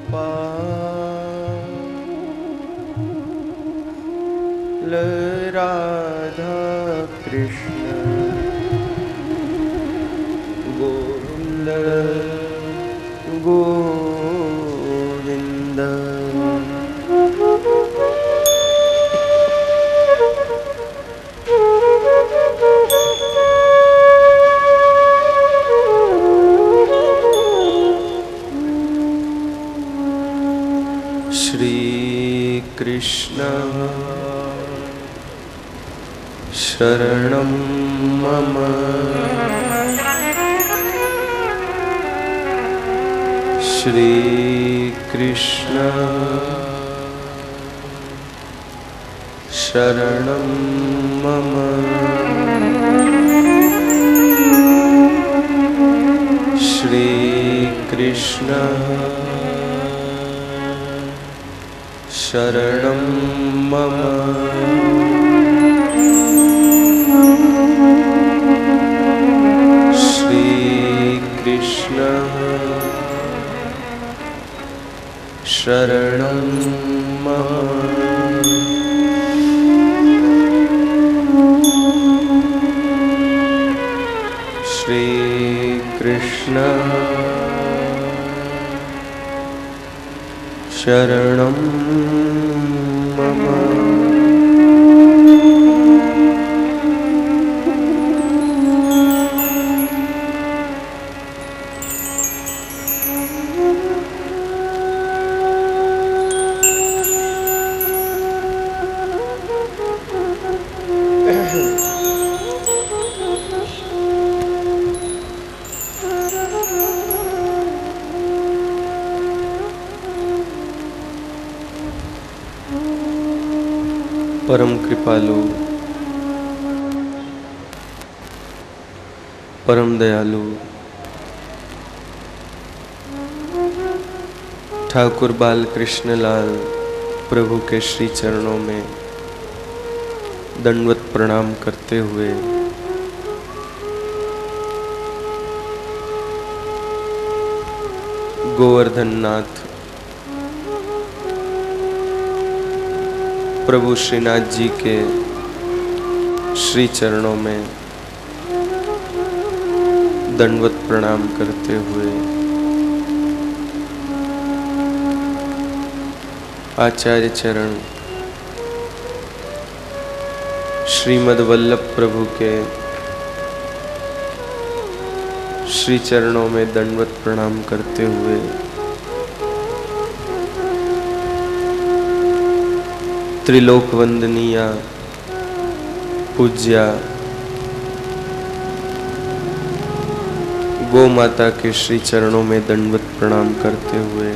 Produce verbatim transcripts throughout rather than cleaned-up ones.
गोपाल राधा कृष्ण गोविंद गोविंद। श्री कृष्ण शरणं मम श्री कृष्ण शरणं मम श्री कृष्ण शरणं मम श्री कृष्ण शरणं मम श्री कृष्ण शरणं मम। परम कृपालु परम दयालु ठाकुर बाल कृष्ण लाल प्रभु के श्री चरणों में दंडवत प्रणाम करते हुए गोवर्धन नाथ प्रभु श्रीनाथ जी के श्री चरणों में दंडवत प्रणाम करते हुए आचार्य चरण श्रीमद् वल्लभ प्रभु के श्री चरणों में दंडवत प्रणाम करते हुए त्रिलोक वंदनीय पूज्या गौ माता के श्री चरणों में दंडवत प्रणाम करते हुए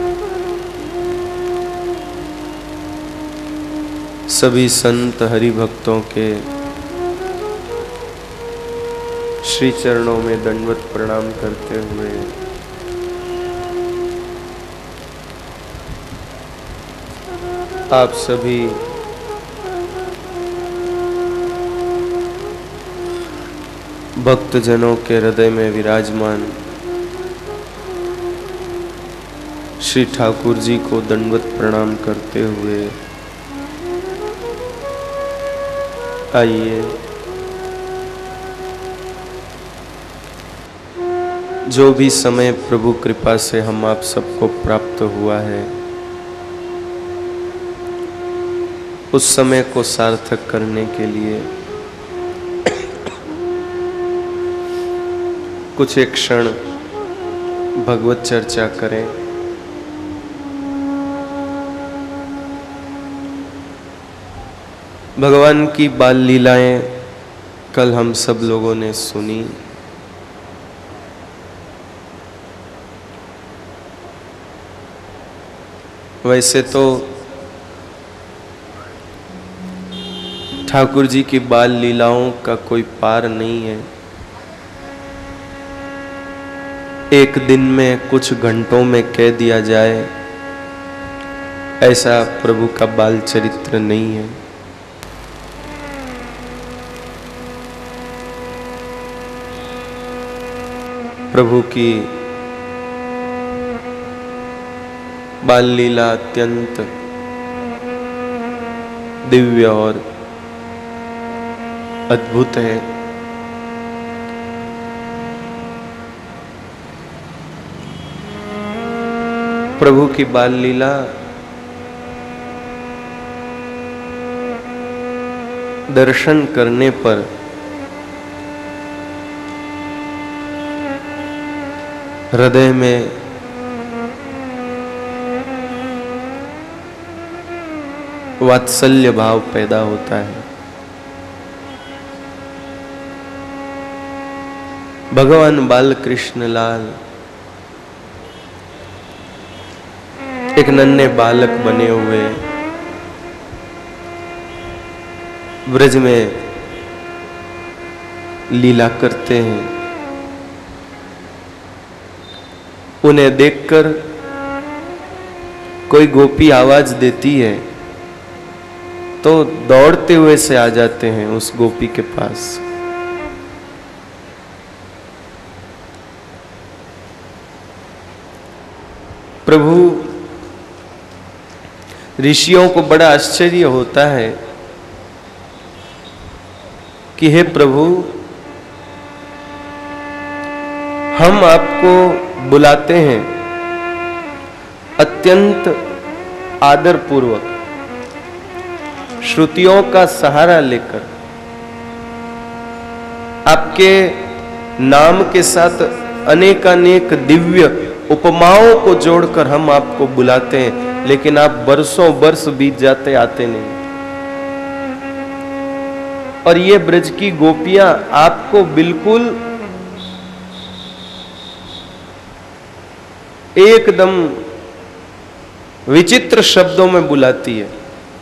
सभी संत हरि भक्तों के श्री चरणों में दंडवत प्रणाम करते हुए आप सभी भक्तजनों के हृदय में विराजमान श्री ठाकुर जी को दंडवत प्रणाम करते हुए आइए जो भी समय प्रभु कृपा से हम आप सबको प्राप्त हुआ है उस समय को सार्थक करने के लिए कुछ एक क्षण भगवत चर्चा करें। भगवान की बाल लीलाएं कल हम सब लोगों ने सुनी। वैसे तो ठाकुर जी की बाल लीलाओं का कोई पार नहीं है। एक दिन में कुछ घंटों में कह दिया जाए ऐसा प्रभु का बाल चरित्र नहीं है। प्रभु की बाल लीला अत्यंत दिव्य और अद्भुत है। प्रभु की बाल लीला दर्शन करने पर हृदय में वात्सल्य भाव पैदा होता है। भगवान बाल कृष्ण लाल एक नन्हे बालक बने हुए ब्रज में लीला करते हैं। उन्हें देखकर कोई गोपी आवाज देती है तो दौड़ते हुए से आ जाते हैं उस गोपी के पास। प्रभु ऋषियों को बड़ा आश्चर्य होता है कि हे प्रभु, हम आपको बुलाते हैं अत्यंत आदर पूर्वक, श्रुतियों का सहारा लेकर, आपके नाम के साथ अनेकानेक दिव्य उपमाओं को जोड़कर हम आपको बुलाते हैं, लेकिन आप बरसों वर्ष बीत जाते आते नहीं। और ये ब्रज की गोपियां आपको बिल्कुल एकदम विचित्र शब्दों में बुलाती है,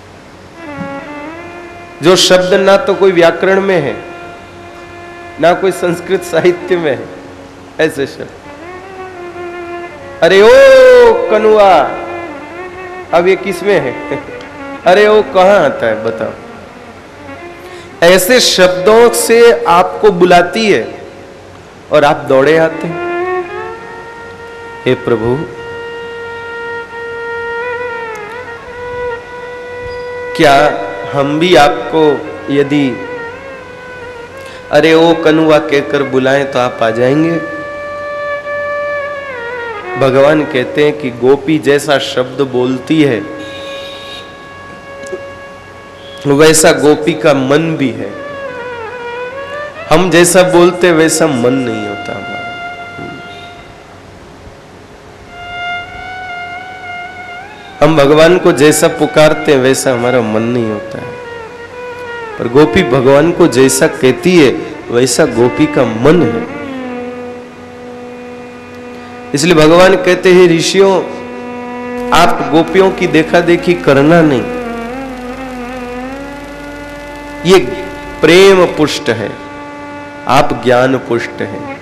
जो शब्द ना तो कोई व्याकरण में है ना कोई संस्कृत साहित्य में है। ऐसे शब्द, अरे ओ कनुआ, अब ये किसमें है? अरे ओ कहां आता है बताओ। ऐसे शब्दों से आपको बुलाती है और आप दौड़े आते हैं। हे प्रभु, क्या हम भी आपको यदि अरे ओ कनुआ कहकर बुलाएं तो आप आ जाएंगे? भगवान कहते हैं कि गोपी जैसा शब्द बोलती है वैसा गोपी का मन भी है। हम जैसा बोलते वैसा मन नहीं होता हमारा। हम भगवान को जैसा पुकारते वैसा हमारा मन नहीं होता है, पर गोपी भगवान को जैसा कहती है वैसा गोपी का मन है। इसलिए भगवान कहते हैं ऋषियों, आप गोपियों की देखा देखी करना नहीं, ये प्रेम पुष्ट है, आप ज्ञान पुष्ट हैं।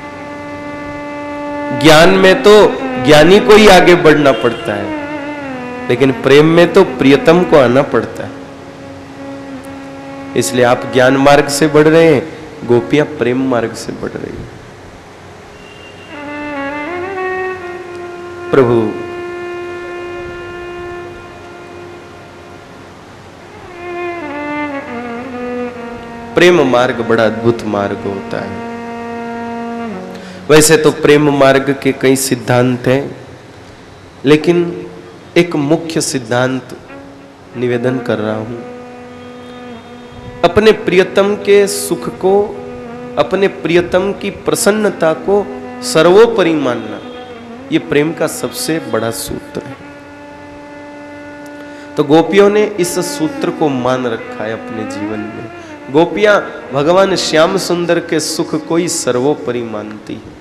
ज्ञान में तो ज्ञानी को ही आगे बढ़ना पड़ता है, लेकिन प्रेम में तो प्रियतम को आना पड़ता है। इसलिए आप ज्ञान मार्ग से बढ़ रहे हैं, गोपियां प्रेम मार्ग से बढ़ रही हैं। प्रभु प्रेम मार्ग बड़ा अद्भुत मार्ग होता है। वैसे तो प्रेम मार्ग के कई सिद्धांत हैं, लेकिन एक मुख्य सिद्धांत निवेदन कर रहा हूं। अपने प्रियतम के सुख को, अपने प्रियतम की प्रसन्नता को सर्वोपरि मानना, ये प्रेम का सबसे बड़ा सूत्र है। तो गोपियों ने इस सूत्र को मान रखा है अपने जीवन में। गोपियां भगवान श्याम सुंदर के सुख को ही सर्वोपरि मानती है।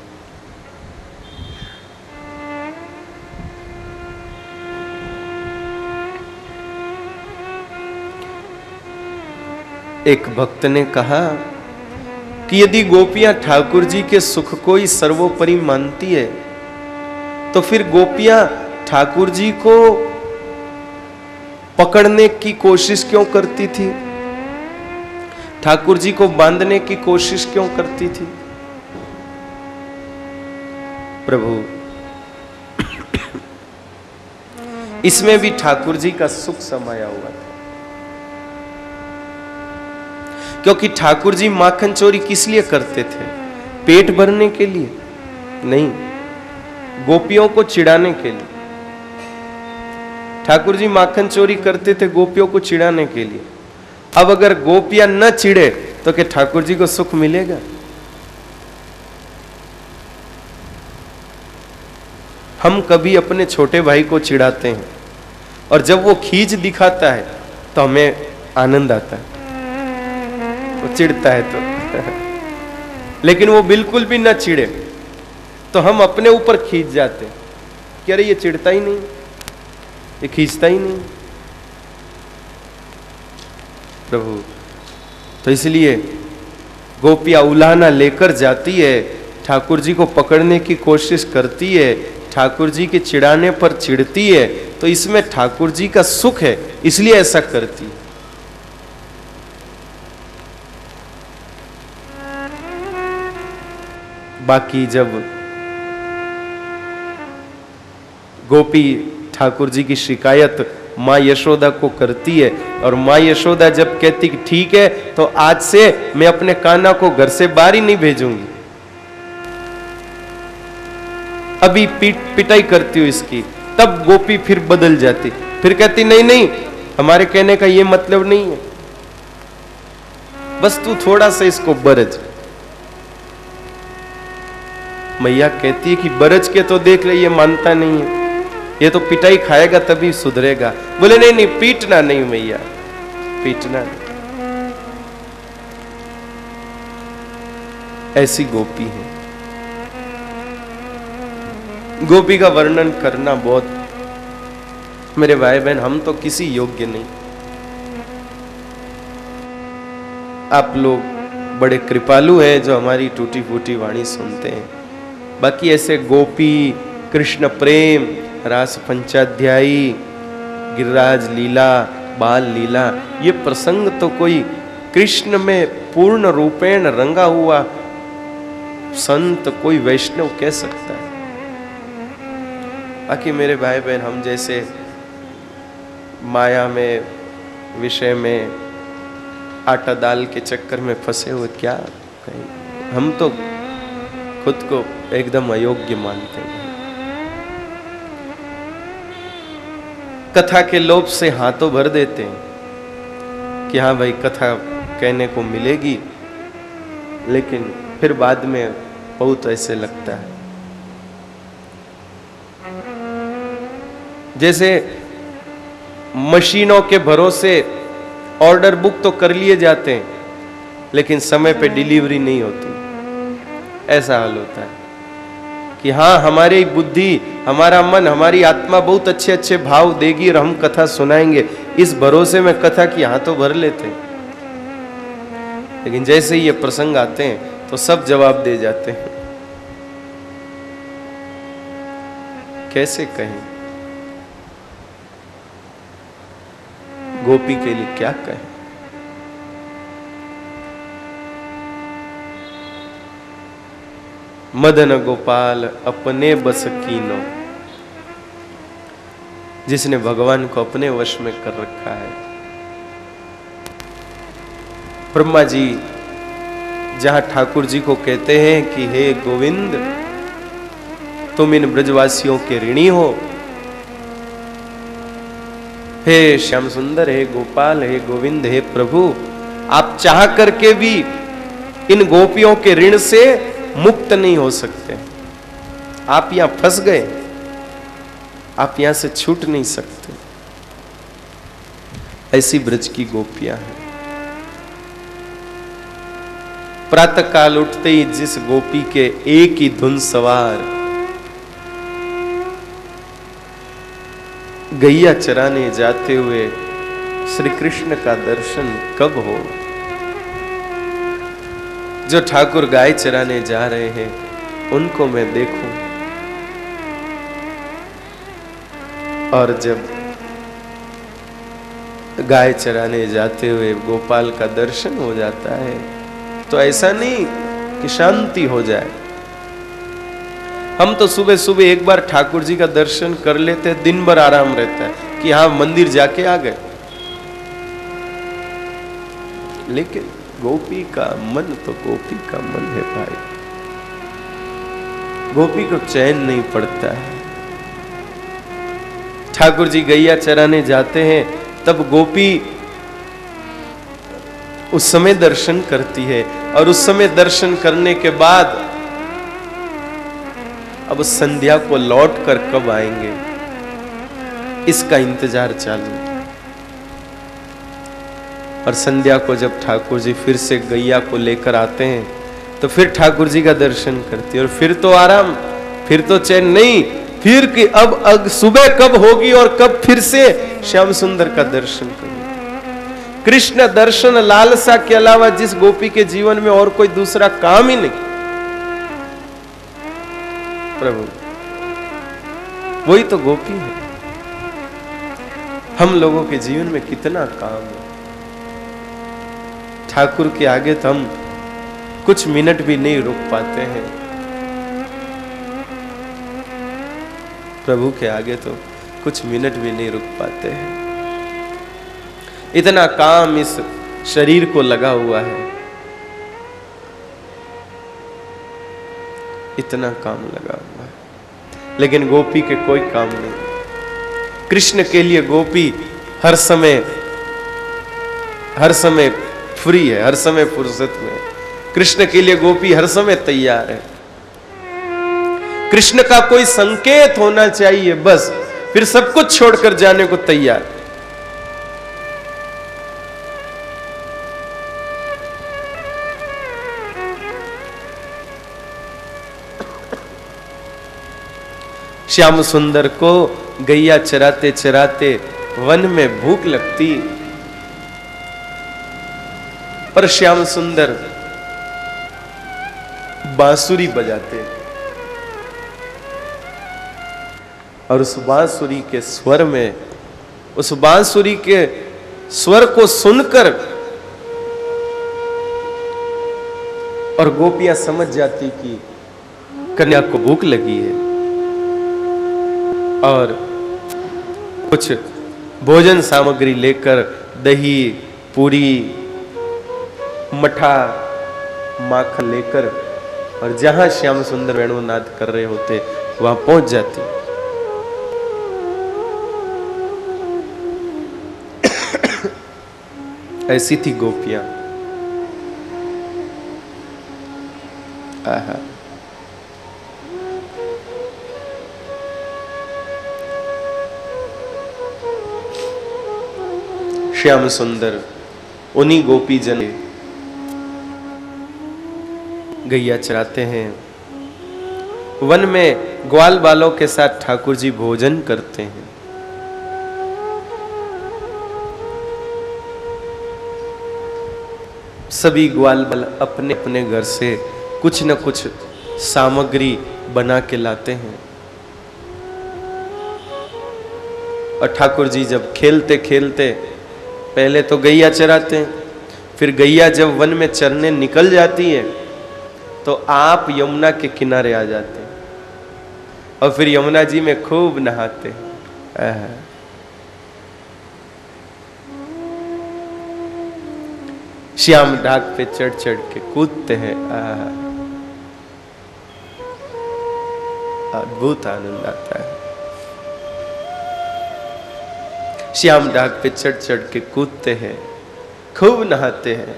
एक भक्त ने कहा कि यदि गोपियां ठाकुर जी के सुख को ही सर्वोपरि मानती है, तो फिर गोपियां ठाकुर जी को पकड़ने की कोशिश क्यों करती थी? ठाकुर जी को बांधने की कोशिश क्यों करती थी? प्रभु इसमें भी ठाकुर जी का सुख समाया हुआ था। क्योंकि ठाकुर जी माखन चोरी किस लिए करते थे? पेट भरने के लिए नहीं, गोपियों को चिढ़ाने के लिए। ठाकुर जी माखन चोरी करते थे गोपियों को चिढ़ाने के लिए। अब अगर गोपियां न चिढ़े तो क्या ठाकुर जी को सुख मिलेगा? हम कभी अपने छोटे भाई को चिढ़ाते हैं और जब वो खींच दिखाता है तो हमें आनंद आता है, वो चिढ़ता है तो लेकिन वो बिल्कुल भी ना चिढ़े तो हम अपने ऊपर खींच जाते हैं कि अरे ये चिढ़ता ही नहीं, ये खींचता ही नहीं प्रभु। तो इसलिए गोपियां उलाहना लेकर जाती है, ठाकुर जी को पकड़ने की कोशिश करती है, ठाकुर जी के चिढ़ाने पर चिढ़ती है, तो इसमें ठाकुर जी का सुख है, इसलिए ऐसा करती है। बाकी जब गोपी ठाकुर जी की शिकायत माँ यशोदा को करती है और माँ यशोदा जब कहती कि ठीक है तो आज से मैं अपने कान्हा को घर से बाहर ही नहीं भेजूंगी, अभी पीट पिटाई करती हूं इसकी, तब गोपी फिर बदल जाती, फिर कहती नहीं नहीं हमारे कहने का ये मतलब नहीं है, बस तू थोड़ा सा इसको बरज। मैया कहती है कि बरज के तो देख ले, ये मानता नहीं है, ये तो पिटाई खाएगा तभी सुधरेगा। बोले नहीं नहीं पीटना नहीं मैया, पीटना नहीं। ऐसी गोपी है। गोपी का वर्णन करना बहुत, मेरे भाई बहन हम तो किसी योग्य नहीं। आप लोग बड़े कृपालु हैं जो हमारी टूटी फूटी वाणी सुनते हैं। बाकी ऐसे गोपी, कृष्ण प्रेम, रास पंचाध्यायी, गिरिराज लीला, बाल लीला, ये प्रसंग तो कोई कृष्ण में पूर्ण रूपेण रंगा हुआ संत, कोई वैष्णव कह सकता है। बाकी मेरे भाई बहन हम जैसे माया में, विषय में, आटा दाल के चक्कर में फंसे हुए क्या कहें, हम तो खुद को एकदम अयोग्य मानते हैं। कथा के लोभ से हाथों भर देते हैं कि हाँ भाई कथा कहने को मिलेगी, लेकिन फिर बाद में बहुत ऐसे लगता है जैसे मशीनों के भरोसे ऑर्डर बुक तो कर लिए जाते हैं लेकिन समय पे डिलीवरी नहीं होती। ऐसा हाल होता है कि हाँ हमारी बुद्धि, हमारा मन, हमारी आत्मा बहुत अच्छे अच्छे भाव देगी और हम कथा सुनाएंगे, इस भरोसे में कथा की हाथों भर लेते हैं, लेकिन जैसे ही ये प्रसंग आते हैं तो सब जवाब दे जाते हैं। कैसे कहें, गोपी के लिए क्या कहें। मदन गोपाल अपने बस कीनो, जिसने भगवान को अपने वश में कर रखा है। ब्रह्मा जी जहां ठाकुर जी को कहते हैं कि हे गोविंद तुम इन ब्रजवासियों के ऋणी हो, हे श्याम सुंदर, हे गोपाल, हे गोविंद, हे प्रभु, आप चाह करके भी इन गोपियों के ऋण से मुक्त नहीं हो सकते। आप यहां फंस गए, आप यहां से छूट नहीं सकते। ऐसी ब्रज की गोपियां हैं। प्रातः काल उठते ही जिस गोपी के एक ही धुन सवार गैया चराने जाते हुए श्री कृष्ण का दर्शन कब हो। जो ठाकुर गाय चराने जा रहे हैं उनको मैं देखूं, और जब गाय चराने जाते हुए गोपाल का दर्शन हो जाता है तो ऐसा नहीं कि शांति हो जाए, हम तो सुबह सुबह एक बार ठाकुर जी का दर्शन कर लेते हैं, दिन भर आराम रहता है कि हाँ मंदिर जाके आ गए। लेकिन गोपी का मन तो गोपी का मन है भाई, गोपी को चैन नहीं पड़ता है। ठाकुर जी गैया चराने जाते हैं तब गोपी उस समय दर्शन करती है, और उस समय दर्शन करने के बाद अब संध्या को लौट कर कब आएंगे इसका इंतजार चालू। और संध्या को जब ठाकुर जी फिर से गैया को लेकर आते हैं तो फिर ठाकुर जी का दर्शन करती है, और फिर तो आराम, फिर तो चैन नहीं, फिर कि अब अग सुबह कब होगी और कब फिर से श्याम सुंदर का दर्शन करें। कृष्ण दर्शन लालसा के अलावा जिस गोपी के जीवन में और कोई दूसरा काम ही नहीं, प्रभु वही तो गोपी है। हम लोगों के जीवन में कितना काम है, ठाकुर के आगे तो हम कुछ मिनट भी नहीं रुक पाते हैं, प्रभु के आगे तो कुछ मिनट भी नहीं रुक पाते हैं। इतना काम इस शरीर को लगा हुआ है, इतना काम लगा हुआ है, लेकिन गोपी के कोई काम नहीं। कृष्ण के लिए गोपी हर समय हर समय फ्री है, हर समय फुर्सत में। कृष्ण के लिए गोपी हर समय तैयार है। कृष्ण का कोई संकेत होना चाहिए बस, फिर सब कुछ छोड़कर जाने को तैयार। श्याम सुंदर को गैया चराते चराते वन में भूख लगती, पर श्याम सुंदर बांसुरी बजाते, और उस बांसुरी के स्वर में, उस बांसुरी के स्वर को सुनकर और गोपियां समझ जाती कि कन्या को भूख लगी है, और कुछ भोजन सामग्री लेकर दही, पूरी, मठा, माखन लेकर, और जहां श्याम सुंदर वेणुनाद कर रहे होते वहां पहुंच जाती। ऐसी थी गोपियां। आहा, श्याम सुंदर उन्हीं गोपी जन गैया चराते हैं। वन में ग्वाल बालों के साथ ठाकुर जी भोजन करते हैं। सभी ग्वाल बाल अपने अपने घर से कुछ न कुछ सामग्री बना के लाते हैं, और ठाकुर जी जब खेलते खेलते, पहले तो गैया चराते हैं, फिर गैया जब वन में चरने निकल जाती है तो आप यमुना के किनारे आ जाते हैं, और फिर यमुना जी में खूब नहाते हैं। श्याम ढाक पे चढ़ चढ़ के कूदते हैं। अद्भुत आनंद आता है। श्याम ढाक पे चढ़ चढ़ के कूदते हैं, खूब नहाते हैं।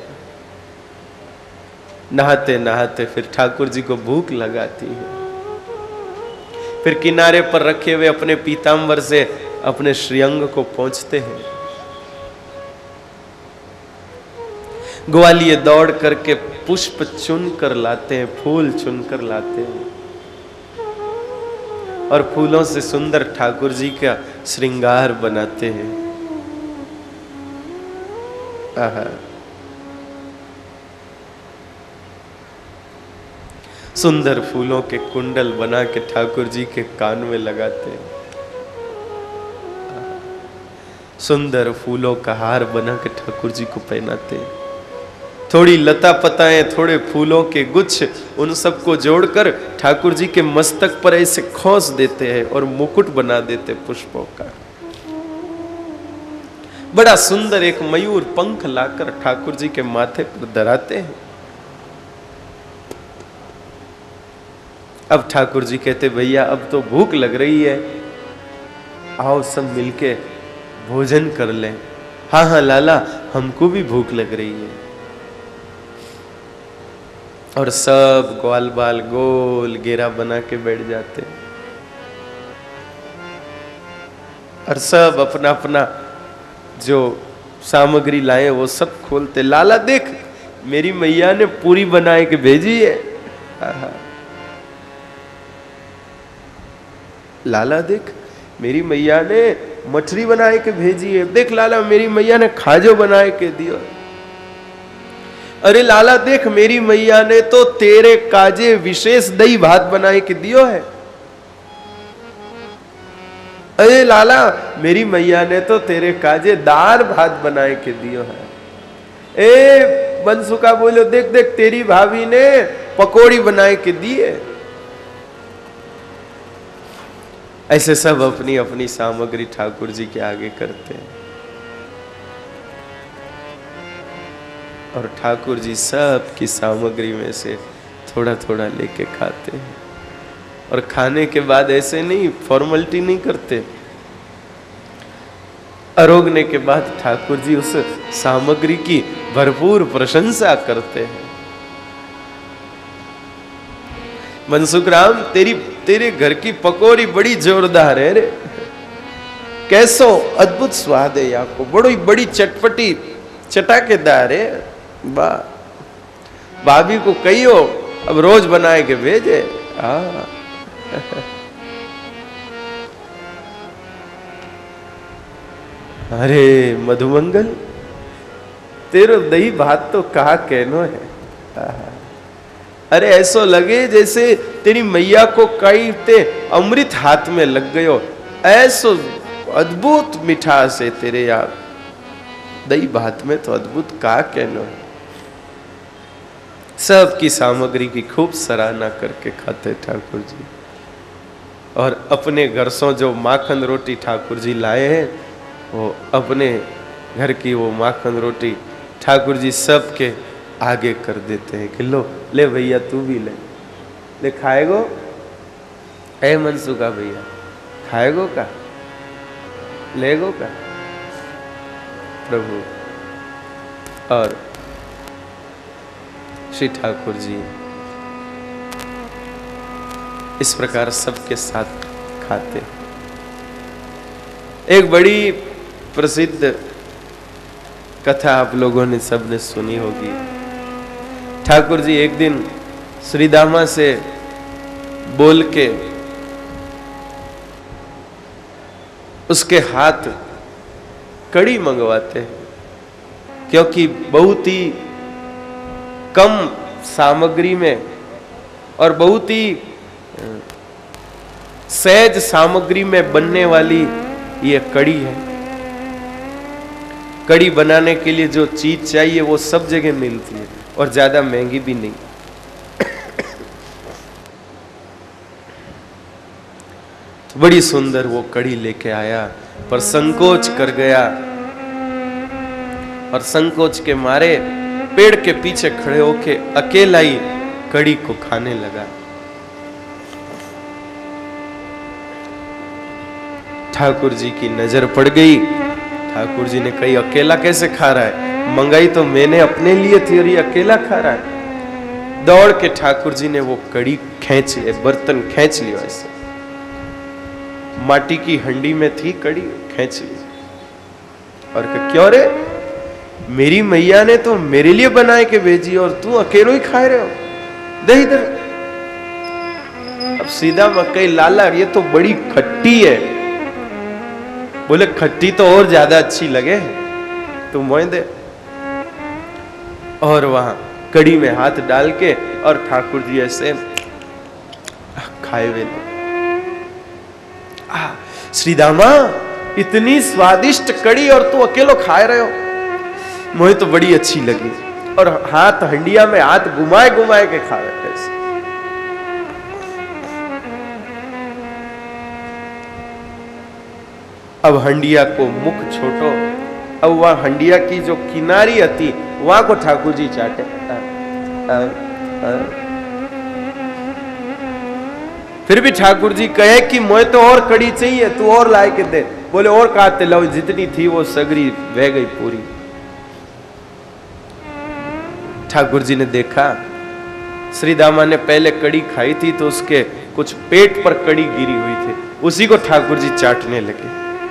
नहाते नहाते फिर ठाकुर जी को भूख लगाती है, फिर किनारे पर रखे हुए अपने पीतांबर से अपने श्रीअंग को पोंछते हैं। ग्वालिये दौड़ करके पुष्प चुन कर लाते हैं, फूल चुन कर लाते हैं, और फूलों से सुंदर ठाकुर जी का श्रृंगार बनाते हैं। आहा, सुंदर फूलों के कुंडल बना के ठाकुर जी के कान में लगाते हैं। सुंदर फूलों का हार बना के ठाकुर जी को पहनाते हैं। थोड़ी लता पताएं, थोड़े फूलों के गुच्छ, उन सबको जोड़कर ठाकुर जी के मस्तक पर ऐसे खोस देते हैं और मुकुट बना देते पुष्पों का। बड़ा सुंदर एक मयूर पंख लाकर ठाकुर जी के माथे पर धराते हैं। अब ठाकुर जी कहते भैया अब तो भूख लग रही है, आओ सब मिलके भोजन कर लें। हाँ हाँ लाला, हमको भी भूख लग रही है। और सब ग्वाल बाल गोल घेरा बना के बैठ जाते और सब अपना अपना जो सामग्री लाए वो सब खोलते। लाला देख, मेरी मैया ने पूरी बनाए के भेजी है। लाला देख, मेरी मैया ने मछली बनाए के भेजी है। देख लाला, मेरी मैया ने खाजो बनाए के दियो। अरे लाला देख, मेरी मैया ने तो तेरे काजे विशेष दही भात बनाए के दियो है। अरे लाला, मेरी मैया ने तो तेरे काजे दाल भात बनाए के दियो है। ए बनसुका बोलो, देख देख, तेरी भाभी ने पकौड़ी बनाए के दिए। ऐसे सब अपनी अपनी सामग्री ठाकुर जी के आगे करते हैं और ठाकुर जी सब की सामग्री में से थोड़ा थोड़ा लेके खाते हैं। और खाने के बाद ऐसे नहीं, फॉर्मेलिटी नहीं करते। अरोगने के बाद ठाकुर जी उस सामग्री की भरपूर प्रशंसा करते हैं। मनसुख राम, तेरी तेरे घर की पकौड़ी बड़ी जोरदार है रे। कैसो अद्भुत स्वाद है या को, बड़ी बड़ी चटपटी चटाकेदार है। वाह, भाभी को कहियो अब रोज बनाए के भेजे। हाँ अरे मधुमंगल, तेरो दही भात तो कहा कहनो है। अरे ऐसो लगे जैसे तेरी मैया को कई ते अमृत हाथ में लग गयो। ऐसो अद्भुत मिठास है तेरे यार दही भात में, तो अद्भुत का कहनो है। सब की सामग्री की खूब सराहना करके खाते ठाकुर जी। और अपने घर से जो माखन रोटी ठाकुर जी लाए हैं, वो अपने घर की वो माखन रोटी ठाकुर जी सबके आगे कर देते हैं कि लो ले भैया, तू भी ले ले खाएगो। ऐ मनसुखा भैया, खाएगो का, लेगो का प्रभु। और श्री ठाकुर जी इस प्रकार सबके साथ खाते। एक बड़ी प्रसिद्ध कथा आप लोगों ने सबने सुनी होगी। ठाकुर जी एक दिन श्रीदामा से बोल के उसके हाथ कड़ी मंगवाते हैं, क्योंकि बहुत ही कम सामग्री में और बहुत ही सहज सामग्री में बनने वाली ये कड़ी है। कड़ी बनाने के लिए जो चीज चाहिए वो सब जगह मिलती है और ज्यादा महंगी भी नहीं। तो बड़ी सुंदर वो कड़ी लेके आया, पर संकोच कर गया और संकोच के मारे पेड़ के पीछे खड़े होके अकेला ही कड़ी को खाने लगा। ठाकुर जी की नजर पड़ गई। ठाकुर जी ने कही, अकेला कैसे खा रहा है? मंगाई तो मैंने अपने लिए थी और ये अकेला खा रहा है। दौड़ के ठाकुर जी ने वो कड़ी खींच लिया, बर्तन खींच लिया। ऐसे माटी की हंडी में थी कड़ी, खींच ली और कहा, क्यों रे, मेरी मैया ने तो मेरे लिए बनाए के भेजी और तू अकेलो ही खा रहे हो, दे इधर। अब सीधा मकई, लाला ये तो बड़ी खट्टी है। बोले खट्टी तो और ज्यादा अच्छी लगे, तू मोह दे। और वहां कड़ी में हाथ डाल के और ठाकुर जी ऐसे खाए हुए। श्रीदामा, इतनी स्वादिष्ट कड़ी और तू अकेलो खाए रहे हो, मुझे तो बड़ी अच्छी लगी। और हाथ हंडिया में हाथ घुमाए घुमाए के खा रहे थे। अब हंडिया को मुख छोटो, अब वह हंडिया की जो किनारी थी वहां को ठाकुर जी चाटे। आ, आ, आ। फिर भी ठाकुर जी कहे कि मुझे तो और कड़ी चाहिए, तू और लाए के दे। बोले और काते लो, जितनी थी वो सगरी बह गई पूरी। ठाकुर जी ने देखा श्री दामा ने पहले कड़ी खाई थी तो उसके कुछ पेट पर कड़ी गिरी हुई थी, उसी को ठाकुर जी चाटने लगे।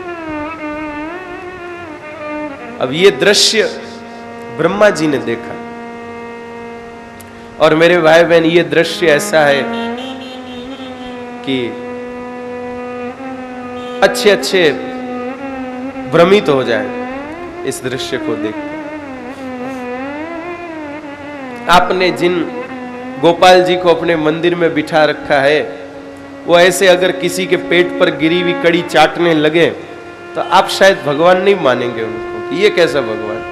अब ये दृश्य ब्रह्मा जी ने देखा। और मेरे भाई बहन, ये दृश्य ऐसा है कि अच्छे अच्छे भ्रमित हो जाए इस दृश्य को देखकर। आपने जिन गोपाल जी को अपने मंदिर में बिठा रखा है, वो ऐसे अगर किसी के पेट पर गिरी हुई कड़ी चाटने लगे तो आप शायद भगवान नहीं मानेंगे उनको कि ये कैसा भगवान।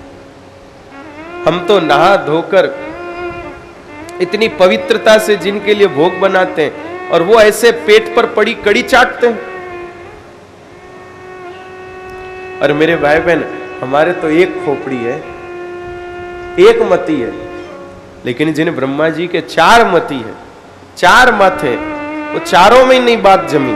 हम तो नहा धोकर इतनी पवित्रता से जिनके लिए भोग बनाते हैं और वो ऐसे पेट पर पड़ी कड़ी चाटते हैं। और मेरे भाई बहन, हमारे तो एक खोपड़ी है, एक मति है, लेकिन जिन ब्रह्मा जी के चार मति है, चार मत है, वो चारों में नहीं बात जमी।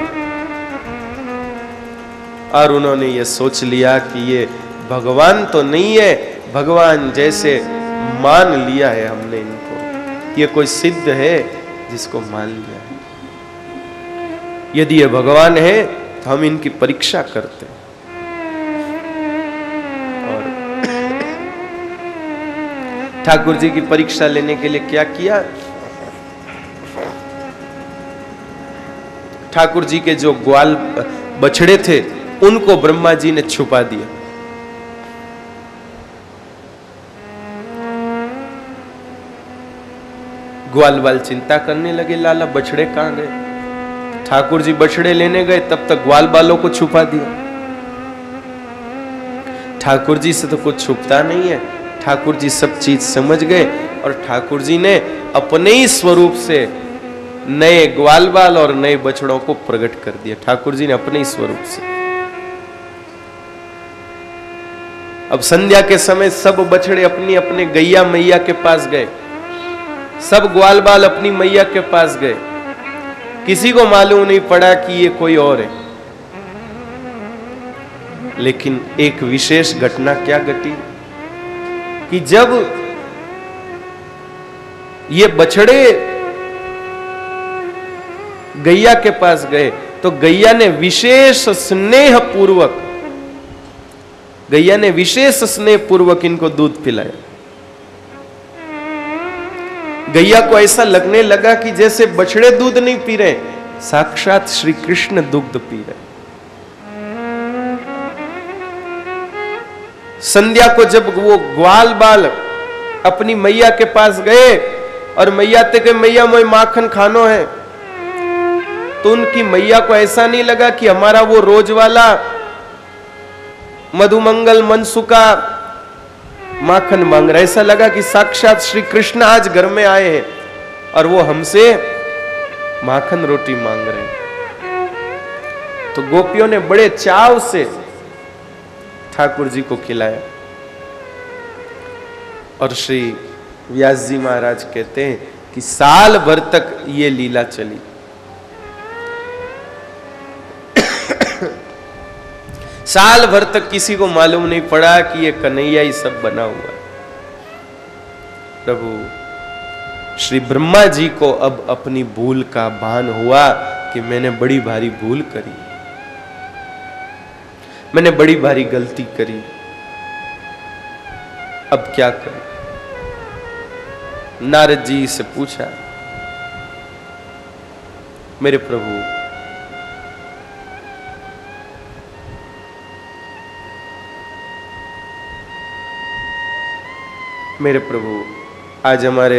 और उन्होंने ये सोच लिया कि ये भगवान तो नहीं है, भगवान जैसे मान लिया है हमने इनको, ये कोई सिद्ध है जिसको मान लिया है। यदि ये भगवान है तो हम इनकी परीक्षा करते हैं। और ठाकुर जी की परीक्षा लेने के लिए क्या किया, ठाकुर जी के जो ग्वाल बछड़े थे उनको ब्रह्मा जी ने छुपा दिया। ग्वाल बाल चिंता करने लगे, लाला बछड़े कहां गए। ठाकुर जी बछड़े लेने गए, तब तक ग्वाल बालों को छुपा दिया। ठाकुर जी से तो कुछ छुपता नहीं है, ठाकुर जी सब चीज समझ गए और ठाकुर जी ने अपने ही स्वरूप से नए ग्वाल बाल और नए बछड़ों को प्रकट कर दिया। ठाकुर जी ने अपने ही स्वरूप से। अब संध्या के समय सब बछड़े अपनी अपने गैया मैया के पास गए, सब ग्वाल बाल अपनी मैया के पास गए। किसी को मालूम नहीं पड़ा कि ये कोई और है। लेकिन एक विशेष घटना क्या घटी कि जब ये बछड़े गैया के पास गए तो गैया ने विशेष स्नेह पूर्वक गैया ने विशेष स्नेह पूर्वक इनको दूध पिलाया। गैया को ऐसा लगने लगा कि जैसे बछड़े दूध नहीं पी रहे, साक्षात श्री कृष्ण दुग्ध पी रहे। संध्या को जब वो ग्वाल बाल अपनी मैया के पास गए और मैया ते के मैया मोय माखन खानो है, तो उनकी मैया को ऐसा नहीं लगा कि हमारा वो रोज वाला मधुमंगल मनसुका माखन मांग रहा। ऐसा लगा कि साक्षात श्री कृष्ण आज घर में आए हैं और वो हमसे माखन रोटी मांग रहे हैं। तो गोपियों ने बड़े चाव से ठाकुर जी को खिलाया। और श्री व्यास जी महाराज कहते हैं कि साल भर तक ये लीला चली। साल भर तक किसी को मालूम नहीं पड़ा कि ये कन्हैया ही सब बना हुआ है। प्रभु श्री ब्रह्मा जी को अब अपनी भूल का भान हुआ कि मैंने बड़ी भारी भूल करी, मैंने बड़ी भारी गलती करी, अब क्या करूं। नारद जी से पूछा, मेरे प्रभु मेरे प्रभु आज हमारे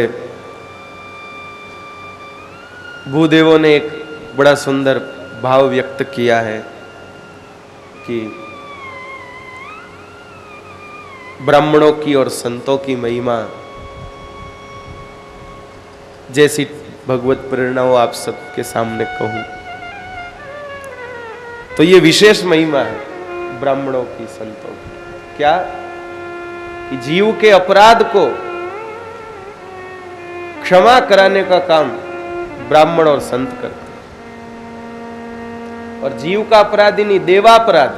भूदेवों ने एक बड़ा सुंदर भाव व्यक्त किया है कि ब्राह्मणों की और संतों की महिमा जैसी भगवत प्रेरणा हो आप सबके सामने कहूं तो ये विशेष महिमा है ब्राह्मणों की, संतों की। क्या कि जीव के अपराध को क्षमा कराने का काम ब्राह्मण और संत करते हैं। और जीव का अपराध ही नहीं, देवापराध।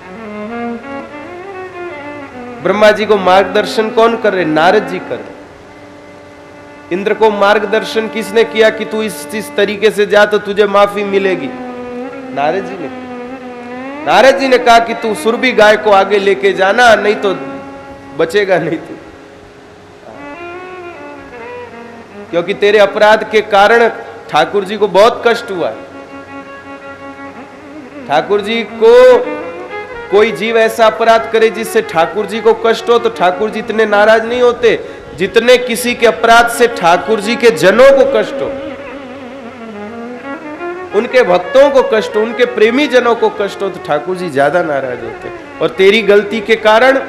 ब्रह्मा जी को मार्गदर्शन कौन कर रहे? नारद जी कर रहे। इंद्र को मार्गदर्शन किसने किया कि तू इस इस तरीके से जा तो तुझे माफी मिलेगी? नारद जी ने। नारद जी ने कहा कि तू सुरभि गाय को आगे लेके जाना, नहीं तो बचेगा नहीं तू, क्योंकि तेरे अपराध के कारण ठाकुर जी को बहुत कष्ट हुआ। ठाकुर जी को कोई जीव ऐसा अपराध करे जिससे ठाकुर जी को कष्ट हो तो ठाकुर जी इतने नाराज नहीं होते जितने किसी के अपराध से ठाकुर जी के जनों को कष्ट हो, उनके भक्तों को कष्ट हो, उनके प्रेमी जनों को कष्ट हो तो ठाकुर जी ज्यादा नाराज होते। और तेरी गलती के कारण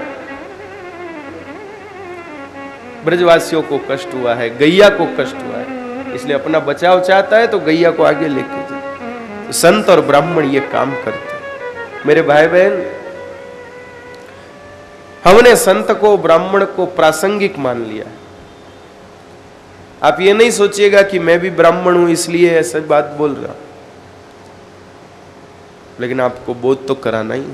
ब्रजवासियों को कष्ट हुआ है, गैया को कष्ट हुआ है, इसलिए अपना बचाव चाहता है तो गैया को आगे लेके जाए। तो संत और ब्राह्मण ये काम करते। मेरे भाई बहन, हमने संत को ब्राह्मण को प्रासंगिक मान लिया। आप ये नहीं सोचिएगा कि मैं भी ब्राह्मण हूं इसलिए ऐसा बात बोल रहा, लेकिन आपको बोध तो कराना ही है।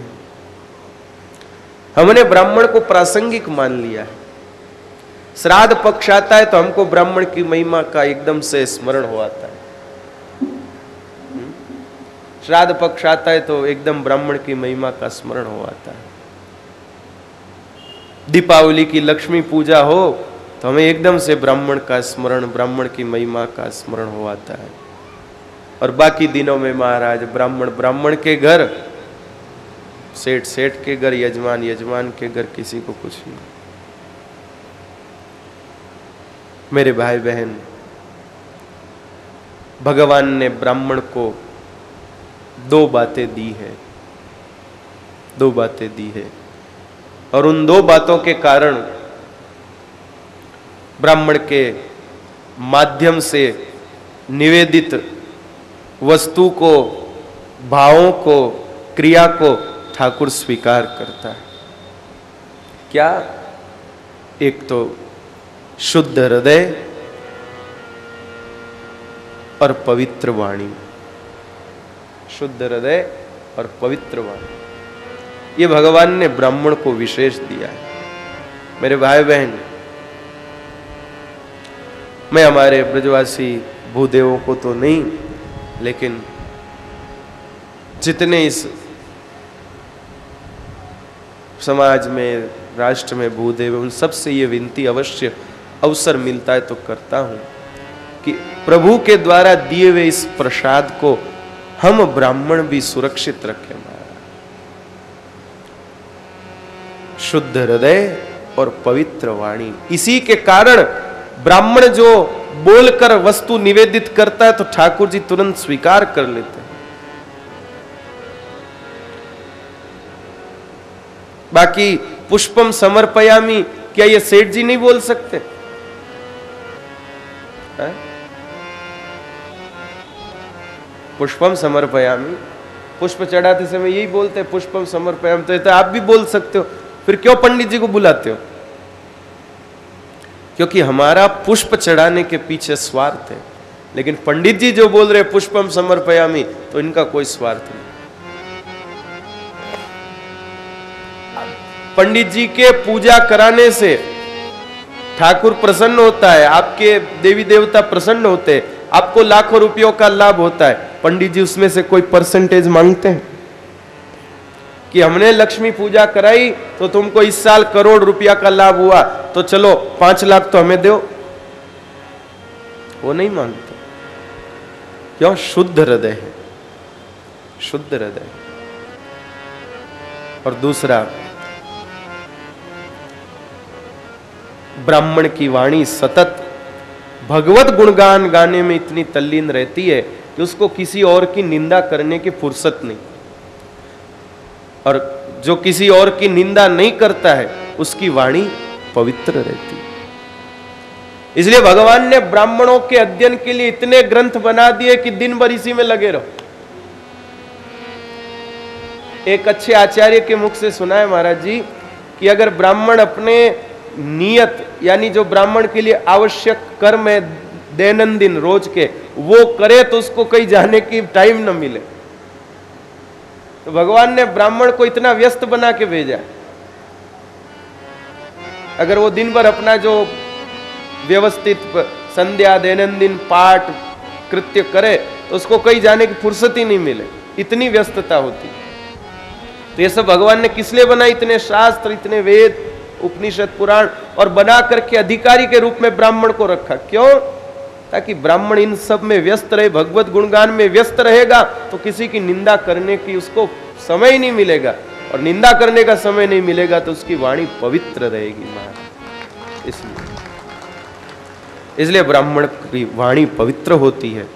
हमने ब्राह्मण को प्रासंगिक मान लिया है। श्राद्ध पक्ष आता है तो हमको ब्राह्मण की महिमा का एकदम से स्मरण हो आता है। श्राद्ध पक्ष आता है तो एकदम ब्राह्मण की महिमा का स्मरण हो आता है। दीपावली की लक्ष्मी पूजा हो तो हमें एकदम से ब्राह्मण का स्मरण, ब्राह्मण की महिमा का स्मरण हो आता है। और बाकी दिनों में महाराज ब्राह्मण ब्राह्मण के घर, सेठ सेठ के घर, यजमान यजमान के घर, किसी को कुछ नहीं। मेरे भाई बहन, भगवान ने ब्राह्मण को दो बातें दी है, दो बातें दी है, और उन दो बातों के कारण ब्राह्मण के माध्यम से निवेदित वस्तु को, भावों को, क्रिया को ठाकुर स्वीकार करता है। क्या? एक तो शुद्ध हृदय और पवित्र वाणी। शुद्ध हृदय और पवित्र वाणी, ये भगवान ने ब्राह्मण को विशेष दिया है। मेरे भाई बहन, मैं हमारे ब्रजवासी भूदेवों को तो नहीं, लेकिन जितने इस समाज में, राष्ट्र में भूदेव, उन सबसे ये विनती अवश्य अवसर मिलता है तो करता हूं कि प्रभु के द्वारा दिए हुए इस प्रसाद को हम ब्राह्मण भी सुरक्षित रखें। शुद्ध हृदय और पवित्र वाणी, इसी के कारण ब्राह्मण जो बोलकर वस्तु निवेदित करता है तो ठाकुर जी तुरंत स्वीकार कर लेते हैं। बाकी पुष्पम समर्पयामि, क्या ये सेठ जी नहीं बोल सकते? है? पुष्पम समर्पयामि, पुष्प चढ़ाते समय यही बोलते हैं पुष्पम समर्पयामि, तो, तो आप भी बोल सकते हो, फिर क्यों पंडित जी को बुलाते हो? क्योंकि हमारा पुष्प चढ़ाने के पीछे स्वार्थ है, लेकिन पंडित जी जो बोल रहे पुष्पम समर्पयामि, तो इनका कोई स्वार्थ नहीं। पंडित जी के पूजा कराने से ठाकुर प्रसन्न होता है, आपके देवी देवता प्रसन्न होते हैं, आपको लाखों रुपयों का लाभ होता है। पंडित जी उसमें से कोई परसेंटेज मांगते हैं कि हमने लक्ष्मी पूजा कराई तो तुमको इस साल करोड़ रुपया का लाभ हुआ, तो चलो पांच लाख तो हमें दो? वो नहीं मांगते। क्यों? शुद्ध हृदय है, शुद्ध हृदय। और दूसरा, ब्राह्मण की वाणी सतत भगवत गुणगान गाने में इतनी तल्लीन रहती है कि उसको किसी और की निंदा करने की फुर्सत नहीं। और जो किसी और की निंदा नहीं करता है उसकी वाणी पवित्र रहती है। इसलिए भगवान ने ब्राह्मणों के अध्ययन के लिए इतने ग्रंथ बना दिए कि दिन भर इसी में लगे रहो। एक अच्छे आचार्य के मुख से सुना है महाराज जी कि अगर ब्राह्मण अपने नियत यानी जो ब्राह्मण के लिए आवश्यक कर्म है दैनंदिन रोज के वो करे तो उसको कहीं जाने की टाइम न मिले। तो भगवान ने ब्राह्मण को इतना व्यस्त बना के भेजा। अगर वो दिन भर अपना जो व्यवस्थित संध्या दैनंदिन पाठ कृत्य करे तो उसको कहीं जाने की फुर्सत ही नहीं मिले, इतनी व्यस्तता होती। तो ये सब भगवान ने किस लिए बना? इतने शास्त्र, इतने वेद, उपनिषद, पुराण, और बना करके अधिकारी के रूप में ब्राह्मण को रखा। क्यों? ताकि ब्राह्मण इन सब में व्यस्त रहे, भगवत गुणगान में व्यस्त रहेगा तो किसी की निंदा करने की उसको समय ही नहीं मिलेगा, और निंदा करने का समय नहीं मिलेगा तो उसकी वाणी पवित्र रहेगी महाराज। इसलिए इसलिए ब्राह्मण की वाणी पवित्र होती है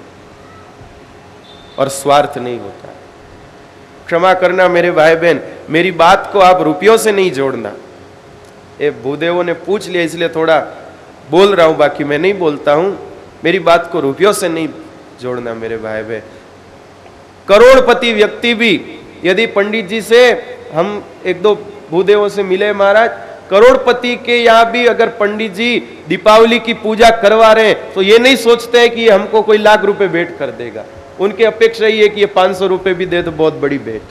और स्वार्थ नहीं होता। क्षमा करना मेरे भाई बहन, मेरी बात को आप रुपयों से नहीं जोड़ना। ये भूदेवों ने पूछ लिया इसलिए थोड़ा बोल रहा हूं, बाकी मैं नहीं बोलता हूं। मेरी बात को रुपयों से नहीं जोड़ना मेरे भाई बहन। करोड़पति व्यक्ति भी यदि पंडित जी से हम एक दो भूदेवों से मिले महाराज, करोड़पति के यहाँ भी अगर पंडित जी दीपावली की पूजा करवा रहे हैं तो ये नहीं सोचते हैं कि ये हमको कोई लाख रुपए भेंट कर देगा। उनकी अपेक्षा ये है कि ये पांच सौ रुपए भी दे तो बहुत बड़ी भेंट।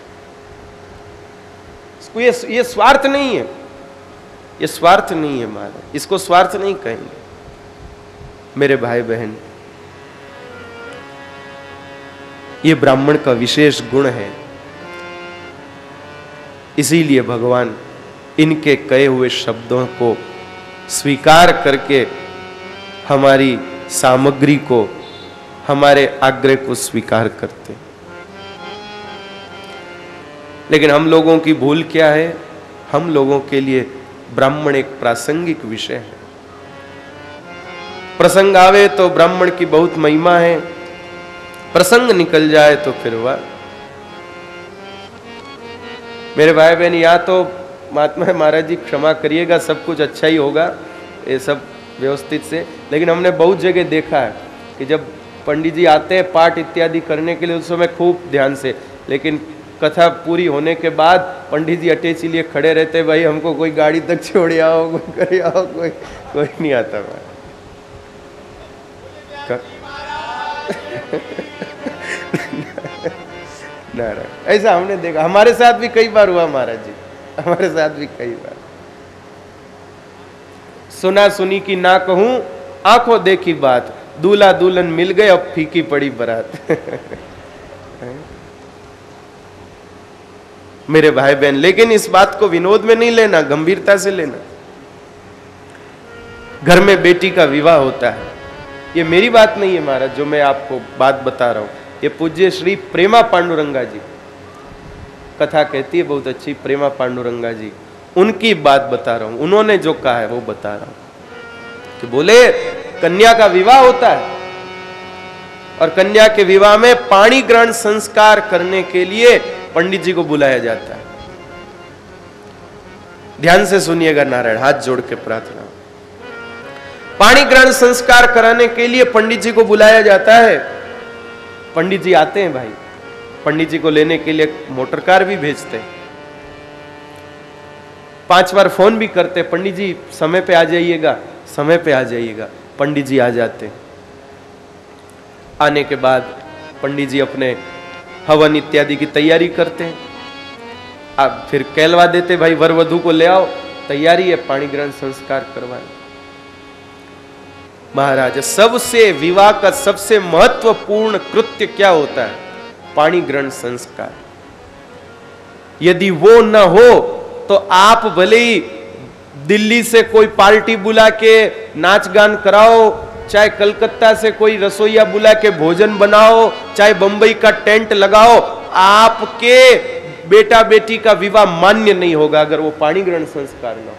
ये ये स्वार्थ नहीं है, ये स्वार्थ नहीं है महाराज, इसको स्वार्थ नहीं कहेंगे मेरे भाई बहन। ये ब्राह्मण का विशेष गुण है। इसीलिए भगवान इनके कहे हुए शब्दों को स्वीकार करके हमारी सामग्री को, हमारे आग्रह को स्वीकार करते। लेकिन हम लोगों की भूल क्या है? हम लोगों के लिए ब्राह्मण एक प्रासंगिक विषय है। प्रसंग आवे तो ब्राह्मण की बहुत महिमा है, प्रसंग निकल जाए तो फिर वह। मेरे भाई बहन, या तो महात्मा महाराज जी क्षमा करिएगा, सब कुछ अच्छा ही होगा ये सब व्यवस्थित से, लेकिन हमने बहुत जगह देखा है कि जब पंडित जी आते हैं पाठ इत्यादि करने के लिए उस समय खूब ध्यान से, लेकिन कथा पूरी होने के बाद पंडित जी अटैची लिए खड़े रहते, भाई हमको कोई गाड़ी तक छोड़ आओ, कोई करे आओ, कोई कोई नहीं आता भाई। ऐसा हमने देखा, हमारे साथ भी कई बार हुआ महाराज जी, हमारे साथ भी कई बार। सुना सुनी की ना कहूं, आंखों देखी बात, दूल्हा दुल्हन मिल गए अब फीकी पड़ी बारात। मेरे भाई बहन, लेकिन इस बात को विनोद में नहीं लेना, गंभीरता से लेना। घर में बेटी का विवाह होता है, ये मेरी बात नहीं है महाराज, जो मैं आपको बात बता रहा हूं, ये पूज्य श्री प्रेमा पांडुरंगा जी कथा कहती है बहुत अच्छी, प्रेमा पांडुरंगा जी, उनकी बात बता रहा हूं। उन्होंने जो कहा है वो बता रहा हूं कि बोले कन्या का विवाह होता है और कन्या के विवाह में पाणी ग्रहण संस्कार करने के लिए पंडित जी को बुलाया जाता है। ध्यान से सुनिएगा नारायण, हाथ जोड़ के प्रार्थना। पाणी ग्रहण संस्कार कराने के लिए पंडित जी को बुलाया जाता है। पंडित जी आते हैं भाई, पंडित जी को लेने के लिए मोटर कार भी भेजते हैं, पांच बार फोन भी करते, पंडित जी समय पे आ जाइएगा, समय पे आ जाइएगा। पंडित जी आ जाते हैं। आने के बाद पंडित जी अपने हवन इत्यादि की तैयारी करते हैं। अब फिर कहलवा देते, भाई वर वधू को ले आओ, तैयारी है, पाणी ग्रहण संस्कार करवाए। महाराज, सबसे विवाह का सबसे महत्वपूर्ण कृत्य क्या होता है? पाणी ग्रहण संस्कार। यदि वो न हो तो आप भले ही दिल्ली से कोई पार्टी बुला के नाच गान कराओ, चाहे कलकत्ता से कोई रसोईया बुला के भोजन बनाओ, चाहे बंबई का टेंट लगाओ, आपके बेटा बेटी का विवाह मान्य नहीं होगा अगर वो पाणी ग्रहण संस्कार न हो।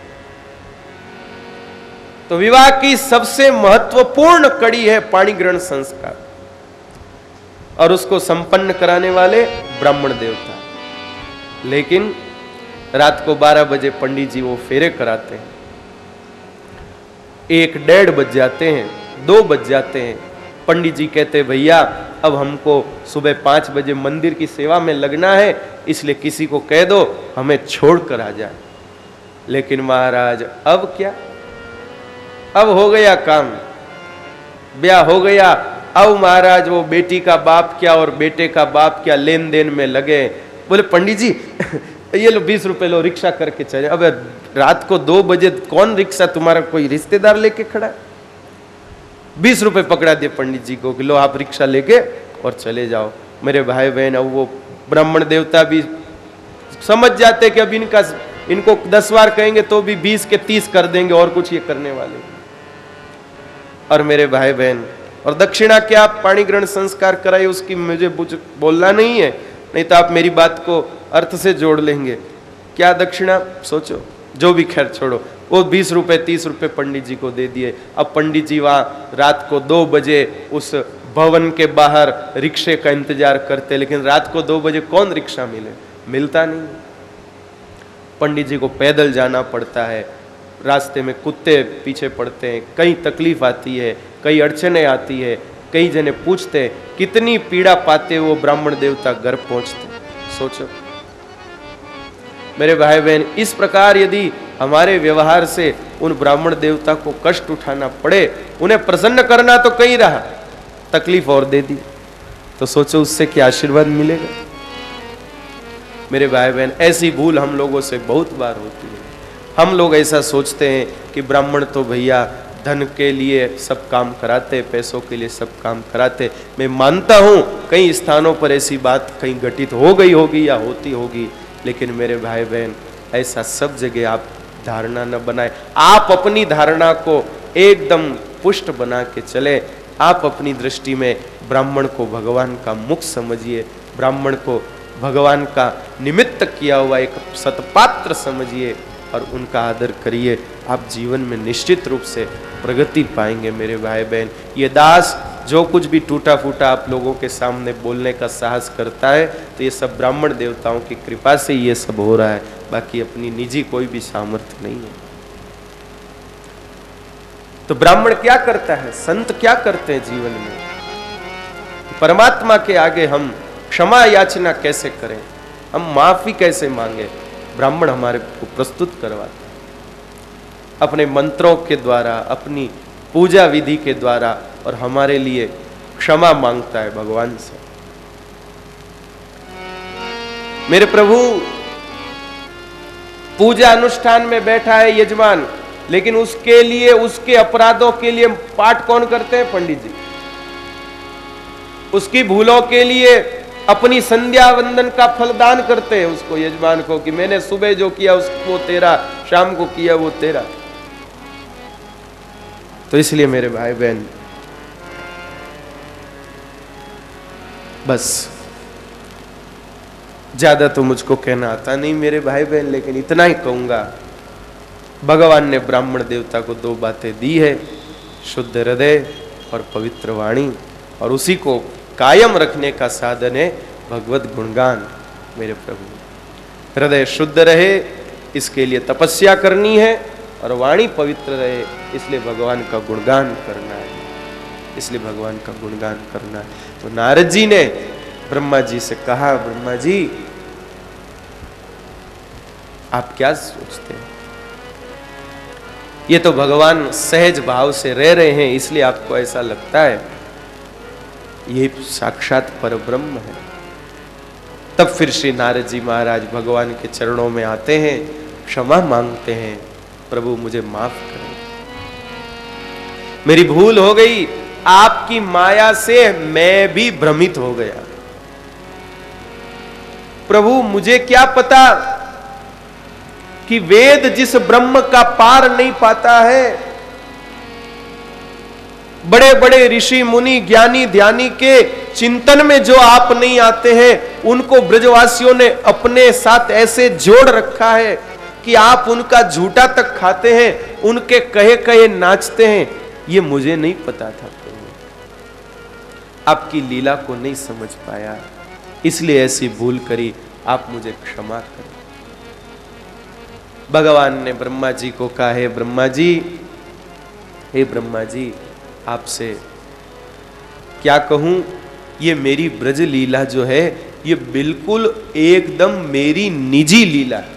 तो विवाह की सबसे महत्वपूर्ण कड़ी है पाणी ग्रहण संस्कार, और उसको संपन्न कराने वाले ब्राह्मण देवता। लेकिन रात को बारह बजे पंडित जी वो फेरे कराते हैं, एक डेढ़ बज जाते हैं, दो बज जाते हैं। पंडित जी कहते भैया अब हमको सुबह पांच बजे मंदिर की सेवा में लगना है, इसलिए किसी को कह दो हमें छोड़ कर आ जाए। लेकिन महाराज अब क्या, अब हो गया काम, ब्याह हो गया। अब महाराज वो बेटी का बाप क्या और बेटे का बाप क्या लेन देन में लगे। बोले पंडित जी ये लो बीस रुपए लो, रिक्शा करके चले। अब रात को दो बजे कौन रिक्शा, तुम्हारा कोई रिश्तेदार लेके खड़ा है? बीस रुपए पकड़ा दिए पंडित जी को कि लो आप रिक्शा लेके और चले जाओ। मेरे भाई बहन अब वो ब्राह्मण देवता भी समझ जाते कि अब इनका इनको दस बार कहेंगे तो भी बीस के तीस कर देंगे और कुछ ये करने वाले। और मेरे भाई बहन, और दक्षिणा क्या, पाणी ग्रहण संस्कार कराए उसकी मुझे बोलना नहीं है, नहीं तो आप मेरी बात को अर्थ से जोड़ लेंगे। क्या दक्षिणा सोचो, जो भी खैर छोड़ो, वो बीस रुपए तीस रुपए पंडित जी को दे दिए। अब पंडित जी वहां रात को दो बजे उस भवन के बाहर रिक्शे का इंतजार करते, लेकिन रात को दो बजे कौन रिक्शा मिले, मिलता नहीं। पंडित जी को पैदल जाना पड़ता है, रास्ते में कुत्ते पीछे पड़ते हैं, कई तकलीफ आती है, कई अड़चने आती है, कई जने पूछते कितनी पीड़ा पाते वो ब्राह्मण देवता घर पहुंचते। सोचो मेरे भाई बहन, इस प्रकार यदि हमारे व्यवहार से उन ब्राह्मण देवता को कष्ट उठाना पड़े, उन्हें प्रसन्न करना तो कहीं रहा, तकलीफ और दे दी, तो सोचो उससे क्या आशीर्वाद मिलेगा। मेरे भाई बहन, ऐसी भूल हम लोगों से बहुत बार होती है। हम लोग ऐसा सोचते हैं कि ब्राह्मण तो भैया धन के लिए सब काम कराते, पैसों के लिए सब काम कराते। मैं मानता हूं कई स्थानों पर ऐसी बात कहीं घटित हो गई होगी या होती होगी, लेकिन मेरे भाई बहन ऐसा सब जगह आप धारणा न बनाए। आप अपनी धारणा को एकदम पुष्ट बना के चले। आप अपनी दृष्टि में ब्राह्मण को भगवान का मुख समझिए, ब्राह्मण को भगवान का निमित्त किया हुआ एक सतपात्र समझिए और उनका आदर करिए। आप जीवन में निश्चित रूप से प्रगति पाएंगे मेरे भाई बहन। ये दास जो कुछ भी टूटा फूटा आप लोगों के सामने बोलने का साहस करता है, तो ये सब ब्राह्मण देवताओं की कृपा से ये सब हो रहा है, बाकी अपनी निजी कोई भी सामर्थ्य नहीं है। तो ब्राह्मण क्या करता है, संत क्या करते हैं जीवन में? परमात्मा के आगे हम क्षमा याचना कैसे करें, हम माफी कैसे मांगे, ब्राह्मण हमारे को प्रस्तुत करवाता है अपने मंत्रों के द्वारा, अपनी पूजा विधि के द्वारा, और हमारे लिए क्षमा मांगता है भगवान से। मेरे प्रभु, पूजा अनुष्ठान में बैठा है यजमान, लेकिन उसके लिए, उसके अपराधों के लिए पाठ कौन करते हैं? पंडित जी। उसकी भूलों के लिए अपनी संध्या वंदन का फलदान करते हैं उसको, यजमान को, कि मैंने सुबह जो किया उसको तेरा, शाम को किया वो तेरा। तो इसलिए मेरे भाई बहन, बस ज्यादा तो मुझको कहना आता नहीं मेरे भाई बहन, लेकिन इतना ही कहूंगा, भगवान ने ब्राह्मण देवता को दो बातें दी है, शुद्ध हृदय और पवित्र वाणी, और उसी को कायम रखने का साधन है भगवत गुणगान। मेरे प्रभु, हृदय शुद्ध रहे इसके लिए तपस्या करनी है, और वाणी पवित्र रहे इसलिए भगवान का गुणगान करना है, इसलिए भगवान का गुणगान करना है। तो नारद जी ने ब्रह्मा जी से कहा, ब्रह्मा जी आप क्या सोचते हैं? ये तो भगवान सहज भाव से रह रहे हैं इसलिए आपको ऐसा लगता है, ये साक्षात परब्रह्म है। तब फिर श्री नारद जी महाराज भगवान के चरणों में आते हैं, क्षमा मांगते हैं, प्रभु मुझे माफ करें, मेरी भूल हो गई, आपकी माया से मैं भी भ्रमित हो गया। प्रभु मुझे क्या पता कि वेद जिस ब्रह्म का पार नहीं पाता है, बड़े बड़े ऋषि मुनि ज्ञानी ध्यानी के चिंतन में जो आप नहीं आते हैं, उनको ब्रजवासियों ने अपने साथ ऐसे जोड़ रखा है कि आप उनका झूठा तक खाते हैं, उनके कहे कहे नाचते हैं। ये मुझे नहीं पता था, आपकी लीला को नहीं समझ पाया, इसलिए ऐसी भूल करी, आप मुझे क्षमा करें। भगवान ने ब्रह्मा जी को कहा, हे ब्रह्मा जी, हे ब्रह्मा जी, आपसे क्या कहूं, ये मेरी ब्रज लीला जो है ये बिल्कुल एकदम मेरी निजी लीला है।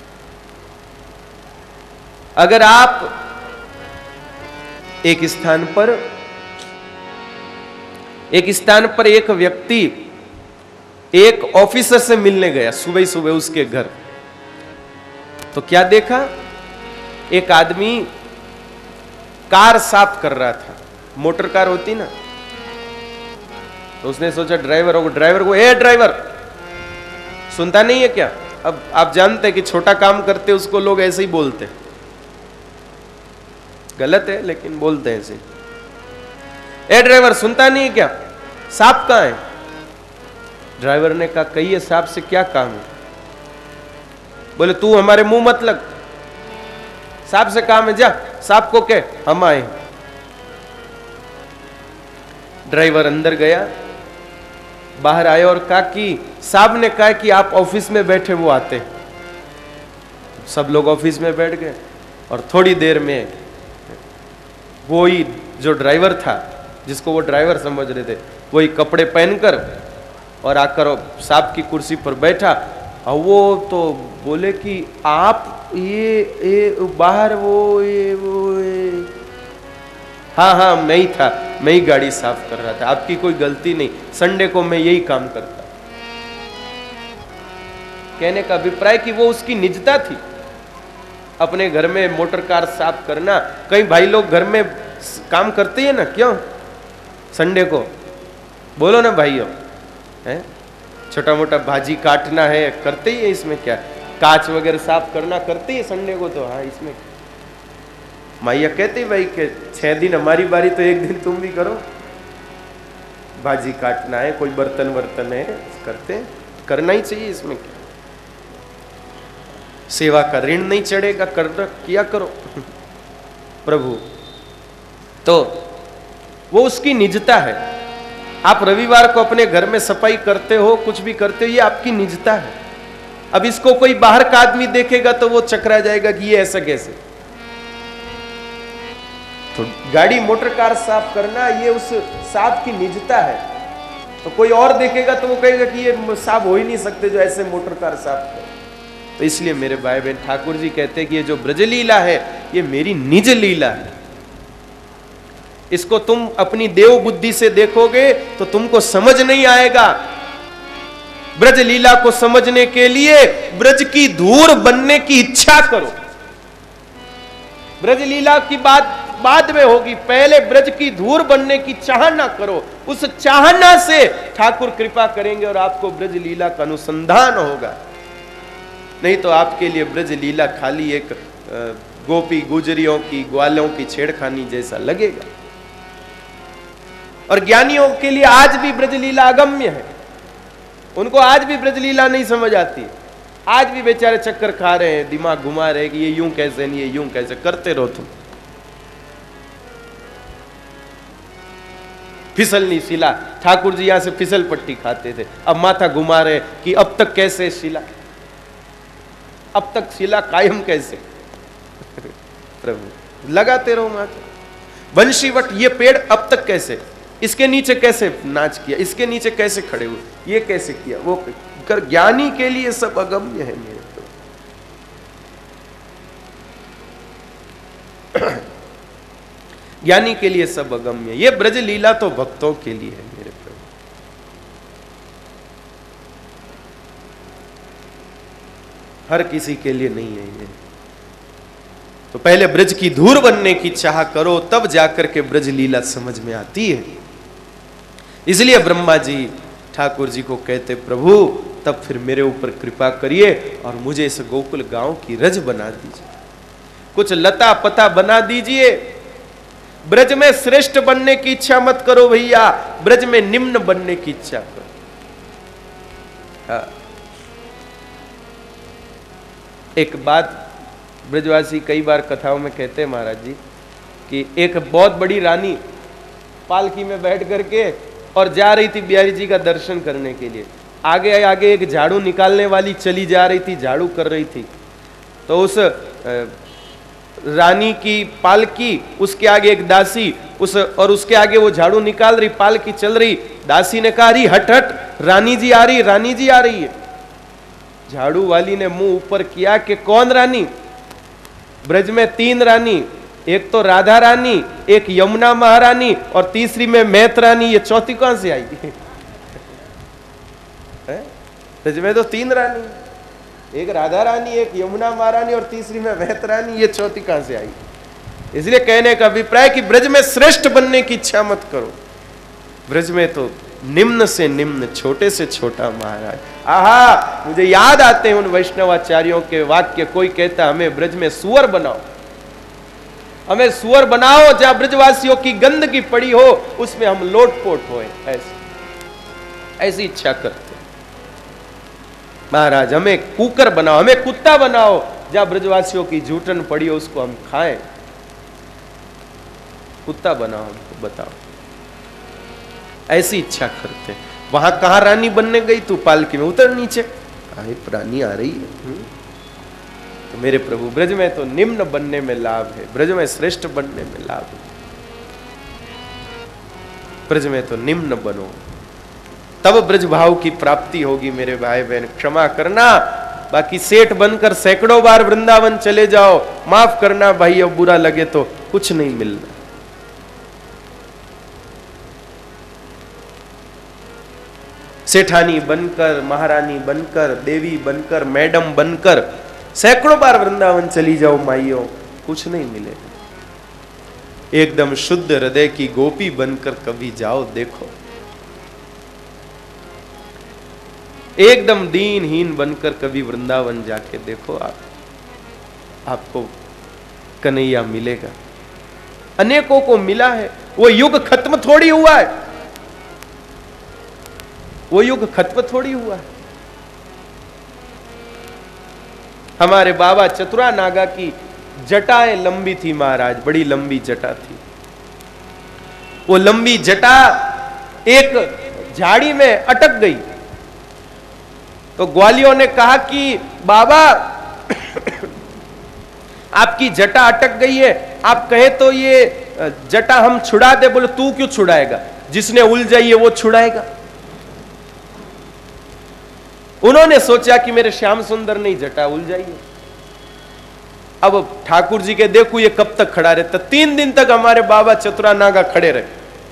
अगर आप एक स्थान पर एक स्थान पर एक व्यक्ति एक ऑफिसर से मिलने गया सुबह ही सुबह उसके घर, तो क्या देखा, एक आदमी कार साफ कर रहा था, मोटर कार होती ना, तो उसने सोचा ड्राइवर को ड्राइवर को ए ड्राइवर, सुनता नहीं है क्या? अब आप जानते हैं कि छोटा काम करते उसको लोग ऐसे ही बोलते, गलत है लेकिन बोलते हैं ऐसे, ए ड्राइवर सुनता नहीं है क्या, सांप कहां है? ड्राइवर ने कहा कहिए सांप से क्या काम है? बोले तू हमारे मुंह मत लग, सांप से काम है, जा सांप को कह हम आए। ड्राइवर अंदर गया, बाहर आया और कहा कि साहब ने कहा कि आप ऑफिस में बैठे, वो आते। सब लोग ऑफिस में बैठ गए और थोड़ी देर में वो ही जो ड्राइवर था, जिसको वो ड्राइवर समझ रहे थे, वही कपड़े पहनकर और आकर साहब की कुर्सी पर बैठा। और वो तो बोले कि आप ये ये बाहर वो ये वो ये हाँ हाँ मैं ही था, मैं ही गाड़ी साफ कर रहा था, आपकी कोई गलती नहीं, संडे को मैं यही काम करता। कहने का अभिप्राय कि वो उसकी निजता थी, अपने घर में मोटर कार साफ करना। कई भाई लोग घर में काम करते हैं ना, क्यों? संडे को बोलो ना भाइयों, हैं छोटा मोटा भाजी काटना है, करते ही है, इसमें क्या? कांच वगैरह साफ करना करते ही संडे को, तो हाँ इसमें माइया कहती भाई कि छह दिन हमारी बारी तो एक दिन तुम भी करो, भाजी काटना है, कोई बर्तन वर्तन है, करते हैं, करना ही चाहिए, इसमें क्या? सेवा का ऋण नहीं चढ़ेगा, कर किया करो प्रभु। तो वो उसकी निजता है। आप रविवार को अपने घर में सफाई करते हो, कुछ भी करते हो, ये आपकी निजता है। अब इसको कोई बाहर का आदमी देखेगा तो वो चकरा जाएगा कि ये ऐसा कैसे। तो गाड़ी मोटर कार साफ करना ये उस साहब की निजता है। तो कोई और देखेगा तो वो कहेगा कि ये साहब हो ही नहीं सकते जो ऐसे मोटर कार साफ करे। तो इसलिए मेरे भाई बहन, ठाकुर जी कहते हैं कि ये जो ब्रजलीला है ये मेरी निज लीला है। इसको तुम अपनी देव बुद्धि से देखोगे तो तुमको समझ नहीं आएगा। ब्रज लीला को समझने के लिए ब्रज की धूर बनने की इच्छा करो। ब्रज लीला की बात बाद में होगी, पहले ब्रज की धूर बनने की चाहना करो। उस चाहना से ठाकुर कृपा करेंगे और आपको ब्रज लीला का अनुसंधान होगा। नहीं तो आपके लिए ब्रज लीला खाली एक गोपी गुजरियों की, ग्वालों की छेड़खानी जैसा लगेगा। और ज्ञानियों के लिए आज भी ब्रज लीला अगम्य है, उनको आज भी ब्रज लीला नहीं समझ आती। आज भी बेचारे चक्कर खा रहे हैं, दिमाग घुमा रहे हैं कि ये यूं कैसे नहीं, ये यूं कैसे, करते रहो तुम। फिसलनी शिला, ठाकुर जी यहां से फिसल पट्टी खाते थे, अब माथा घुमा रहे कि अब तक कैसे शिला, अब तक शिला कायम कैसे प्रभु, लगाते रहो माथा। बंशीवट, ये पेड़ अब तक कैसे, इसके नीचे कैसे नाच किया, इसके नीचे कैसे खड़े हुए, ये कैसे किया, वो कर। ज्ञानी के लिए सब अगम्य है मेरे तो ज्ञानी के लिए सब अगम्य। ये ब्रज लीला तो भक्तों के लिए है मेरे प्रभु। हर किसी के लिए नहीं है ये। तो पहले ब्रज की धूर बनने की चाह करो, तब जाकर के ब्रज लीला समझ में आती है। इसलिए ब्रह्मा जी ठाकुर जी को कहते, प्रभु तब फिर मेरे ऊपर कृपा करिए और मुझे इस गोकुल गांव की रज बना दीजिए, कुछ लता पता बना दीजिए। ब्रज में श्रेष्ठ बनने की इच्छा मत करो भैया, ब्रज में निम्न बनने की इच्छा करो। हाँ। एक बात ब्रजवासी कई बार कथाओं में कहते हैं महाराज जी कि एक बहुत बड़ी रानी पालकी में बैठ करके और जा रही थी बिहारी जी का दर्शन करने के लिए। आगे आगे एक झाड़ू निकालने वाली चली जा रही थी, झाड़ू कर रही थी। तो उस रानी की पालकी, उसके आगे एक दासी, उस और उसके आगे वो झाड़ू निकाल रही, पालकी चल रही। दासी ने कहा, अरे हट हट, रानी जी आ रही, रानी जी आ रही है। झाड़ू वाली ने मुंह ऊपर किया कि कौन रानी? ब्रज में तीन रानी, एक तो राधा रानी, एक यमुना महारानी और तीसरी में मैथ रानी, ये चौथी कहां से आई? ब्रज में तो तीन रानी, एक राधा रानी, एक यमुना महारानी और तीसरी में मैथ रानी, ये चौथी कहां से आई? इसलिए कहने का अभिप्राय कि ब्रज में श्रेष्ठ बनने की इच्छा मत करो। ब्रज में तो निम्न से निम्न, छोटे से छोटा महाराज। आहा, मुझे याद आते हैं उन वैष्णवाचार्यों के वाक्य। कोई कहता हमें ब्रज में सुअर बनाओ, हमें सुअर बनाओ, जहां ब्रजवासियों की गंदगी पड़ी हो उसमें हम लोटपोट होए, ऐसी ऐसी इच्छा करते महाराज। हमें कुकर बनाओ, हमें कुत्ता बनाओ, जहां ब्रजवासियों की जूठन पड़ी हो उसको हम खाएं। कुत्ता बनाओ, हमको बताओ, ऐसी इच्छा करते हैं। वहां कहां रानी बनने गई तू? पालकी में उतर नीचे, आए रानी आ रही है। तो मेरे प्रभु, ब्रज में तो निम्न बनने में लाभ है, ब्रज में श्रेष्ठ बनने में लाभ है। ब्रज में तो निम्न बनो, तब ब्रज भाव की प्राप्ति होगी। मेरे भाई बहन, क्षमा करना, बाकी सेठ बनकर सैकड़ों बार वृंदावन चले जाओ, माफ करना भाई, अब बुरा लगे तो कुछ नहीं मिलना। सेठानी बनकर, महारानी बनकर, देवी बनकर, मैडम बनकर सैकड़ों बार वृंदावन चली जाओ माइयों, कुछ नहीं मिलेगा। एकदम शुद्ध हृदय की गोपी बनकर कभी जाओ, देखो, एकदम दीनहीन बनकर कभी वृंदावन जाके देखो, आप आपको कन्हैया मिलेगा। अनेकों को मिला है। वो युग खत्म थोड़ी हुआ है, वो युग खत्म थोड़ी हुआ है। हमारे बाबा चतुरा नागा की जटाएं लंबी थी महाराज, बड़ी लंबी जटा थी। वो लंबी जटा एक झाड़ी में अटक गई, तो ग्वालियों ने कहा कि बाबा आपकी जटा अटक गई है, आप कहे तो ये जटा हम छुड़ा दे। बोले तू क्यों छुड़ाएगा, जिसने उलझाई है वो छुड़ाएगा। उन्होंने सोचा कि मेरे श्याम सुंदर ने जटा उलझाई है। अब ठाकुर जी के देखो ये कब तक खड़ा रहता। तीन दिन तक हमारे बाबा चतुरा नागा खड़े रहे।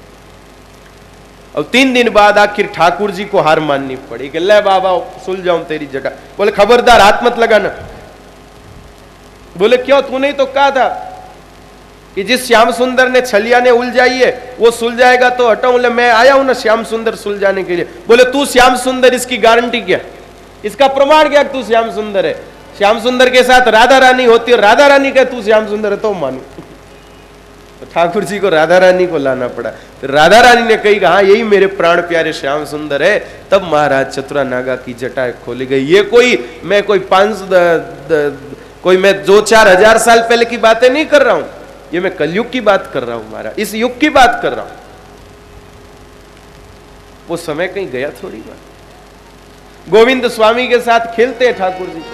और तीन दिन बाद आखिर ठाकुर जी को हार माननी पड़ी कि ले बाबा सुलझाऊं तेरी जटा। बोले खबरदार हाथ मत लगाना। बोले क्यों, तूने ही तो कहा था कि जिस श्याम सुंदर ने छलिया ने उलझाई है वो सुलझाएगा तो हटाऊं। ले मैं आया हूं ना श्याम सुंदर सुलझाने के लिए। बोले तू श्याम सुंदर, इसकी गारंटी क्या, इसका प्रमाण क्या तू श्याम सुंदर है? श्याम सुंदर के साथ राधा रानी होती है, राधा रानी का तू श्याम सुंदर है तो मानू। तो ठाकुर जी को राधा रानी को लाना पड़ा। तो राधा रानी ने कही हाँ यही मेरे प्राण प्यारे श्याम सुंदर है। तब महाराज चतुरा नागा की जटा खोली गई। ये कोई मैं कोई पांच कोई मैं दो चार हजार साल पहले की बातें नहीं कर रहा हूं, ये मैं कलयुग की बात कर रहा हूं महाराज, इस युग की बात कर रहा हूं। वो समय कहीं गया थोड़ी बात। गोविंद स्वामी के साथ खेलते हैं ठाकुर जी,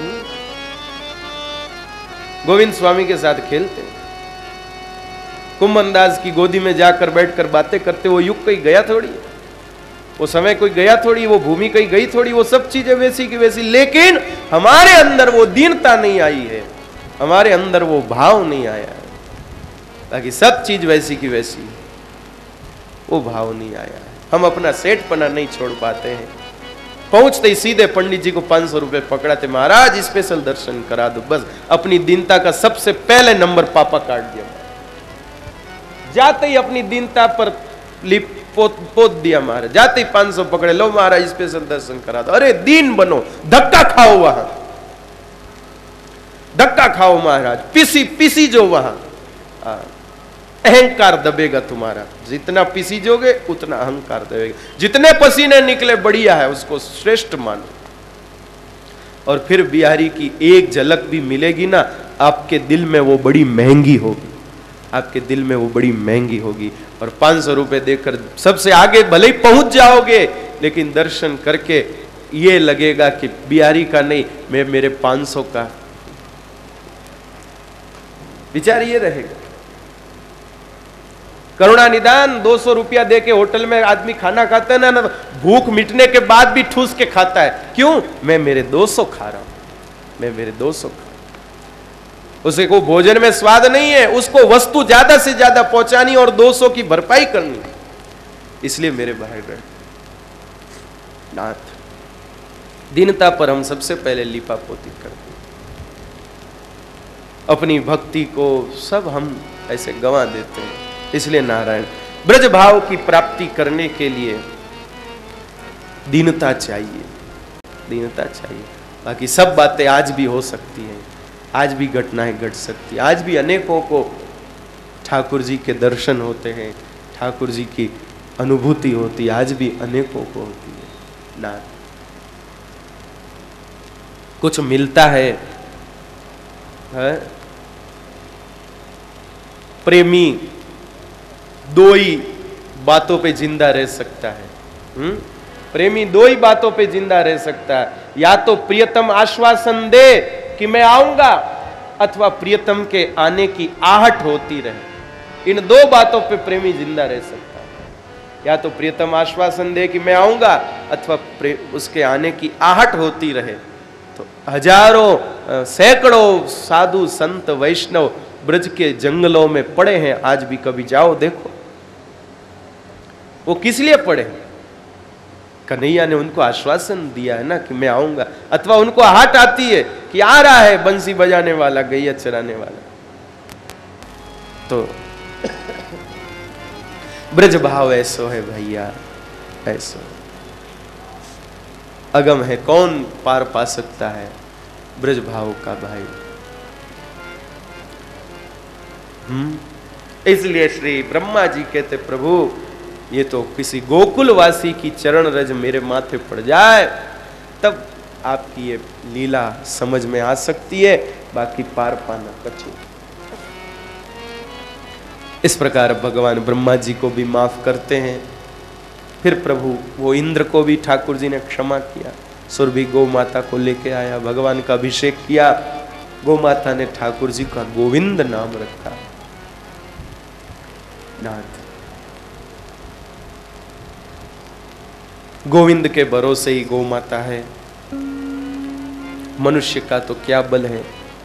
गोविंद स्वामी के साथ खेलते हैं, कुंभन दास की गोदी में जाकर बैठकर बातें करते। वो युग कहीं गया थोड़ी, वो समय कोई गया थोड़ी, वो भूमि कहीं गई थोड़ी, वो सब चीजें वैसी की वैसी। लेकिन हमारे अंदर वो दीनता नहीं आई है, हमारे अंदर वो भाव नहीं आया है। ताकि सब चीज वैसी की वैसी, वो भाव नहीं आया है। हम अपना सेठपना नहीं छोड़ पाते हैं। पहुंचते ही सीधे पंडित जी को पांच सौ रुपए पकड़ाते, महाराज स्पेशल दर्शन करा दो। बस अपनी दीनता का सबसे पहले नंबर पापा काट दिया। जाते ही अपनी दीनता पर लिप पोत पोत दिया महाराज। जाते ही पांच सौ पकड़े, लो महाराज स्पेशल दर्शन करा दो। अरे दीन बनो, धक्का खाओ वहां, धक्का खाओ महाराज, पीसी पीसी जो वहां, अहंकार दबेगा तुम्हारा। जितना पीसीजोगे उतना अहंकार दबेगा। जितने पसीने निकले बढ़िया है, उसको श्रेष्ठ मानो। और फिर बिहारी की एक झलक भी मिलेगी ना, आपके दिल में वो बड़ी महंगी होगी, आपके दिल में वो बड़ी महंगी होगी। और पांच सौ रुपए देकर सबसे आगे भले ही पहुंच जाओगे, लेकिन दर्शन करके ये लगेगा कि बिहारी का नहीं, मैं मेरे पांच सौ का विचार ये रहेगा। करुणा निदान दो सौ रुपया दे के होटल में आदमी खाना खाता है ना, ना भूख मिटने के बाद भी ठूस के खाता है। क्यों? मैं मेरे दो सौ खा रहा हूं, मैं मेरे दो सौ खा रहा हूं। उसे को भोजन में स्वाद नहीं है, उसको वस्तु ज्यादा से ज्यादा पहुंचानी और दो सौ की भरपाई करनी। इसलिए मेरे भाई बहन, नाथ, दीनता पर हम सबसे पहले लिपापोती करते हैं। अपनी भक्ति को सब हम ऐसे गंवा देते हैं। इसलिए नारायण, ब्रज भाव की प्राप्ति करने के लिए दीनता चाहिए, दीनता चाहिए। बाकी सब बातें आज भी हो सकती हैं, आज भी घटनाएं घट सकती है, आज भी अनेकों को ठाकुर जी के दर्शन होते हैं, ठाकुर जी की अनुभूति होती है, आज भी अनेकों को होती है। ना कुछ मिलता है, है? प्रेमी दो ही बातों पे जिंदा रह सकता है। हुँ? प्रेमी दो ही बातों पे जिंदा रह सकता है, या तो प्रियतम आश्वासन दे कि मैं आऊंगा, अथवा प्रियतम के आने की आहट होती रहे। इन दो बातों पे प्रेमी जिंदा रह सकता है। या तो प्रियतम आश्वासन दे कि मैं आऊंगा, अथवा उसके आने की आहट होती रहे। तो हजारों सैकड़ों साधु संत वैष्णव ब्रज के जंगलों में पड़े हैं, आज भी कभी जाओ देखो। वो किस लिए पड़े? कन्हैया ने उनको आश्वासन दिया है ना कि मैं आऊंगा, अथवा उनको आहट आती है कि आ रहा है बंसी बजाने वाला, गैया चराने वाला। तो ब्रज भाव ऐसो है भैया, ऐसो अगम है, कौन पार पा सकता है ब्रज भाव का भाई। हम्म इसलिए श्री ब्रह्मा जी कहते, प्रभु ये तो किसी गोकुलवासी की चरण रज मेरे माथे पड़ जाए तब आपकी ये लीला समझ में आ सकती है, बाकी पार पाना कठिन। इस प्रकार भगवान ब्रह्मा जी को भी माफ करते हैं। फिर प्रभु वो इंद्र को भी ठाकुर जी ने क्षमा किया, सुरभि गौ माता को लेके आया, भगवान का अभिषेक किया। गौ माता ने ठाकुर जी का गोविंद नाम रखा। नाथ, गोविंद के भरोसे ही गौ माता है। मनुष्य का तो क्या बल है।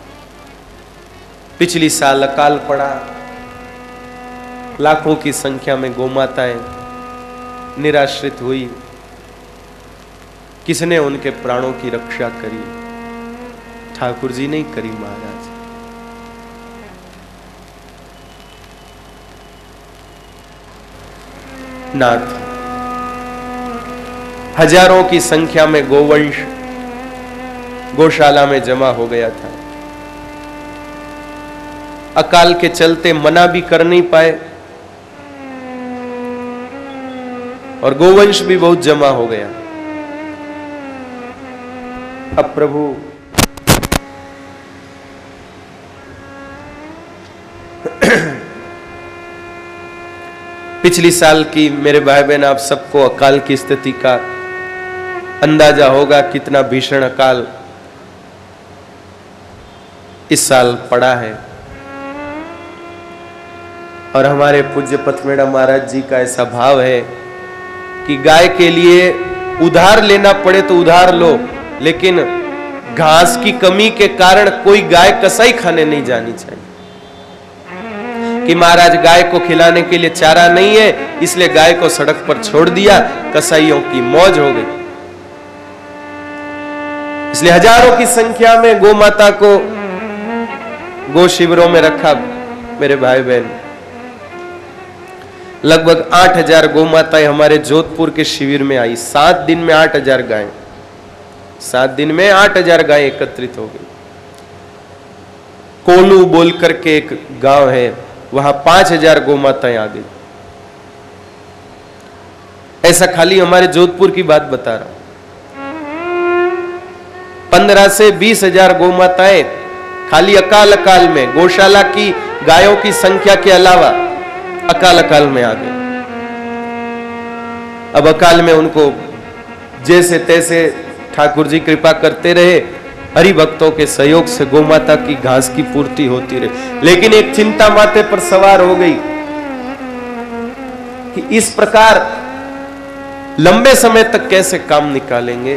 पिछली साल अकाल पड़ा, लाखों की संख्या में गौ माताएं निराश्रित हुई। किसने उनके प्राणों की रक्षा करी? ठाकुर जी नहीं करी महाराज। नाथ, हजारों की संख्या में गोवंश गौशाला में जमा हो गया था। अकाल के चलते मना भी कर नहीं पाए और गोवंश भी बहुत जमा हो गया। अब प्रभु पिछली साल की मेरे भाई बहन आप सबको अकाल की स्थिति का अंदाजा होगा, कितना भीषण अकाल इस साल पड़ा है। और हमारे पूज्य पथमेड़ा महाराज जी का ऐसा भाव है कि गाय के लिए उधार लेना पड़े तो उधार लो, लेकिन घास की कमी के कारण कोई गाय कसाई खाने नहीं जानी चाहिए। कि महाराज गाय को खिलाने के लिए चारा नहीं है, इसलिए गाय को सड़क पर छोड़ दिया, कसाईयों की मौज हो गई। इसलिए हजारों की संख्या में गौ माता को गो शिविरों में रखा। मेरे भाई बहन, लगभग आठ हजार गौ माताएं हमारे जोधपुर के शिविर में आई। सात दिन में आठ हजार गायें, सात दिन में आठ हजार गायें एकत्रित हो गई। कोलू बोल करके एक गांव है, वहां पांच हजार गौ माताएं आ गई। ऐसा खाली हमारे जोधपुर की बात बता रहा हूं। पंद्रह से बीस हजार गौ माताएं खाली अकाल अकाल में, गौशाला की गायों की संख्या के अलावा अकाल अकाल में आ गए। अब अकाल में उनको जैसे तैसे ठाकुर जी कृपा करते रहे, हरि भक्तों के सहयोग से गौ माता की घास की पूर्ति होती रहे। लेकिन एक चिंता माथे पर सवार हो गई कि इस प्रकार लंबे समय तक कैसे काम निकालेंगे।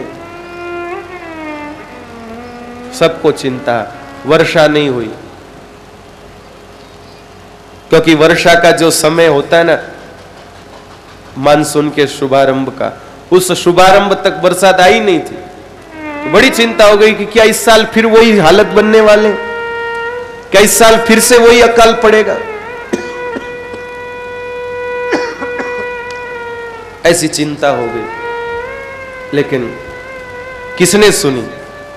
सबको चिंता, वर्षा नहीं हुई, क्योंकि वर्षा का जो समय होता है ना मानसून के शुभारंभ का, उस शुभारंभ तक बरसात आई नहीं थी। तो बड़ी चिंता हो गई कि क्या इस साल फिर वही हालत बनने वाले, क्या इस साल फिर से वही अकाल पड़ेगा। ऐसी चिंता हो गई। लेकिन किसने सुनी?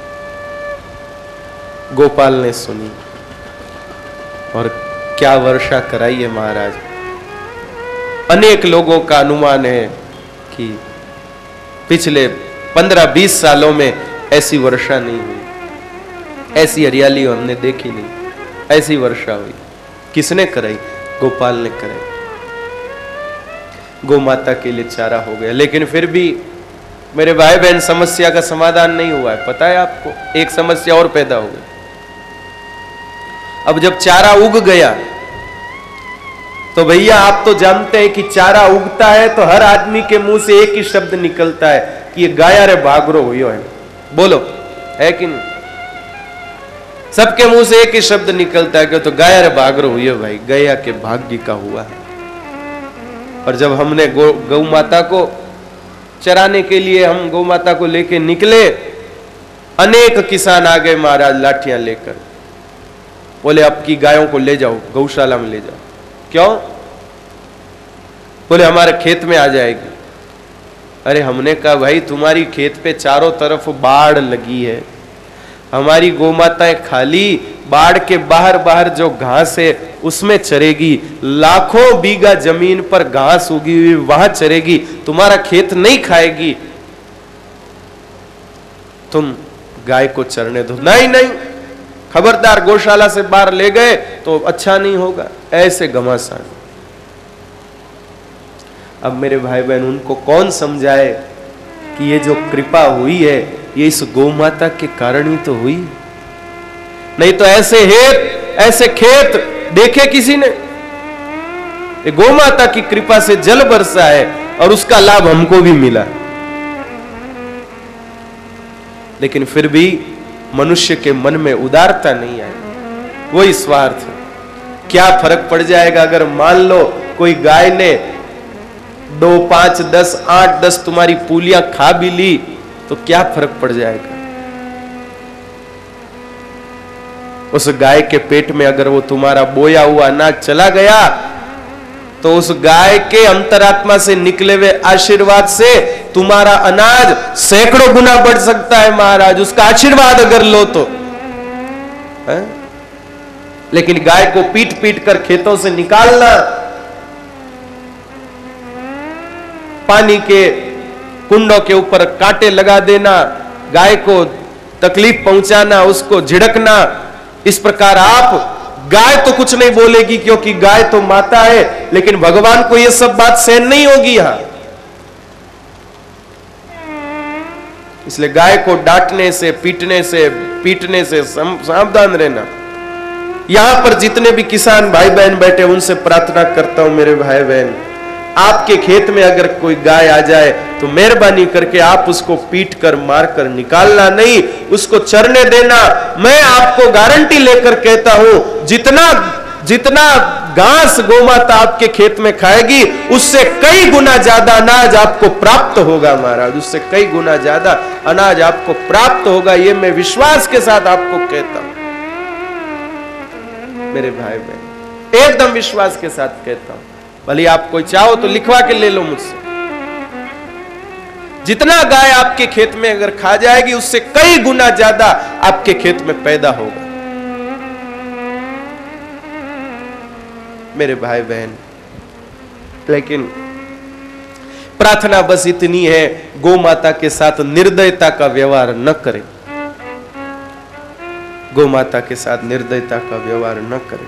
गोपाल ने सुनी और क्या वर्षा कराई है महाराज। अनेक लोगों का अनुमान है कि पिछले पंद्रह बीस सालों में ऐसी वर्षा नहीं हुई, ऐसी हरियाली हमने देखी नहीं, ऐसी वर्षा हुई। किसने कराई? गोपाल ने कराई। गौ माता के लिए चारा हो गया। लेकिन फिर भी मेरे भाई बहन समस्या का समाधान नहीं हुआ है। पता है आपको, एक समस्या और पैदा हो गई। अब जब चारा उग गया तो भैया आप तो जानते हैं कि चारा उगता है तो हर आदमी के मुंह से एक ही शब्द निकलता है कि ये गाया रे भागरो हुई है। बोलो, है कि नहीं? सबके मुंह से एक ही शब्द निकलता है कि तो गाया रे भागरो हुई है भाई, गया के भाग्य का हुआ है। और जब हमने गौ गौ माता को चराने के लिए हम गौ माता को लेके निकले, अनेक किसान आ गए महाराज लाठियां लेकर, बोले आपकी गायों को ले जाओ, गौशाला में ले जाओ। क्यों? बोले हमारे खेत में आ जाएगी। अरे हमने कहा भाई तुम्हारी खेत पे चारों तरफ बाढ़ लगी है, हमारी गौ माताएं खाली बाढ़ के बाहर बाहर जो घास है उसमें चरेगी, लाखों बीघा जमीन पर घास उगी हुई वहां चरेगी, तुम्हारा खेत नहीं खाएगी, तुम गाय को चरने दो। नहीं नहीं, खबरदार, गौशाला से बाहर ले गए तो अच्छा नहीं होगा। ऐसे घमासान। अब मेरे भाई बहन उनको कौन समझाए कि ये जो कृपा हुई है ये इस गौ माता के कारण ही तो हुई, नहीं तो ऐसे हेत ऐसे खेत देखे किसी ने? ये गौ माता की कृपा से जल बरसा है और उसका लाभ हमको भी मिला। लेकिन फिर भी मनुष्य के मन में उदारता नहीं आई, वही स्वार्थ। क्या फर्क पड़ जाएगा अगर मान लो कोई गाय ने दो पांच दस आठ दस तुम्हारी पूलियां खा भी ली तो क्या फर्क पड़ जाएगा? उस गाय के पेट में अगर वो तुम्हारा बोया हुआ अनाज चला गया तो उस गाय के अंतरात्मा से निकले हुए आशीर्वाद से तुम्हारा अनाज सैकड़ों गुना बढ़ सकता है महाराज, उसका आशीर्वाद अगर लो तो है? लेकिन गाय को पीट पीट कर खेतों से निकालना, पानी के कुंडों के ऊपर कांटे लगा देना, गाय को तकलीफ पहुंचाना, उसको झिड़कना, इस प्रकार आप, गाय तो कुछ नहीं बोलेगी क्योंकि गाय तो माता है, लेकिन भगवान को यह सब बात सहन नहीं होगी यहां। इसलिए गाय को डांटने से, पीटने से, पीटने से सावधान रहना। यहां पर जितने भी किसान भाई बहन बैठे उनसे प्रार्थना करता हूं मेरे भाई बहन, आपके खेत में अगर कोई गाय आ जाए तो मेहरबानी करके आप उसको पीट कर मार कर निकालना नहीं, उसको चरने देना। मैं आपको गारंटी लेकर कहता हूं जितना जितना घास गौमाता आपके खेत में खाएगी उससे कई गुना ज्यादा अनाज आपको प्राप्त होगा महाराज, उससे कई गुना ज्यादा अनाज आपको प्राप्त होगा। ये मैं विश्वास के साथ आपको कहता हूं मेरे भाई बहन, एकदम विश्वास के साथ कहता हूं। भले आप कोई चाहो तो लिखवा के ले लो मुझसे, जितना गाय आपके खेत में अगर खा जाएगी उससे कई गुना ज्यादा आपके खेत में पैदा होगा मेरे भाई बहन। लेकिन प्रार्थना बस इतनी है, गौ माता के साथ निर्दयता का व्यवहार न करें, गौ माता के साथ निर्दयता का व्यवहार न करें।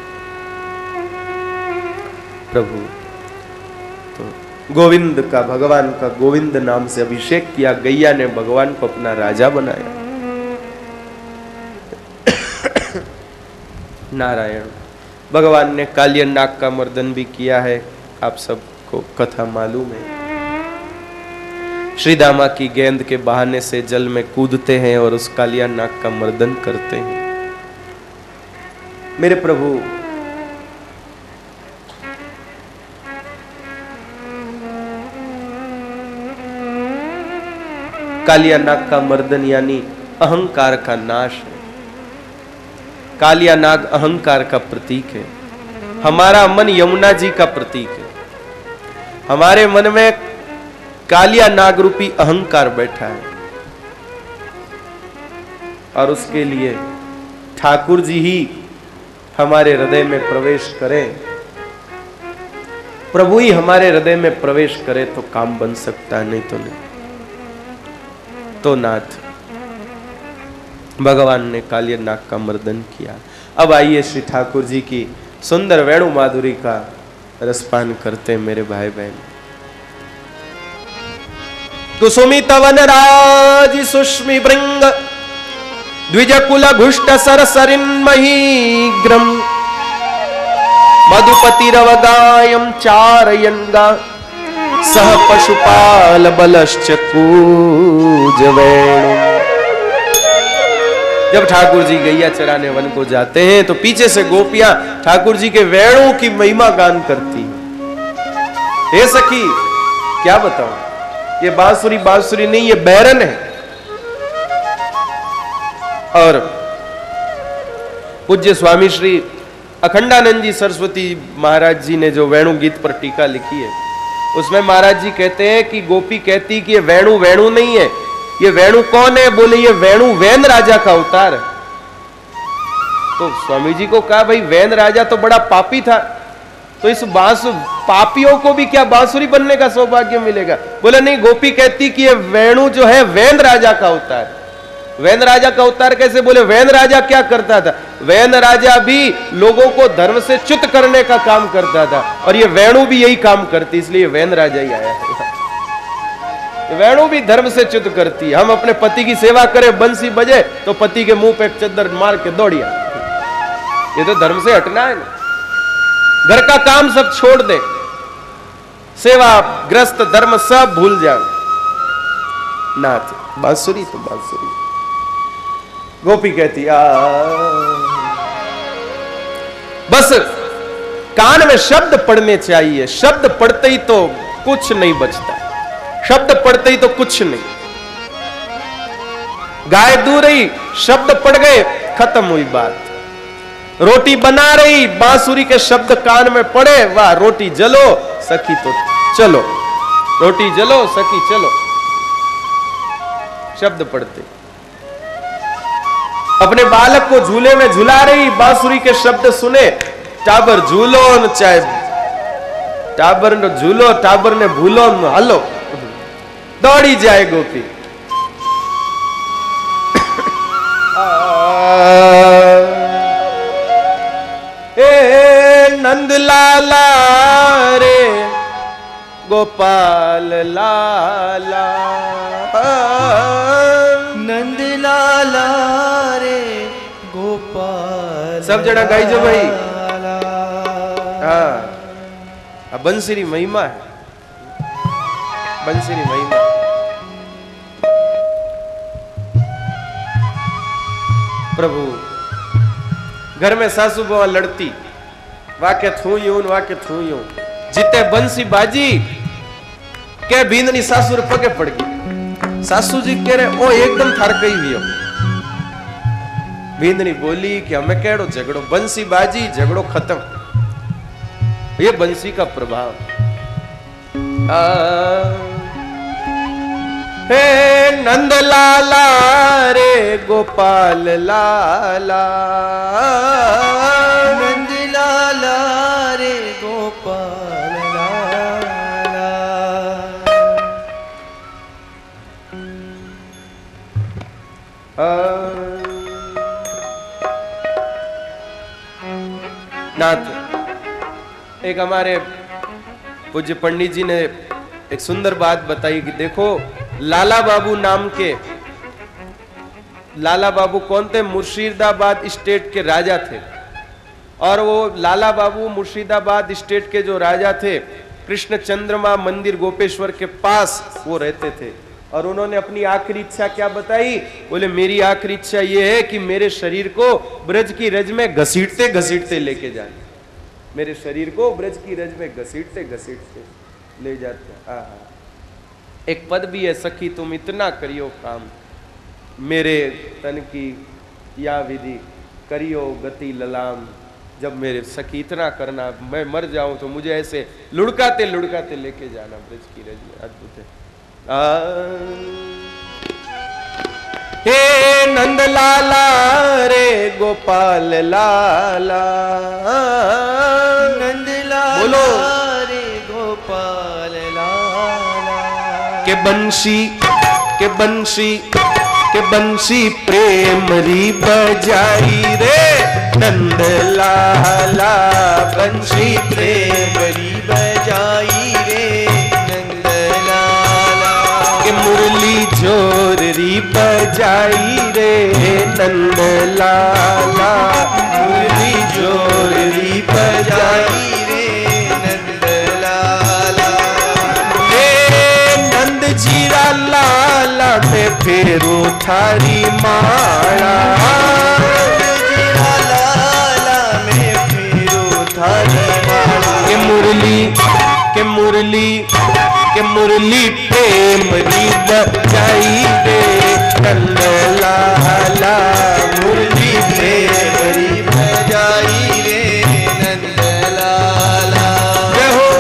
प्रभु तो गोविंद का, भगवान का गोविंद नाम से अभिषेक किया, गैया ने भगवान को अपना राजा बनाया। नारायण। भगवान ने कालिया नाग का मर्दन भी किया है, आप सबको कथा मालूम है। श्री दामा की गेंद के बहाने से जल में कूदते हैं और उस कालिया नाग का मर्दन करते हैं। मेरे प्रभु कालिया नाग का मर्दन यानी अहंकार का नाश है। कालिया नाग अहंकार का प्रतीक है। हमारा मन यमुना जी का प्रतीक है। हमारे मन में कालिया नाग रूपी अहंकार बैठा है और उसके लिए ठाकुर जी ही हमारे हृदय में प्रवेश करें, प्रभु ही हमारे हृदय में प्रवेश करे तो काम बन सकता है, नहीं तो नहीं। तो नाथ भगवान ने कालिया नाग का मर्दन किया। अब आइए श्री ठाकुर जी की सुंदर वेणु माधुरी का रसपान करते हैं मेरे भाई बहन। कुसुमित वनराज सुष्मि भृंग द्विजकुल घुष्ट सरसरिन्महीग्रम मधुपतिरवगायं चारयन्गा सह पशुपाल बलश्च कूज वेणु। जब ठाकुर जी गैया चराने वन को जाते हैं तो पीछे से गोपियां ठाकुर जी के वेणु की महिमा गान करती हैं। हे सखी क्या बताऊं, ये बांसुरी बांसुरी नहीं, ये बैरन है। और पूज्य स्वामी श्री अखंडानंद जी सरस्वती महाराज जी ने जो वेणु गीत पर टीका लिखी है, उसमें महाराज जी कहते हैं कि गोपी कहती कि ये वेणु वेणु नहीं है, ये वेणु कौन है? बोले ये वेणु वैन राजा का अवतार है। तो स्वामी जी को कहा भाई वैन राजा तो बड़ा पापी था, तो इस बांसु पापियों को भी क्या बांसुरी बनने का सौभाग्य मिलेगा? बोले नहीं, गोपी कहती कि ये वेणु जो है वैन राजा का अवतार है। वैन राजा का अवतार कैसे? बोले वैन राजा क्या करता था? वैन राजा भी लोगों को धर्म से च्युत करने का काम करता था और ये वेणु भी यही काम करती, इसलिए वैन राजा ही आया है। वेणु भी धर्म से च्युत करती है। हम अपने पति की सेवा करें, बंसी बजे तो पति के मुंह पे एक चद्दर मार के दौड़िया, ये तो धर्म से हटना है ना। घर का काम सब छोड़ दे, सेवा ग्रस्त धर्म सब भूल जाओ। नाथ बांसुरी तो बांसुरी। गोपी कहती आ बस कान में शब्द पढ़ने चाहिए, शब्द पढ़ते ही तो कुछ नहीं बचता, शब्द पढ़ते ही तो कुछ नहीं। गाय दूर रही, शब्द पड़ गए, खत्म हुई बात। रोटी बना रही, बांसुरी के शब्द कान में पड़े, वाह रोटी जलो सखी तो चलो, रोटी जलो सखी चलो, शब्द पढ़ते। अपने बालक को झूले में झुला रही, बांसुरी के शब्द सुने, टाबर झूलो न चाहे टाबर ने झूलो, टाबर ने भूलो न हलो, दौड़ी जाए गोपी। ए नंद लाला रे गोपाल लाला, नंद लाला रे गोपाल। सब जना गाई जो भाई। हाँ, अब बंसुरी महिमा है, बंसुरी महिमा। प्रभु घर में सासू बुआ लड़ती, वाके थू यूं वाके थू यूं, जिते बंसी बाजी के भींदनी सासू रे पगे पड़ गई। सासू जी कह रहे ओ एकदम थार कही हुई हो। भींदनी बोली कि हमें केड़ो झगड़ो, बंसी बाजी झगड़ो खत्म। ये बंसी का प्रभाव। आ, हे नंद लाला रे गोपाल लाला, नंद लाला रे गोपाल लाला। नाथ एक हमारे पूज्य पंडित जी ने एक सुंदर बात बताई कि देखो लाला बाबू नाम के, लाला बाबू कौन थे? मुर्शिदाबाद स्टेट के राजा थे। और वो लाला बाबू मुर्शिदाबाद स्टेट के जो राजा थे, कृष्ण चंद्रमा मंदिर गोपेश्वर के पास वो रहते थे। और उन्होंने अपनी आखिरी इच्छा क्या बताई? बोले मेरी आखिरी इच्छा ये है कि मेरे शरीर को ब्रज की रज में घसीटते घसीटते लेके जाए, मेरे शरीर को ब्रज की रज में घसीटते घसीटते ले जाते। आहा, एक पद भी है, सखी तुम इतना करियो काम, मेरे तन की या विधि करियो गति ललाम। जब मेरे सखी इतना करना, मैं मर जाऊं तो मुझे ऐसे लुढ़काते लुढ़काते लेके जाना ब्रज की रज में। अद्भुत है। हे नंद लाला रे गोपाल लाला, नंद लाला रे गोपाल लाला, के बंशी के बंशी के बंशी प्रेम री बजाई रे, नंद लाला बंशी प्रेम री बजाई रे, नंद लाला, के मुरली जोर री बजाई रे, नंद लाला मुरली जोर री बजाई रे, नंद लाला, हे नंद जीरा लाला मैं फेरू थारी माला, जीरा लाला मैं फेरू थारी माला, के मुरली के मुरली के मुरली प्रेम री बजाई रे, नंद लाला मुरली प्रेम री बजाई रे, नंद लाला, जय हो।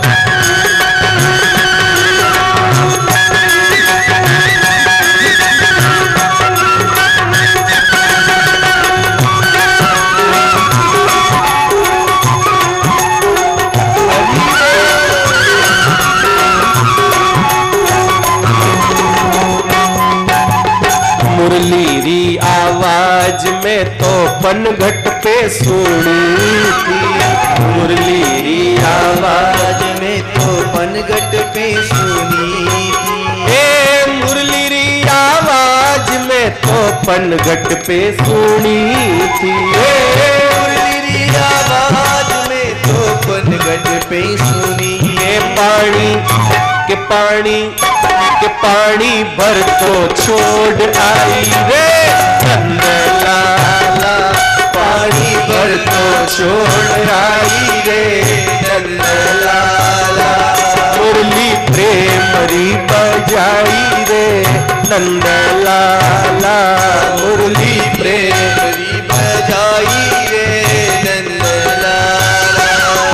मुरली री आवाज में तो पनघट पे सुनी थी, मुरली री आवाज आज में तो पनघट पे सुनी थी, ए मुरली री आवाज में तो पनघट पे सुनी थी, ए मुरली री आवाज में तो पनघट पे सुनी, के पानी के पानी के पानी भर तो छोड़ आई रे, नंद लाला पानी भर तो छोड़ आई रे, नंद लाला मुरली प्रेम री बजाई रे, नंद लाला मुरली प्रेम री बजाई रे, नंद लाला,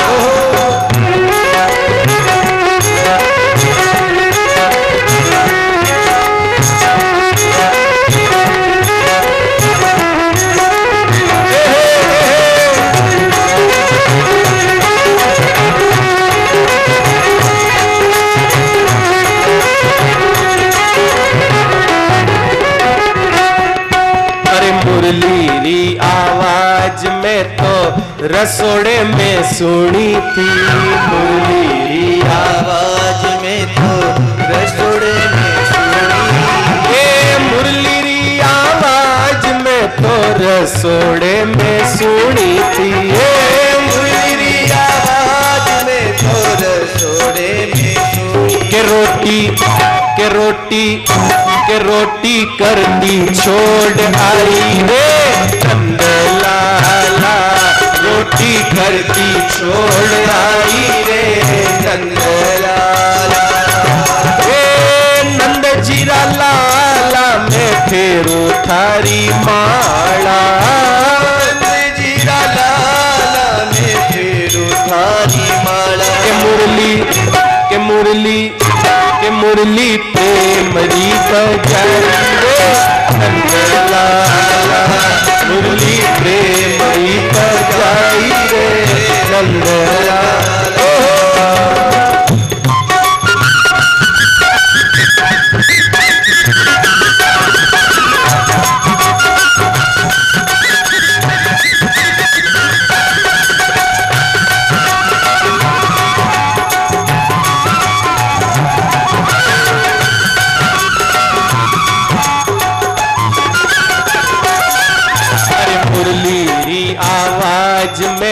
मुरली री आवाज में तो रसोड़े में सुनी थी, मुरली री आवाज में तो रसोड़े में सुनी, ए मुरली री आवाज में तो रसोड़े में सुनी थी, ए मुरली री आवाज में तो रसोड़े में सुनी, के रोटी के रोटी के रोटी करती छोड़ आई रे, नंद लाला रोटी करती छोड़ आई रे, नंद लाला, ए नंद जीरा लाला मैं फेरू थारी माला, नंद जीरा लाला मैं फेरू थारी माला, के मुरली के मुरली के मुरली प्रेम री बजाई रे, नंद लाला मुरली प्रेम री बजाई रे, नंद लाला।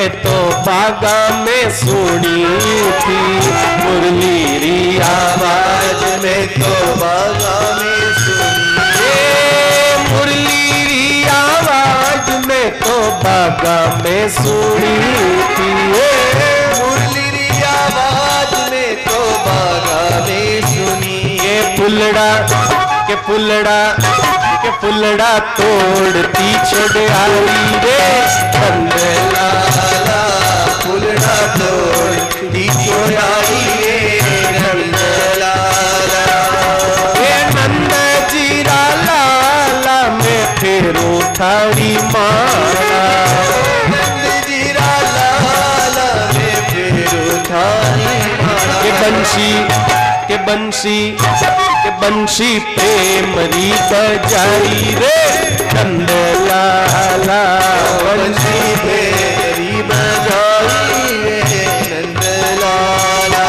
मैं तो बागा में सुनी थी मुरली री आवाज में तो बागा में सुनी मुरली री आवाज में तो बागा में सुनी थी मुरली री आवाज में तो बागा में सुनी ये फुलड़ा के फुलड़ा के फुलड़ा तोड़ती छोड़ आई रे नंद लाला फुलड़ा तोड़ती छोड़ आई रे नंद लाला ये नंद जीरा लाला मैं फेरू थारी माला नंद जीरा लाला मैं फेरू थारी माला के बंशी के बंशी के बंशी प्रेम री बजाई रे नंद लाला बंशी फेरी बजाई रे नंद लाला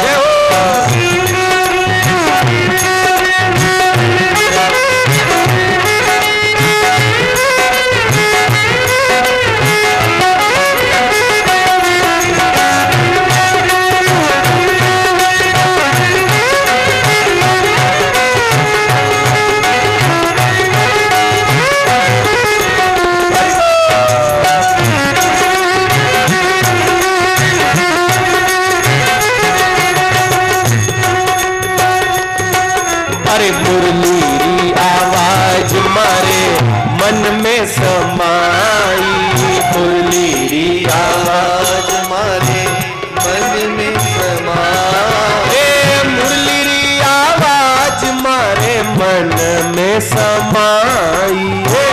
मुरली आवाज मारे मन में समाई मुरली आवाज मारे मन में समाई मुरली आवाज मारे मन में समाई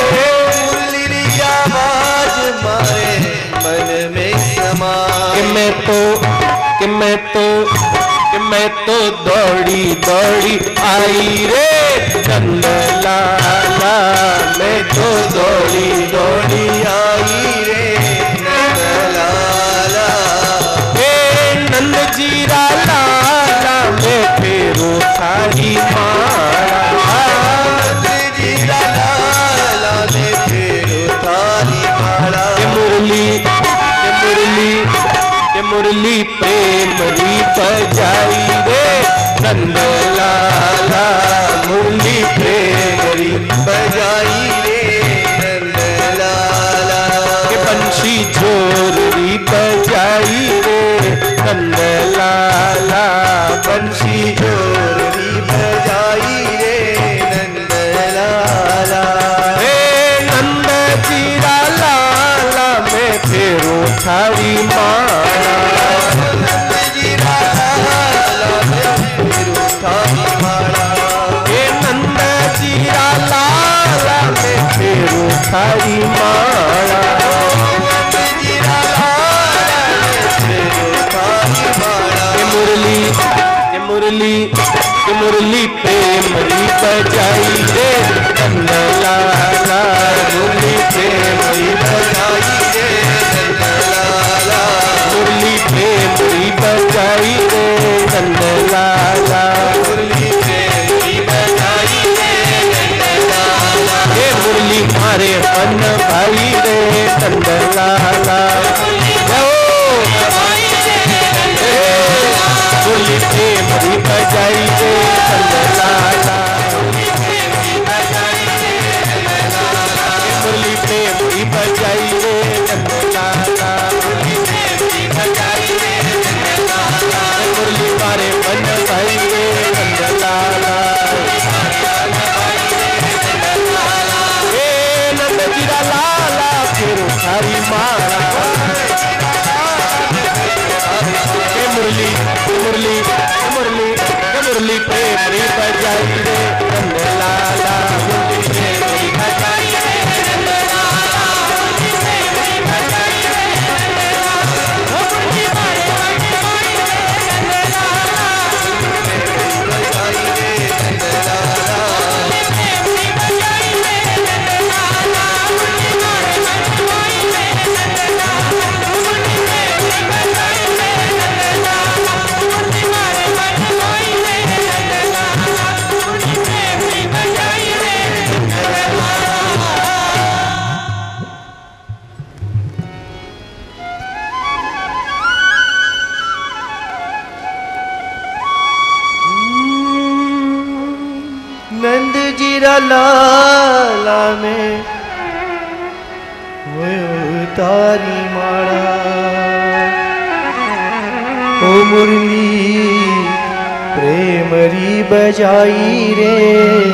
मुरली आवाज मारे मन में समाई कि मैं तो कि मैं तो कि मैं तो दौड़ी दौड़ी आई रे नंद लाला मैं तो दौड़ी दौड़ी आई रे नंद लाला हे नंद जीरा लाला मैं फेरू थारी माला नंद जीरा लाला मैं फेरू थारी माला के मुरली के मुरली के मुरली प्रेम री बजाई रे नंद लाला मुरली प्रेम री बजाई रे नंद लाला के बंशी जोर री बजाई रे नंद लाला बंशी जोर री बजाई रे नंद लाला हे नंद जीरा लाला मैं फेरू थारी माला नंद जीरा लाला मैं फेरू थारी माला हे नंद जीरा लाला मैं फेरू थारी माला नंद जीरा लाला मैं फेरू थारी माला के मुरली के मुरली के मुरली प्रेम री बजाई रे नंद लाला मुरली प्रेम री बजाई रे नंद लाला मुरली प्रेम री बजाई रे नंद लाला मुरली प्रेम बजाई रे नंद लाला हे मुरली मारे मन भाई रे नंद लाला मुरली प्रेम री बजाई रे नंद लाला मुरली प्रेम री बजाई रे नंद लाला मुरली मारे मन भाई रे नंद लाला हे नंद जीरा लाला फिर थारी माला हे मुरली मुरली मुरली मुरली प्रेम री बजाई रे नंद लाला मुरली प्रेम री बजाई रे नंद लाला मुरली प्रेम री बजाई रे मुरली मारे मन भाई रे नंद लाला बजाई रे नंद लाला प्रेम री बजाई रे नंद लाला मुरली मारे मन भाई रे नंद तारी माला। ओ मुरली प्रेम री बजाई रे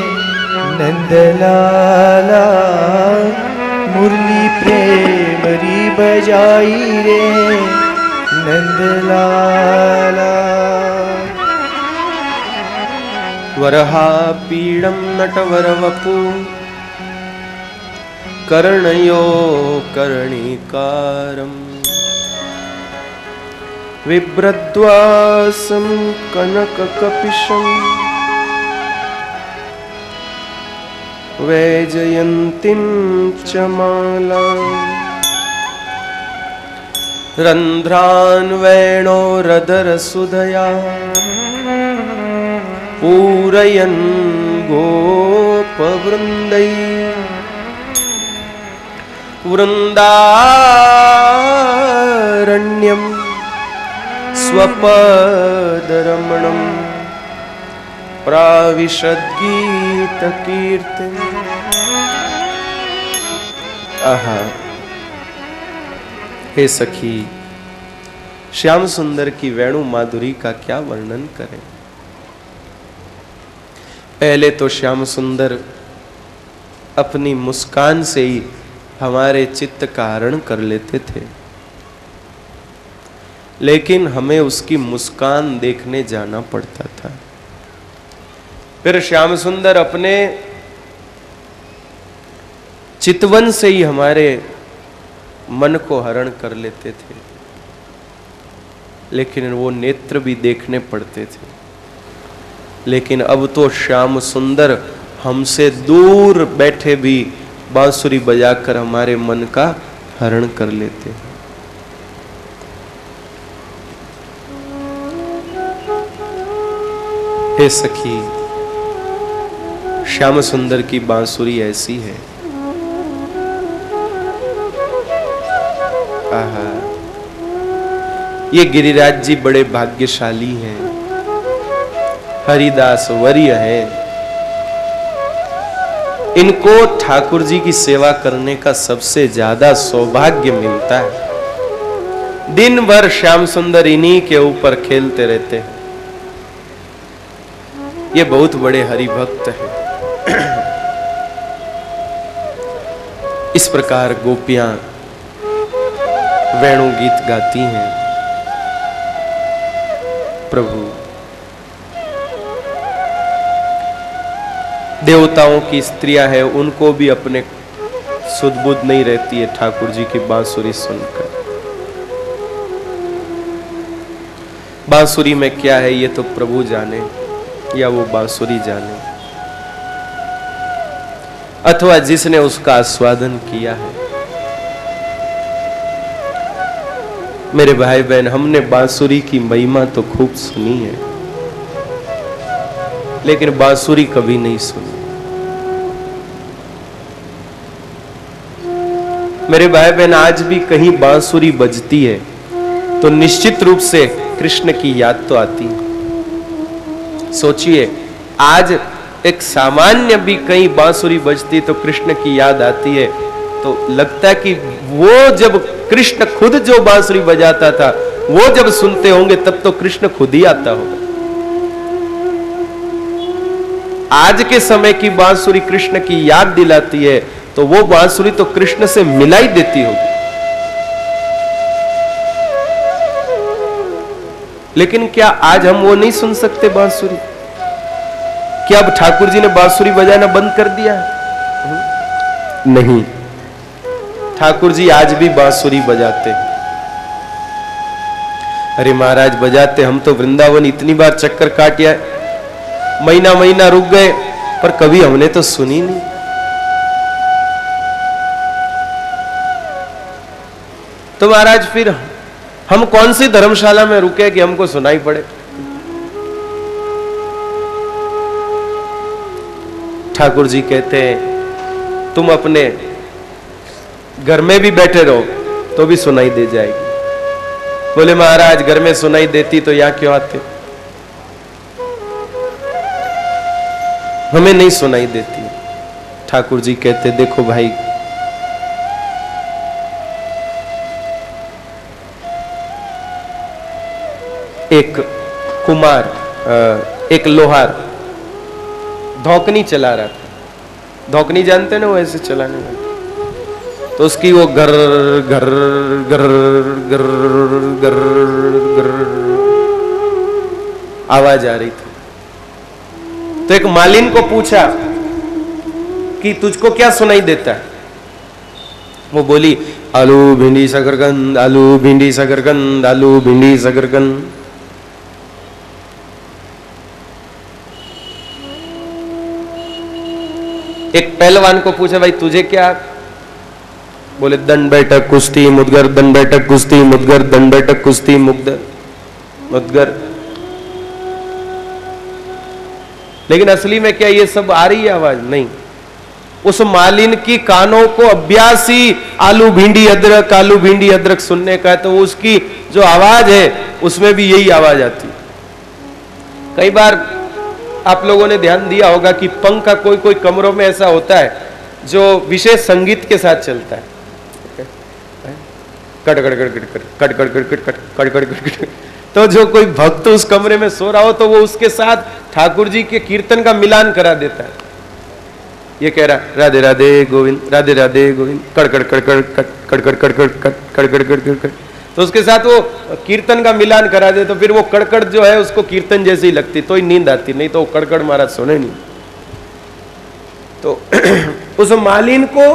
नंदलाला, मुरली प्रेम री बजाई रे नंदलाला। वरहा पीडम नटवर वपु कर्णयो कर्णिकारम, विभ्रद्वासं कनक कपिशं वैजयन्तीं च मालां। रन्ध्रान् वेणोरधर सुधया पूरयन् गोपवृन्दै, वृन्दारण्यं स्वपदरमणं प्राविशद्गीतकीर्तिम्। आहा, हे सखी, श्याम सुंदर की वेणु माधुरी का क्या वर्णन करें। पहले तो श्याम सुंदर अपनी मुस्कान से ही हमारे चित्त का हरण कर लेते थे, लेकिन हमें उसकी मुस्कान देखने जाना पड़ता था। फिर श्याम सुंदर अपने चितवन से ही हमारे मन को हरण कर लेते थे, लेकिन वो नेत्र भी देखने पड़ते थे। लेकिन अब तो श्याम सुंदर हमसे दूर बैठे भी बांसुरी बजाकर हमारे मन का हरण कर लेते हैं। हे सखी, श्याम सुंदर की बांसुरी ऐसी है। आहा, ये गिरिराज जी बड़े भाग्यशाली हैं, हरिदास वर्य हैं। इनको ठाकुर जी की सेवा करने का सबसे ज्यादा सौभाग्य मिलता है। दिन भर श्याम सुंदर इन्हीं के ऊपर खेलते रहते हैं। ये बहुत बड़े हरिभक्त हैं। इस प्रकार गोपियां वेणु गीत गाती हैं। प्रभु, देवताओं की स्त्रियां हैं, उनको भी अपने सुध बुध नहीं रहती है ठाकुर जी की बांसुरी सुनकर। बांसुरी में क्या है ये तो प्रभु जाने, या वो बांसुरी जाने, अथवा जिसने उसका आस्वादन किया है। मेरे भाई बहन, हमने बांसुरी की महिमा तो खूब सुनी है, लेकिन बांसुरी कभी नहीं सुनी। मेरे भाई बहन, आज भी कहीं बांसुरी बजती है तो निश्चित रूप से कृष्ण की याद तो आती है। सोचिए, आज एक सामान्य भी कहीं बांसुरी बजती तो कृष्ण की याद आती है, तो लगता है कि वो जब कृष्ण खुद जो बांसुरी बजाता था वो जब सुनते होंगे तब तो कृष्ण खुद ही आता होगा। आज के समय की बांसुरी कृष्ण की याद दिलाती है, तो वो बांसुरी तो कृष्ण से मिलाई देती होगी। लेकिन क्या आज हम वो नहीं सुन सकते बांसुरी? क्या अब ठाकुर जी ने बांसुरी बजाना बंद कर दिया है? नहीं, ठाकुर जी आज भी बांसुरी बजाते हैं। अरे महाराज बजाते, हम तो वृंदावन इतनी बार चक्कर काट आए, महीना महीना रुक गए, पर कभी हमने तो सुनी नहीं। तो महाराज फिर हम कौन सी धर्मशाला में रुके कि हमको सुनाई पड़े? ठाकुर जी कहते हैं तुम अपने घर में भी बैठे रहो तो भी सुनाई दे जाएगी। बोले महाराज घर में सुनाई देती तो यहां क्यों आते? हमें नहीं सुनाई देती। ठाकुर जी कहते देखो भाई, एक कुमार, एक लोहार धौकनी चला रहा था। धौकनी जानते ना, वो ऐसे चलाने वाला। तो उसकी वो गर गर गर गर गर गर आवाज आ रही थी। तो एक मालिन को पूछा कि तुझको क्या सुनाई देता है? वो बोली, आलू भिंडी शकरकंद, आलू भिंडी शकरकंद, आलू भिंडी शकरकंद। एक पहलवान को पूछा, भाई तुझे क्या? बोले, दंड बैठक कुश्ती मुदगर, दंड बैठक कुश्ती मुदगर, दंड बैठक कुश्ती मुदगर मुदगर। लेकिन असली में क्या ये सब आ रही है आवाज? नहीं। उस मालिन की कानों को अभ्यास ही आलू भिंडी अदरक, आलू भिंडी अदरक सुनने का है, तो उसकी जो आवाज है उसमें भी यही आवाज आती। कई बार आप लोगों ने ध्यान दिया होगा कि पंख का कोई कोई कमरों में ऐसा होता है जो विशेष संगीत के साथ चलता है। Cut cut cut cut cut cut cut cut cut cut cut cut. तो जो कोई भक्त उस कमरे में सो रहा हो तो वो उसके साथ ठाकुर जी के कीर्तन का मिलान करा देता है। ये कह रहा, राधे राधे गोविंद, राधे राधे गोविंद, कड़ कड़ कड़ कड़ कड़ कड़ कड़ कड़ कड़ कड़ कड़ कड़ कड़ कड़। तो उसके साथ वो कीर्तन का मिलान करा दे तो फिर वो कड़कड़ जो है उसको कीर्तन जैसी लगती, तो ही नींद आती, नहीं तो वो कड़कड़ महाराज सोने नहीं। तो उस मालिन को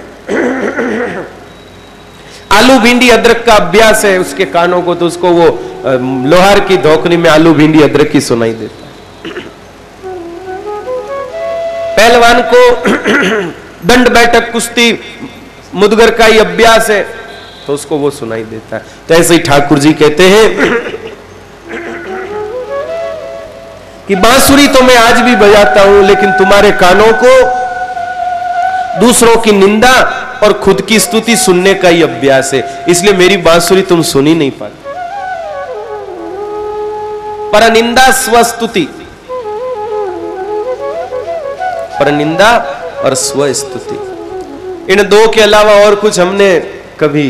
आलू भिंडी अदरक का अभ्यास है उसके कानों को, तो उसको वो लोहार की धौकनी में आलू भिंडी अदरक की सुनाई देता है। पहलवान को दंड बैठक कुश्ती मुदगर का ही अभ्यास है तो उसको वो सुनाई देता है। तो ऐसे ही ठाकुर जी कहते हैं कि बांसुरी तो मैं आज भी बजाता हूं, लेकिन तुम्हारे कानों को दूसरों की निंदा और खुद की स्तुति सुनने का ही अभ्यास है, इसलिए मेरी बांसुरी तुम सुन ही नहीं पाते। पर निंदा स्वस्तुति, पर निंदा और स्वस्तुति, इन दो के अलावा और कुछ हमने कभी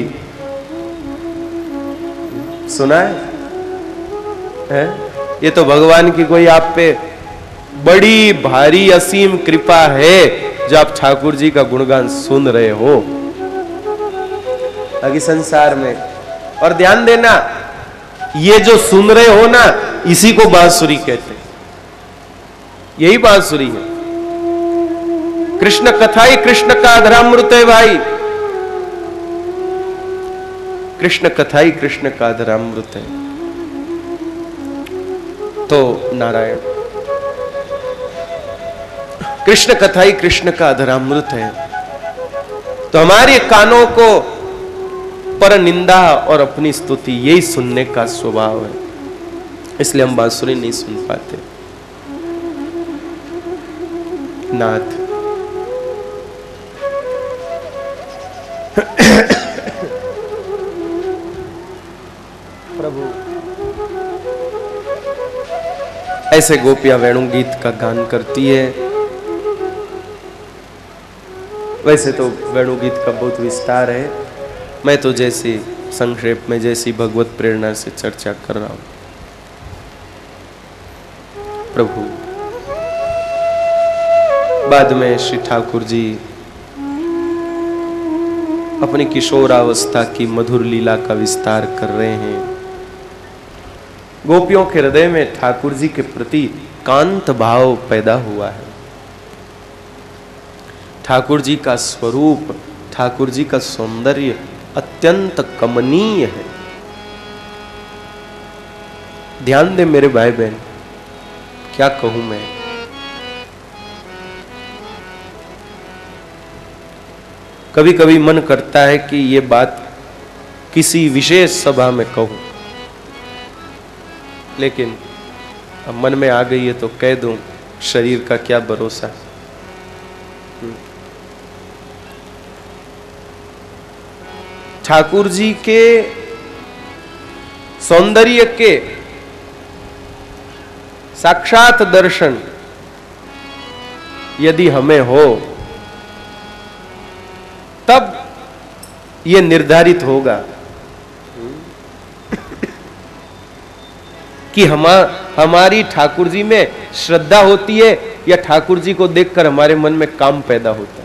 सुना है? है? ये तो भगवान की कोई आप पे बड़ी भारी असीम कृपा है जो आप ठाकुर जी का गुणगान सुन रहे हो अभी संसार में। और ध्यान देना, ये जो सुन रहे हो ना, इसी को बांसुरी कहते हैं। यही बांसुरी है। कृष्ण कथा ही कृष्ण का अधरामृत है भाई। कृष्ण कथा ही कृष्ण का अधरामृत है। तो नारायण, कृष्ण कथा ही कृष्ण का अधरामृत है। तो हमारे कानों को पर निंदा और अपनी स्तुति यही सुनने का स्वभाव है, इसलिए हम बांसुरी नहीं सुन पाते। नाथ प्रभु, ऐसे गोपियां वेणु गीत का गान करती है। वैसे तो वेणु गीत का बहुत विस्तार है, मैं तो जैसी संक्षेप में जैसी भगवत प्रेरणा से चर्चा कर रहा हूं। प्रभु, बाद में श्री ठाकुर जी अपनी किशोरावस्था की मधुर लीला का विस्तार कर रहे हैं। गोपियों के हृदय में ठाकुर जी के प्रति कांत भाव पैदा हुआ है। ठाकुर जी का स्वरूप, ठाकुर जी का सौंदर्य अत्यंत कमनीय है। ध्यान दे मेरे भाई बहन, क्या कहूं मैं। कभी कभी मन करता है कि ये बात किसी विशेष सभा में कहूं, लेकिन अब मन में आ गई है तो कह दूं, शरीर का क्या भरोसा। ठाकुर जी के सौंदर्य के साक्षात दर्शन यदि हमें हो तब यह निर्धारित होगा कि हम हमारी ठाकुर जी में श्रद्धा होती है या ठाकुर जी को देखकर हमारे मन में काम पैदा होता है।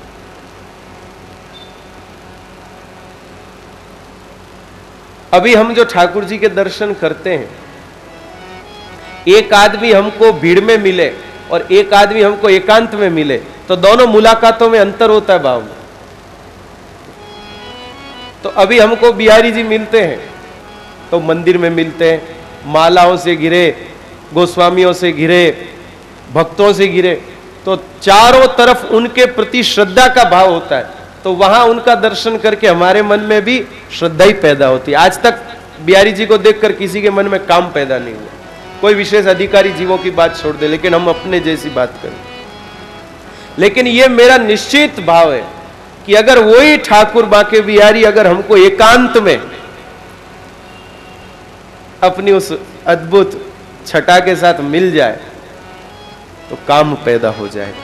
अभी हम जो ठाकुर जी के दर्शन करते हैं, एक आदमी हमको भीड़ में मिले और एक आदमी हमको एकांत में मिले, तो दोनों मुलाकातों में अंतर होता है भाव में। तो अभी हमको बिहारी जी मिलते हैं तो मंदिर में मिलते हैं, मालाओं से घिरे, गोस्वामियों से घिरे, भक्तों से घिरे, तो चारों तरफ उनके प्रति श्रद्धा का भाव होता है। तो वहां उनका दर्शन करके हमारे मन में भी श्रद्धा ही पैदा होती है। आज तक बिहारी जी को देखकर किसी के मन में काम पैदा नहीं हुआ। कोई विशेष अधिकारी जीवों की बात छोड़ दे, लेकिन हम अपने जैसी बात करें। लेकिन यह मेरा निश्चित भाव है कि अगर वही ठाकुर बांके बिहारी अगर हमको एकांत में अपनी उस अद्भुत छटा के साथ मिल जाए तो काम पैदा हो जाएगा।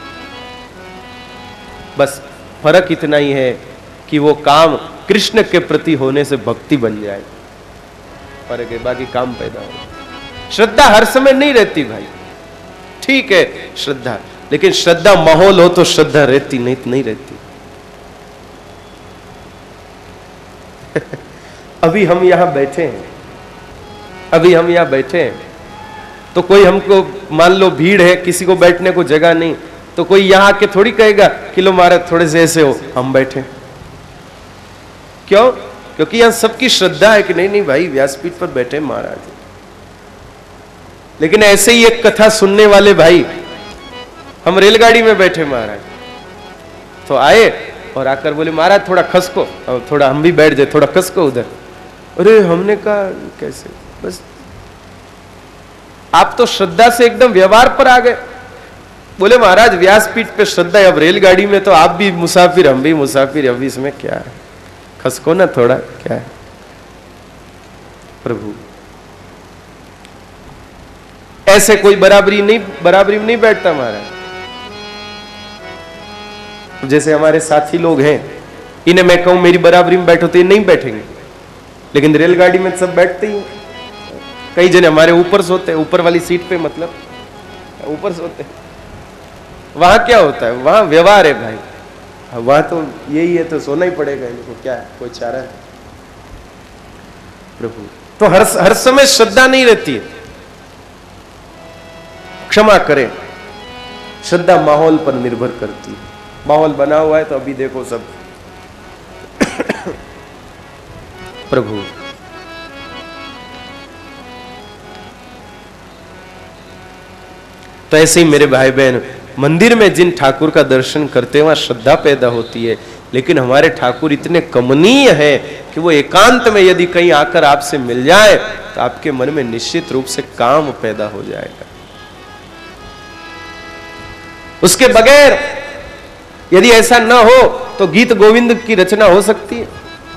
बस फर्क इतना ही है कि वो काम कृष्ण के प्रति होने से भक्ति बन जाए, फर्क है, बाकी काम पैदा हो। श्रद्धा हर समय नहीं रहती भाई, ठीक है श्रद्धा, लेकिन श्रद्धा माहौल हो तो श्रद्धा रहती, नहीं तो नहीं रहती। अभी हम यहां बैठे हैं, अभी हम यहां बैठे हैं तो कोई हमको, मान लो भीड़ है, किसी को बैठने को जगह नहीं, तो कोई यहां आके थोड़ी कहेगा कि लो महाराज थोड़े से ऐसे हो, हम बैठे। क्यों? क्योंकि यहां सबकी श्रद्धा है कि नहीं नहीं भाई व्यासपीठ पर बैठे महाराज। लेकिन ऐसे ही एक कथा सुनने वाले भाई, हम रेलगाड़ी में बैठे महाराज, तो आए और आकर बोले महाराज थोड़ा खसको, और थोड़ा हम भी बैठ जाए, थोड़ा खसको उधर। अरे हमने कहा कैसे? बस आप तो श्रद्धा से एकदम व्यवहार पर आ गए। बोले महाराज व्यासपीठ पे श्रद्धा है, अब रेलगाड़ी में तो आप भी मुसाफिर हम भी मुसाफिर, अभी इसमें क्या है, खसको ना थोड़ा, क्या है। प्रभु ऐसे कोई बराबरी नहीं, बराबरी में नहीं बैठता महाराज। जैसे हमारे साथी लोग हैं, इन्हें मैं कहूं मेरी बराबरी में बैठो तो ये नहीं बैठेंगे, लेकिन रेलगाड़ी में सब बैठते ही। कई जने हमारे ऊपर सोते हैं, ऊपर वाली सीट पे, मतलब ऊपर सोते हैं। वहां क्या होता है? वहां व्यवहार है भाई, वहां तो यही है, तो सोना ही पड़ेगा इनको, क्या है, कोई चारा है। प्रभु तो हर हर समय श्रद्धा नहीं रहती है, क्षमा करें, श्रद्धा माहौल पर निर्भर करती है। माहौल बना हुआ है तो अभी देखो सब। प्रभु तो ऐसे ही मेरे भाई बहन, मंदिर में जिन ठाकुर का दर्शन करते हैं वहां श्रद्धा पैदा होती है, लेकिन हमारे ठाकुर इतने कमनीय हैं कि वो एकांत में यदि कहीं आकर आपसे मिल जाए तो आपके मन में निश्चित रूप से काम पैदा हो जाएगा। उसके बगैर यदि ऐसा न हो तो गीत गोविंद की रचना हो सकती है?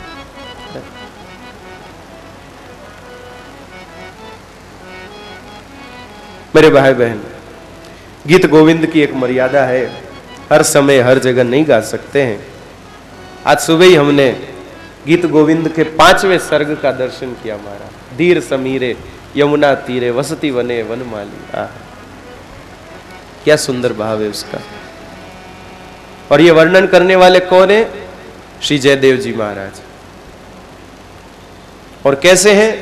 मेरे भाई बहन, गीत गोविंद की एक मर्यादा है, हर समय हर जगह नहीं गा सकते हैं। आज सुबह ही हमने गीत गोविंद के पांचवें सर्ग का दर्शन किया। हमारा धीर समीरे यमुना तीरे वसती वने वनमाली, आह क्या सुंदर भाव है उसका। और ये वर्णन करने वाले कौन है? श्री जयदेव जी महाराज। और कैसे हैं?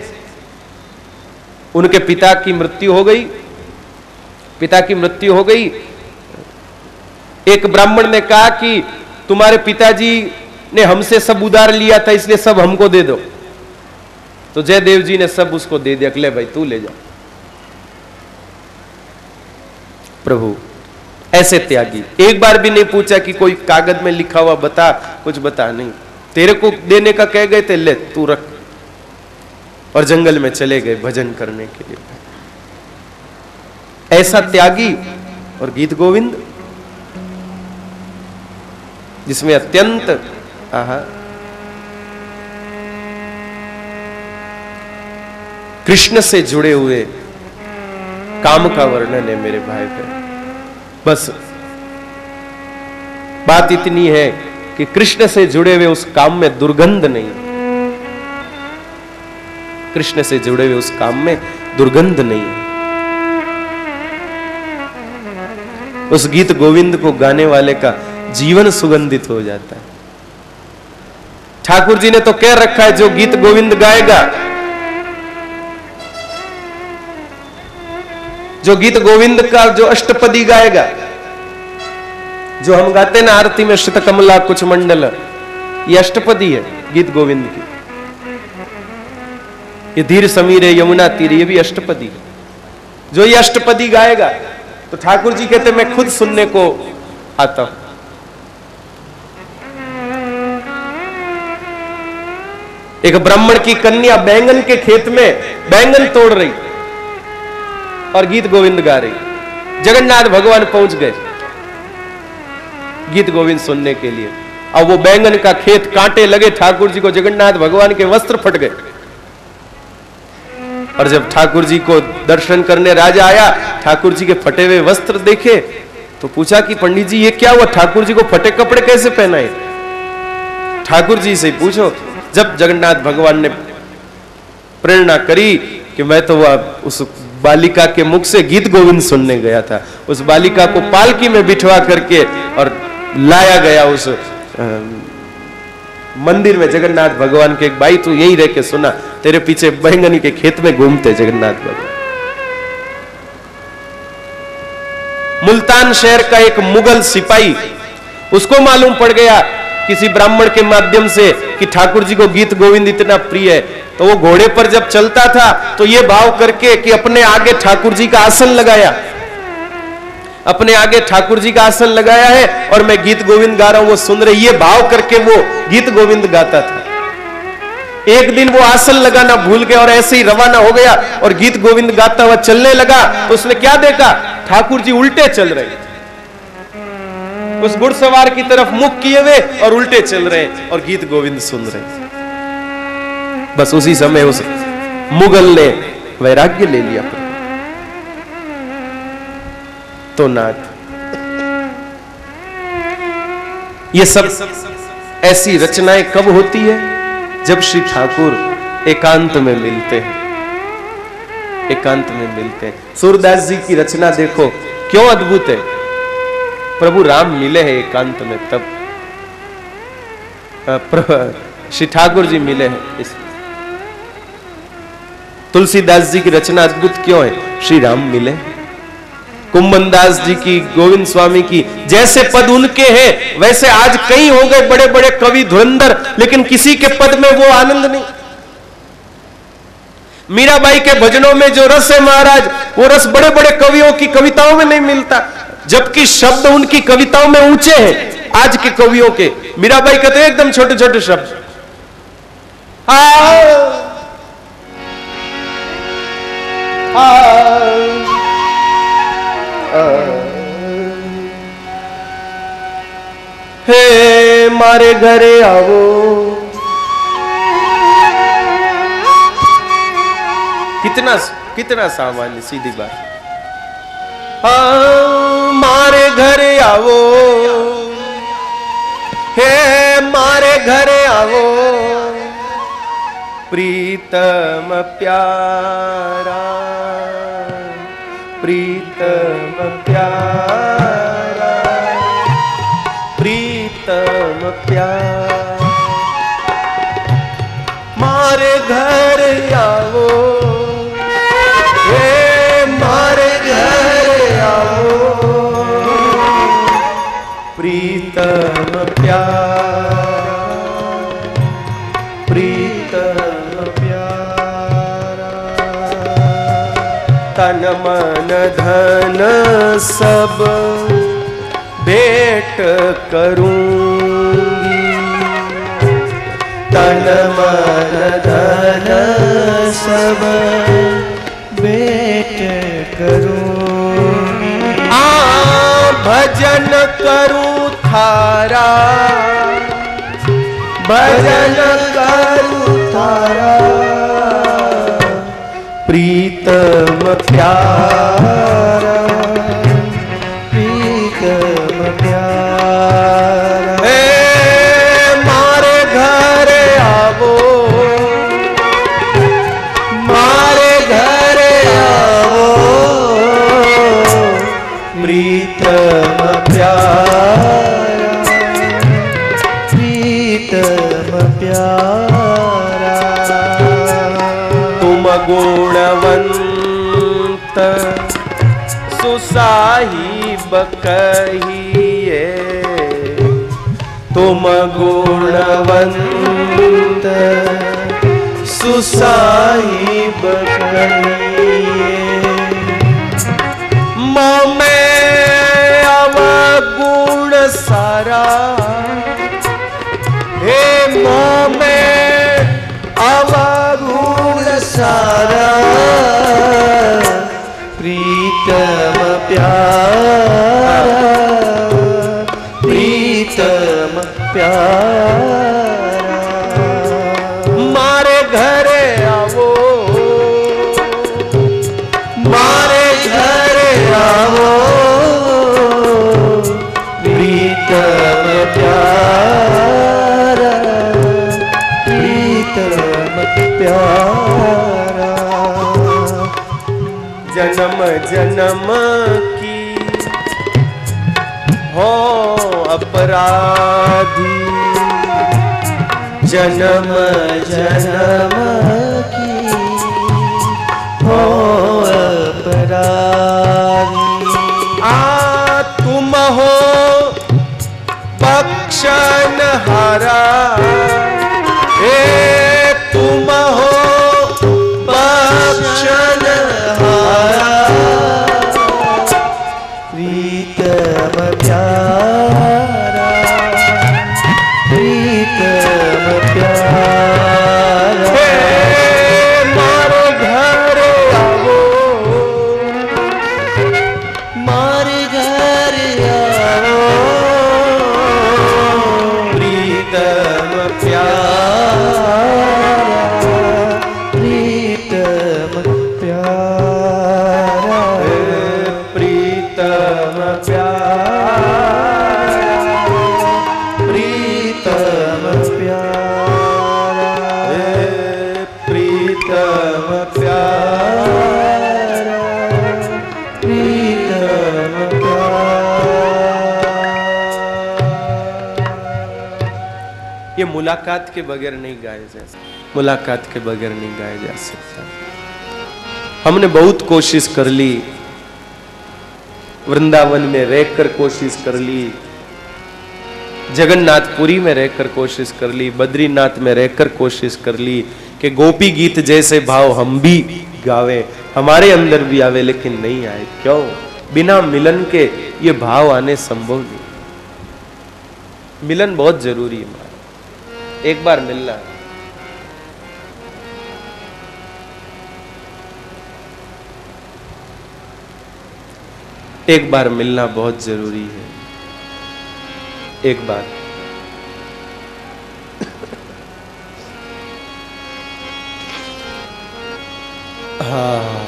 उनके पिता की मृत्यु हो गई, पिता की मृत्यु हो गई। एक ब्राह्मण ने कहा कि तुम्हारे पिताजी ने हमसे सब उधार लिया था, इसलिए सब हमको दे दो। तो जयदेव जी ने सब उसको दे दिया, ले भाई तू ले जा। प्रभु ऐसे त्यागी, एक बार भी नहीं पूछा कि कोई कागज में लिखा हुआ बता, कुछ बता नहीं। तेरे को देने का कह गए थे, ले तू रख। और जंगल में चले गए भजन करने के लिए। ऐसा त्यागी। और गीत गोविंद जिसमें अत्यंत आहा कृष्ण से जुड़े हुए काम का वर्णन है मेरे भाई बहन। बस बात इतनी है कि कृष्ण से जुड़े हुए उस काम में दुर्गंध नहीं, कृष्ण से जुड़े हुए उस काम में दुर्गंध नहीं है। उस गीत गोविंद को गाने वाले का जीवन सुगंधित हो जाता है। ठाकुर जी ने तो कह रखा है, जो गीत गोविंद गाएगा, जो गीत गोविंद का जो अष्टपदी गाएगा, जो हम गाते ना आरती में, श्रित कमला कुछ मंडल, ये अष्टपदी है गीत गोविंद की। ये धीर समीरे यमुना तीर, ये भी अष्टपदी है। जो ये अष्टपदी गाएगा तो ठाकुर जी कहते मैं खुद सुनने को आता हूं। एक ब्राह्मण की कन्या बैंगन के खेत में बैंगन तोड़ रही और गीत गोविंद गा रही। जगन्नाथ भगवान पहुंच गए गीत गोविंद सुनने के लिए। अब वो बैंगन का खेत कांटे लगे ठाकुर जी को, जगन्नाथ भगवान के वस्त्र फट गए। और जब ठाकुर जी को दर्शन करने राजा आया, ठाकुर जी के फटे हुए वस्त्र देखे तो पूछा कि पंडित जी ये क्या हुआ, ठाकुर जी को फटे कपड़े कैसे पहनाए? ठाकुर जी से पूछो। जब जगन्नाथ भगवान ने प्रेरणा करी कि मैं तो वह उस बालिका के मुख से गीत गोविंद सुनने गया था, उस बालिका को पालकी में बिठवा करके और लाया गया उस आ, मंदिर में जगन्नाथ भगवान के। एक भाई तू यही रह के सुना, तेरे पीछे बैंगनी के खेत में घूमते जगन्नाथ भगवान। मुल्तान शहर का एक मुगल सिपाही, उसको मालूम पड़ गया किसी ब्राह्मण के माध्यम से कि ठाकुर जी को गीत गोविंद इतना प्रिय है, तो वो घोड़े पर जब चलता था तो ये भाव करके कि अपने आगे ठाकुर जी का आसन लगाया, अपने आगे ठाकुर जी का आसन लगाया है और मैं गीत गोविंद गा रहा हूं, वो सुन रहे, ये भाव करके वो गीत गोविंद गाता था। एक दिन वो आसन लगाना भूल गया और ऐसे ही रवाना हो गया और गीत गोविंद गाता हुआ चलने लगा। तो उसने क्या देखा, ठाकुर जी उल्टे चल रहे, उस घुड़सवार की तरफ मुख किए हुए और उल्टे चल रहे और गीत गोविंद सुन रहे। बस उसी समय उस मुगल ने वैराग्य ले लिया। तो नाथ, ये सब ऐसी रचनाएं कब होती है? जब श्री ठाकुर एकांत में मिलते हैं, एकांत में मिलते हैं। सूरदास जी की रचना देखो क्यों अद्भुत है। प्रभु राम मिले हैं एकांत में, तब श्री ठाकुर जी मिले हैं। इस तुलसीदास जी की रचना अद्भुत क्यों है? श्री राम मिले। कुंभन दास जी की, गोविंद स्वामी की, जैसे पद उनके हैं वैसे आज कई हो गए बड़े बड़े कवि धुरंधर, लेकिन किसी के पद में वो आनंद नहीं। मीराबाई के भजनों में जो रस है महाराज, वो रस बड़े बड़े कवियों की कविताओं में नहीं मिलता, जबकि शब्द उनकी कविताओं में ऊंचे हैं आज के कवियों के। मीराबाई कहते हैं एकदम छोटे छोटे शब्द। आ, आ, हे मारे घरे आवो, कितना कितना सामान्य सीधी बात। हाँ मारे घरे आवो, हे मारे घरे आवो, प्रीतम प्यारा, प्रीतम प्यारा, प्रीतम प्यारा, मारे घर आओ, हे मारे घर आओ, प्रीतम प्यारा, प्रीतम प्यारा, तन मन धन सब भेंट करूंगी, तन मन धन सब भेंट करूंगी, आ भजन करूं थारा, भजन करूं थारा, प्रीतम प्यारा, प्रीतम प्यारा, हे मारे घर आवो, प्यारा। तुम गुणवंत सुसाहिब कहिए, तुम गुणवंत सुसाहिब कहिए। मोह में अवगुण सारा, हे मोह में अवगुण सारा, प्रीतम प्यारा, प्रीतम प्यारा। मारे घरे आवो, मारे घरे आवो, प्रीतम प्यारा, प्रीतम प्यारा। जन्म जन्म की हो अपराधी, जन्म जन्म की हो अपराधी। आ तुम हो बख्शनहारा, हे तुम हो बख्शनहारा, प्रीतम प्यारा, प्रीतम प्यारा। हे मारो घर आवो, मारे घर आओ, प्रीतम प्यारा, प्रीतम प्यारा, हे प्रीतम प्यारा, प्रीतम प्यारा, हे प्रीतम प्यारा, प्रीतम प्यारा। ये मुलाकात के बगैर नहीं गाया जा सकता, मुलाकात के बगैर नहीं गाया जा सकता। हमने बहुत कोशिश कर ली, वृंदावन में रहकर कोशिश कर ली, जगन्नाथपुरी में रहकर कोशिश कर ली, बद्रीनाथ में रहकर कोशिश कर ली कि गोपी गीत जैसे भाव हम भी गावे, हमारे अंदर भी आवे, लेकिन नहीं आए। क्यों? बिना मिलन के ये भाव आने संभव नहीं। मिलन बहुत जरूरी है। एक बार मिलना, एक बार मिलना बहुत जरूरी है। एक बार हाँ,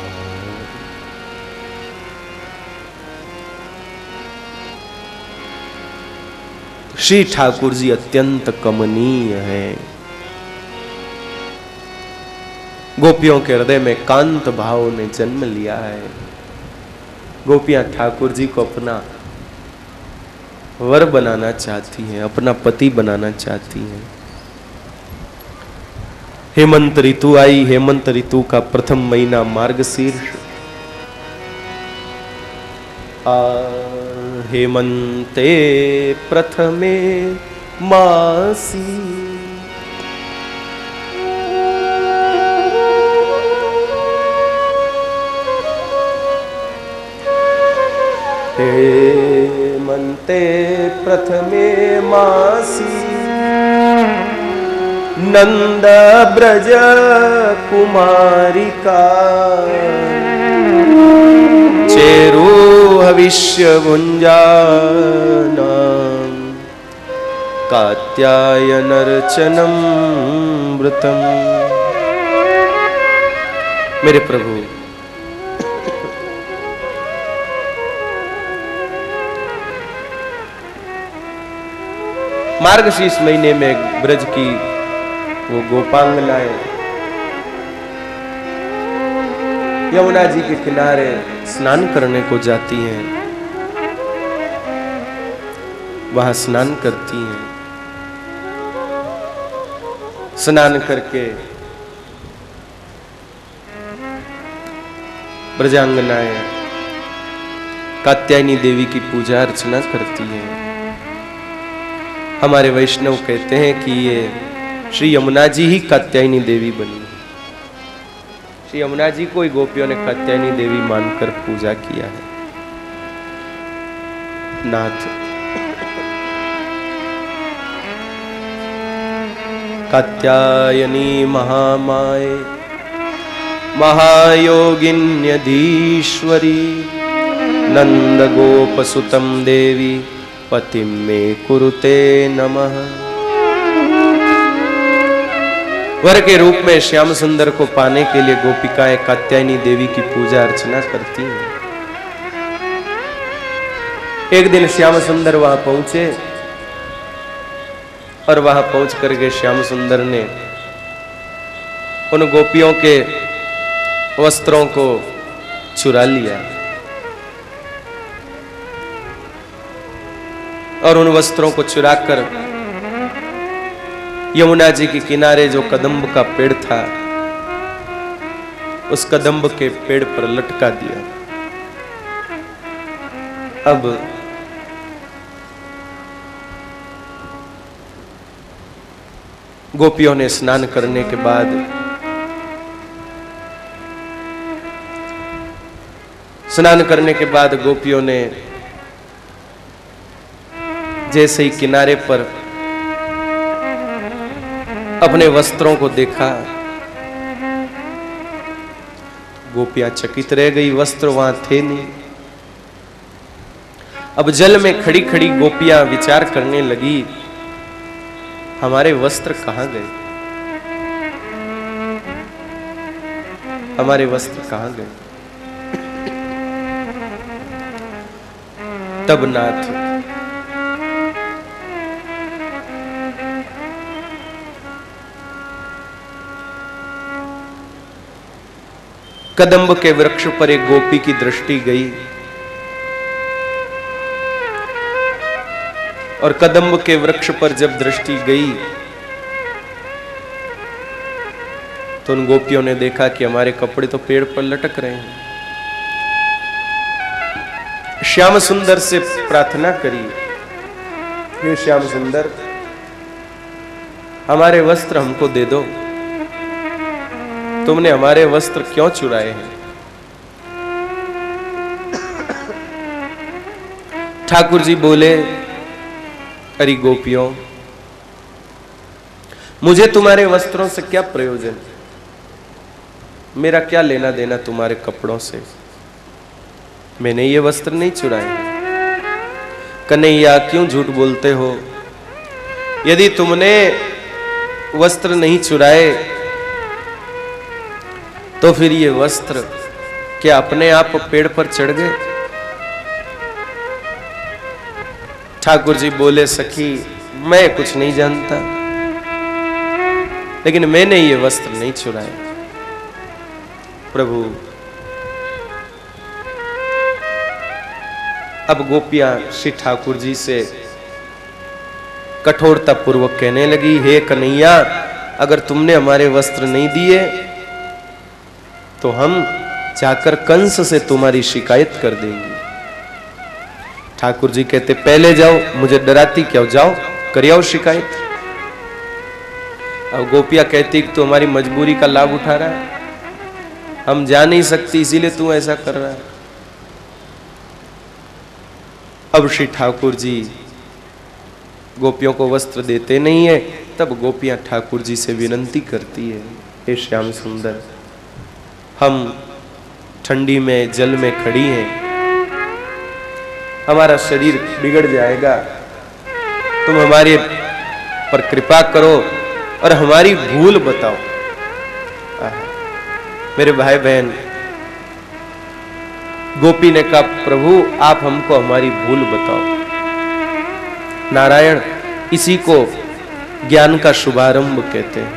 श्री ठाकुर जी अत्यंत कमनीय है। गोपियों के हृदय में कांत भाव ने जन्म लिया है। गोपियां ठाकुर जी को अपना वर बनाना चाहती हैं, अपना पति बनाना चाहती हैं। हेमंत ऋतु आई, हेमंत ऋतु का प्रथम महीना मार्गशीर्ष। आ हेमंते प्रथमे मासी, हेमंते प्रथमे मासी, नंद ब्रज कुमारिका, चेरू हविष्य भुंजाना, कात्यायनर्चनम व्रतम। मेरे प्रभु, मार्गशीर्ष महीने में ब्रज की वो गोपांगनाएं यमुना जी के किनारे स्नान करने को जाती हैं, वहां स्नान करती हैं। स्नान करके ब्रजांगनाएं कात्यायनी देवी की पूजा अर्चना करती है। हमारे वैष्णव कहते हैं कि ये श्री यमुना जी ही कात्यायनी देवी बनी। श्री यमुना जी को ही गोपियों ने कात्यायनी देवी मानकर पूजा किया है। नाथ कात्यायनी महामाये महायोगिन्यधीश्वरी नंद गोपसुतम देवी पतिं मे कुरुते नमः। वर के रूप में श्याम सुंदर को पाने के लिए गोपिकाएं कात्यायनी देवी की पूजा अर्चना करती हैं। एक दिन श्याम सुंदर वहां पहुंचे और वहां पहुंच करके श्याम सुंदर ने उन गोपियों के वस्त्रों को चुरा लिया और उन वस्त्रों को चुराकर यमुना जी के किनारे जो कदम्ब का पेड़ था उस कदम्ब के पेड़ पर लटका दिया। अब गोपियों ने स्नान करने के बाद स्नान करने के बाद गोपियों ने जैसे ही किनारे पर अपने वस्त्रों को देखा, गोपियां चकित रह गई। वस्त्र वहां थे नहीं। अब जल में खड़ी खड़ी गोपियां विचार करने लगी, हमारे वस्त्र कहां गए, हमारे वस्त्र कहां गए। तब नाथ कदम्ब के वृक्ष पर एक गोपी की दृष्टि गई और कदम्ब के वृक्ष पर जब दृष्टि गई तो उन गोपियों ने देखा कि हमारे कपड़े तो पेड़ पर लटक रहे हैं। श्याम सुंदर से प्रार्थना करी, हे श्याम सुंदर, हमारे वस्त्र हमको दे दो, तुमने हमारे वस्त्र क्यों चुराए हैं। ठाकुर जी बोले, अरे गोपियों, मुझे तुम्हारे वस्त्रों से क्या प्रयोजन, मेरा क्या लेना देना तुम्हारे कपड़ों से, मैंने ये वस्त्र नहीं चुराए। कन्हैया क्यों झूठ बोलते हो, यदि तुमने वस्त्र नहीं चुराए तो फिर ये वस्त्र क्या अपने आप पेड़ पर चढ़ गए। ठाकुर जी बोले, सखी मैं कुछ नहीं जानता, लेकिन मैंने ये वस्त्र नहीं चुराए। प्रभु, अब गोपियां श्री ठाकुर जी से कठोरता पूर्वक कहने लगी, हे कन्हैया, अगर तुमने हमारे वस्त्र नहीं दिए तो हम जाकर कंस से तुम्हारी शिकायत कर देंगे। ठाकुर जी कहते, पहले जाओ, मुझे डराती क्यों, जाओ कर आओ शिकायत। अब गोपियां कहती कि तू हमारी मजबूरी का लाभ उठा रहा है, हम जा नहीं सकती इसीलिए तू ऐसा कर रहा है। अब श्री ठाकुर जी गोपियों को वस्त्र देते नहीं है। तब गोपियां ठाकुर जी से विनती करती है, हे श्याम सुंदर, हम ठंडी में जल में खड़ी हैं, हमारा शरीर बिगड़ जाएगा, तुम हमारे पर कृपा करो और हमारी भूल बताओ। मेरे भाई बहन, गोपी ने कहा, प्रभु आप हमको हमारी भूल बताओ। नारायण इसी को ज्ञान का शुभारंभ कहते हैं।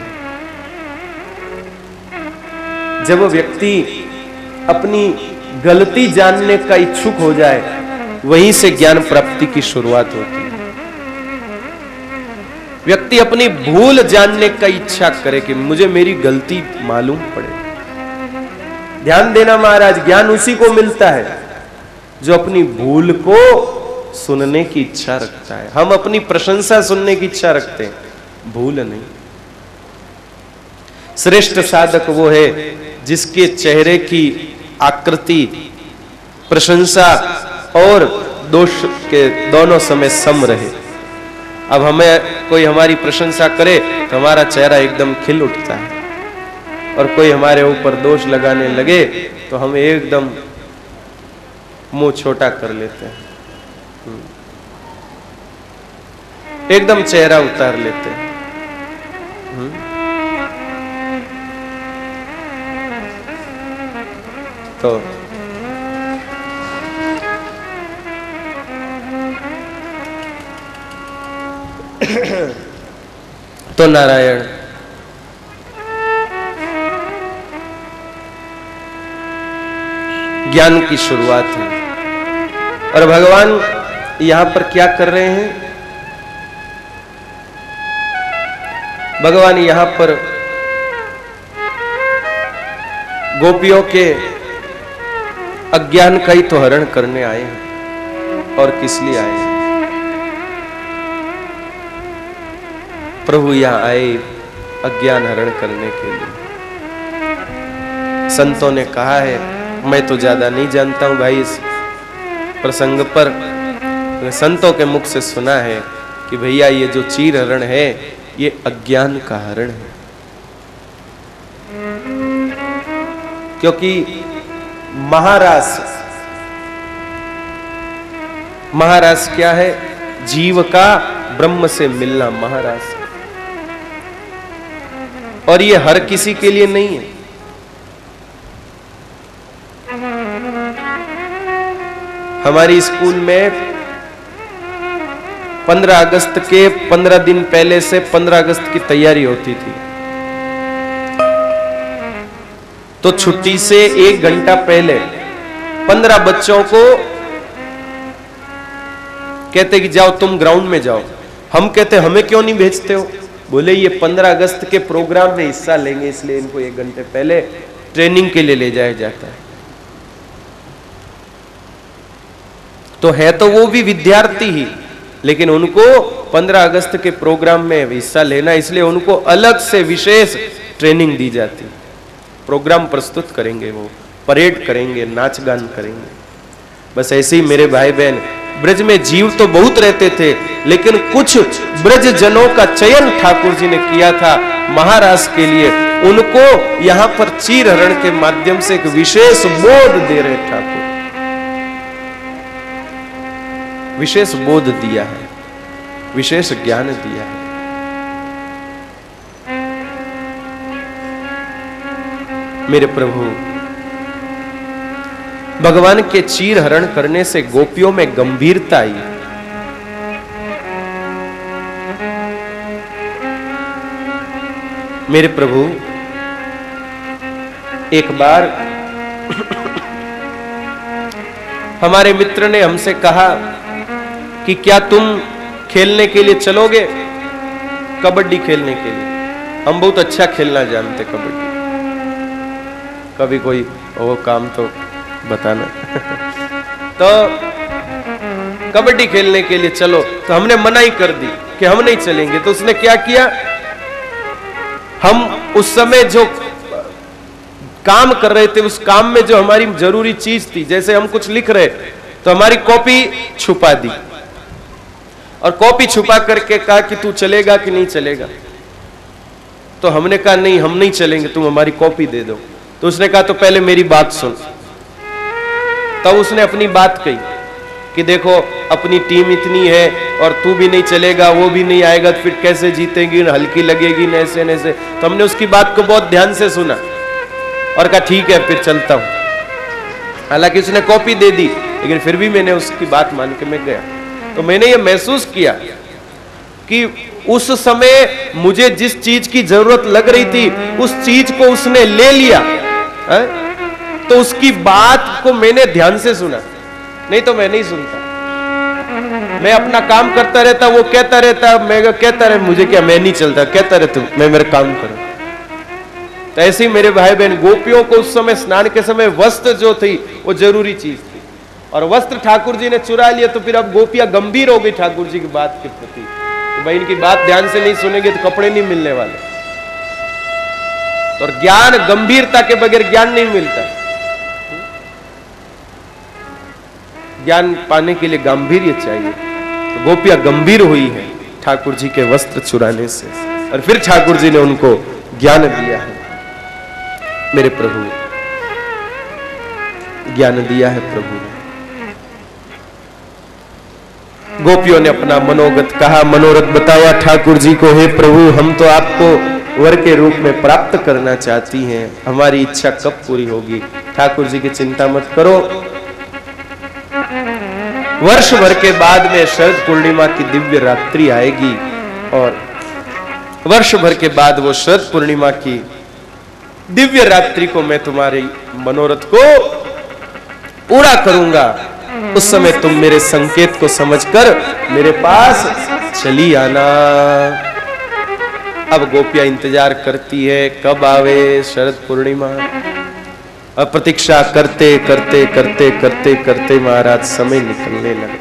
जब व्यक्ति अपनी गलती जानने का इच्छुक हो जाए, वहीं से ज्ञान प्राप्ति की शुरुआत होती है। व्यक्ति अपनी भूल जानने का इच्छा करे कि मुझे मेरी गलती मालूम पड़े। ध्यान देना महाराज, ज्ञान उसी को मिलता है जो अपनी भूल को सुनने की इच्छा रखता है। हम अपनी प्रशंसा सुनने की इच्छा रखते हैं, भूल नहीं। श्रेष्ठ साधक वो है जिसके चेहरे की आकृति प्रशंसा और दोष के दोनों समय सम रहे। अब हमें कोई हमारी प्रशंसा करे तो हमारा चेहरा एकदम खिल उठता है, और कोई हमारे ऊपर दोष लगाने लगे तो हम एकदम मुंह छोटा कर लेते हैं, एकदम चेहरा उतार लेते हैं। तो तो नारायण ज्ञान की शुरुआत है, और भगवान यहां पर क्या कर रहे हैं? भगवान यहां पर गोपियों के अज्ञान का ही तो हरण करने आए हैं, और किस लिए आए हैं? प्रभु यहां आए अज्ञान हरण करने के लिए। संतों ने कहा है, मैं तो ज्यादा नहीं जानता हूं भाई इस प्रसंग पर, संतों के मुख से सुना है कि भैया ये जो चीर हरण है ये अज्ञान का हरण है। क्योंकि महारास महारास क्या है? जीव का ब्रह्म से मिलना महारास, और ये हर किसी के लिए नहीं है। हमारी स्कूल में पंद्रह अगस्त के पंद्रह दिन पहले से पंद्रह अगस्त की तैयारी होती थी। तो छुट्टी से एक घंटा पहले पंद्रह बच्चों को कहते कि जाओ तुम ग्राउंड में जाओ। हम कहते हमें क्यों नहीं भेजते हो? बोले ये पंद्रह अगस्त के प्रोग्राम में हिस्सा लेंगे, इसलिए इनको एक घंटे पहले ट्रेनिंग के लिए ले जाया जाता है। तो है तो वो भी विद्यार्थी ही, लेकिन उनको पंद्रह अगस्त के प्रोग्राम में हिस्सा लेना, इसलिए उनको अलग से विशेष ट्रेनिंग दी जाती। प्रोग्राम प्रस्तुत करेंगे, वो परेड करेंगे, नाच गान करेंगे। बस ऐसे ही मेरे भाई बहन, ब्रज में जीव तो बहुत रहते थे, लेकिन कुछ ब्रज जनों का चयन ठाकुर जी ने किया था महारास के लिए। उनको यहां पर चीर हरण के माध्यम से एक विशेष बोध दे रहे ठाकुर, विशेष बोध दिया है, विशेष ज्ञान दिया है। मेरे प्रभु, भगवान के चीर हरण करने से गोपियों में गंभीरता आई। मेरे प्रभु, एक बार हमारे मित्र ने हमसे कहा कि क्या तुम खेलने के लिए चलोगे, कबड्डी खेलने के लिए? हम बहुत अच्छा खेलना जानते कबड्डी। कभी कोई वो काम तो बताना। तो कबड्डी खेलने के लिए चलो, तो हमने मना ही कर दी कि हम नहीं चलेंगे। तो उसने क्या किया, हम उस समय जो काम कर रहे थे उस काम में जो हमारी जरूरी चीज थी, जैसे हम कुछ लिख रहे तो हमारी कॉपी छुपा दी, और कॉपी छुपा करके कहा कि तू चलेगा कि नहीं चलेगा? तो हमने कहा नहीं, हम नहीं चलेंगे, तुम हमारी कॉपी दे दो। तो उसने कहा तो पहले मेरी बात सुन। तब उसने अपनी बात कही कि देखो अपनी टीम इतनी है और तू भी नहीं चलेगा, वो भी नहीं आएगा, तो फिर कैसे जीतेगी, हल्की लगेगी, न ऐसे न ऐसे। तो हमने उसकी बात को बहुत ध्यान से सुना और कहा ठीक है फिर चलता हूं। हालांकि उसने कॉपी दे दी, लेकिन फिर भी मैंने उसकी बात मान के मैं गया। तो मैंने ये महसूस किया कि उस समय मुझे जिस चीज की जरूरत लग रही थी उस चीज को उसने ले लिया है? तो उसकी बात को मैंने ध्यान से सुना, नहीं तो मैं नहीं सुनता। मैं अपना काम करता रहता, वो कहता रहता, मैं कहता रहे मुझे क्या, मैं नहीं चलता, कहता रहता मैं मेरा काम करूं। तो ऐसे ही मेरे भाई बहन, गोपियों को उस समय स्नान के समय वस्त्र जो थी वो जरूरी चीज थी, और वस्त्र ठाकुर जी ने चुरा लिया। तो फिर अब गोपियां गंभीर हो गई ठाकुर जी की बात के प्रति, तो भाई इनकी बात ध्यान से नहीं सुनेंगे तो कपड़े नहीं मिलने वाले। तो ज्ञान, गंभीरता के बगैर ज्ञान नहीं मिलता। ज्ञान पाने के लिए गांभीर्य चाहिए। तो गोपियां गंभीर हुई है ठाकुर जी के वस्त्र चुराने से, और फिर ठाकुर जी ने उनको ज्ञान दिया है। मेरे प्रभु ज्ञान दिया है प्रभु ने। गोपियों ने अपना मनोगत कहा, मनोरथ बताया ठाकुर जी को, हे प्रभु हम तो आपको वर के रूप में प्राप्त करना चाहती हैं, हमारी इच्छा कब पूरी होगी? ठाकुर जी की चिंता मत करो, वर्ष भर के बाद में शरद पूर्णिमा की दिव्य रात्रि आएगी, और वर्ष भर के बाद वो शरद पूर्णिमा की दिव्य रात्रि को मैं तुम्हारे मनोरथ को पूरा करूंगा। उस समय तुम मेरे संकेत को समझकर मेरे पास चली आना। अब गोपियां इंतजार करती है कब आवे शरद पूर्णिमा। अब प्रतीक्षा करते करते करते करते करते महाराज समय निकलने लगे,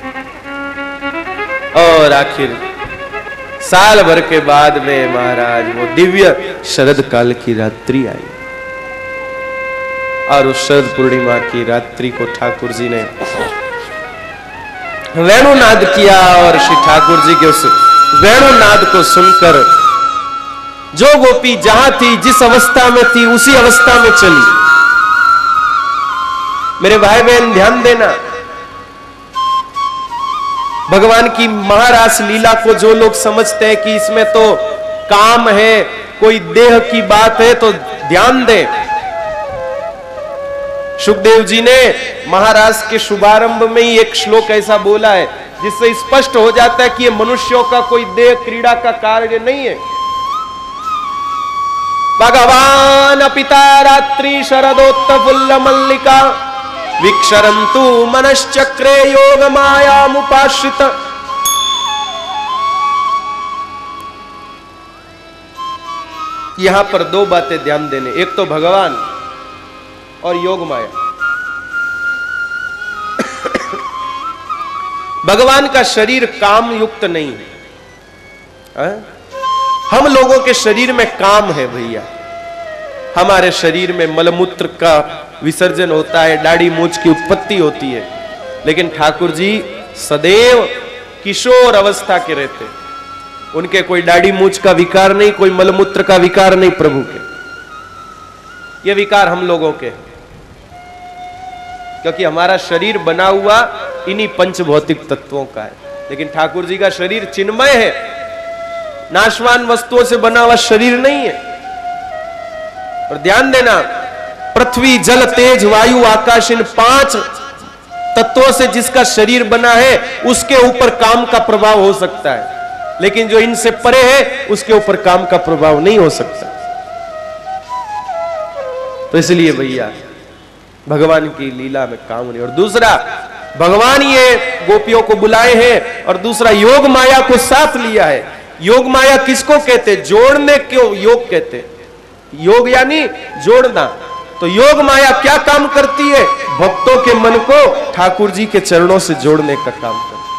और आखिर साल भर के बाद में महाराज वो दिव्य शरद काल की रात्रि आई, और उस शरद पूर्णिमा की रात्रि को ठाकुर जी ने वेणुनाद किया, और श्री ठाकुर जी के उस वेणुनाद को सुनकर जो गोपी जहां थी, जिस अवस्था में थी, उसी अवस्था में चली। मेरे भाई बहन ध्यान देना, भगवान की महारास लीला को जो लोग समझते हैं कि इसमें तो काम है, कोई देह की बात है, तो ध्यान दें। सुखदेव जी ने महारास के शुभारंभ में ही एक श्लोक ऐसा बोला है जिससे स्पष्ट हो जाता है कि ये मनुष्यों का कोई देह क्रीड़ा का कार्य नहीं है। भगवान पिता रात्रि शरदोत्तफुल्ल मल्लिका विक्षरन्तु मनश्चक्रे योग माया मुपाश्रित। यहां पर दो बातें ध्यान देने, एक तो भगवान और योग माया। भगवान का शरीर काम युक्त नहीं है, है? हम लोगों के शरीर में काम है भैया। हमारे शरीर में मलमूत्र का विसर्जन होता है, दाढ़ी मूंछ की उत्पत्ति होती है, लेकिन ठाकुर जी सदैव किशोर अवस्था के रहते। उनके कोई दाढ़ी मूंछ का विकार नहीं, कोई मलमूत्र का विकार नहीं प्रभु के। ये विकार हम लोगों के, क्योंकि हमारा शरीर बना हुआ इन्हीं पंच भौतिक तत्वों का है, लेकिन ठाकुर जी का शरीर चिन्मय है, नाशवान वस्तुओं से बना हुआ शरीर नहीं है। और ध्यान देना, पृथ्वी जल तेज वायु आकाश, इन पांच तत्वों से जिसका शरीर बना है उसके ऊपर काम का प्रभाव हो सकता है, लेकिन जो इनसे परे है उसके ऊपर काम का प्रभाव नहीं हो सकता। तो इसलिए भैया भगवान की लीला में काम नहीं। और दूसरा, भगवान ये गोपियों को बुलाए हैं, और दूसरा योग माया को साथ लिया है। योग माया किसको कहते? जोड़ने को योग कहते। योग यानी जोड़ना। तो योग माया क्या काम करती है? भक्तों के मन को ठाकुर जी के चरणों से जोड़ने का काम करती है।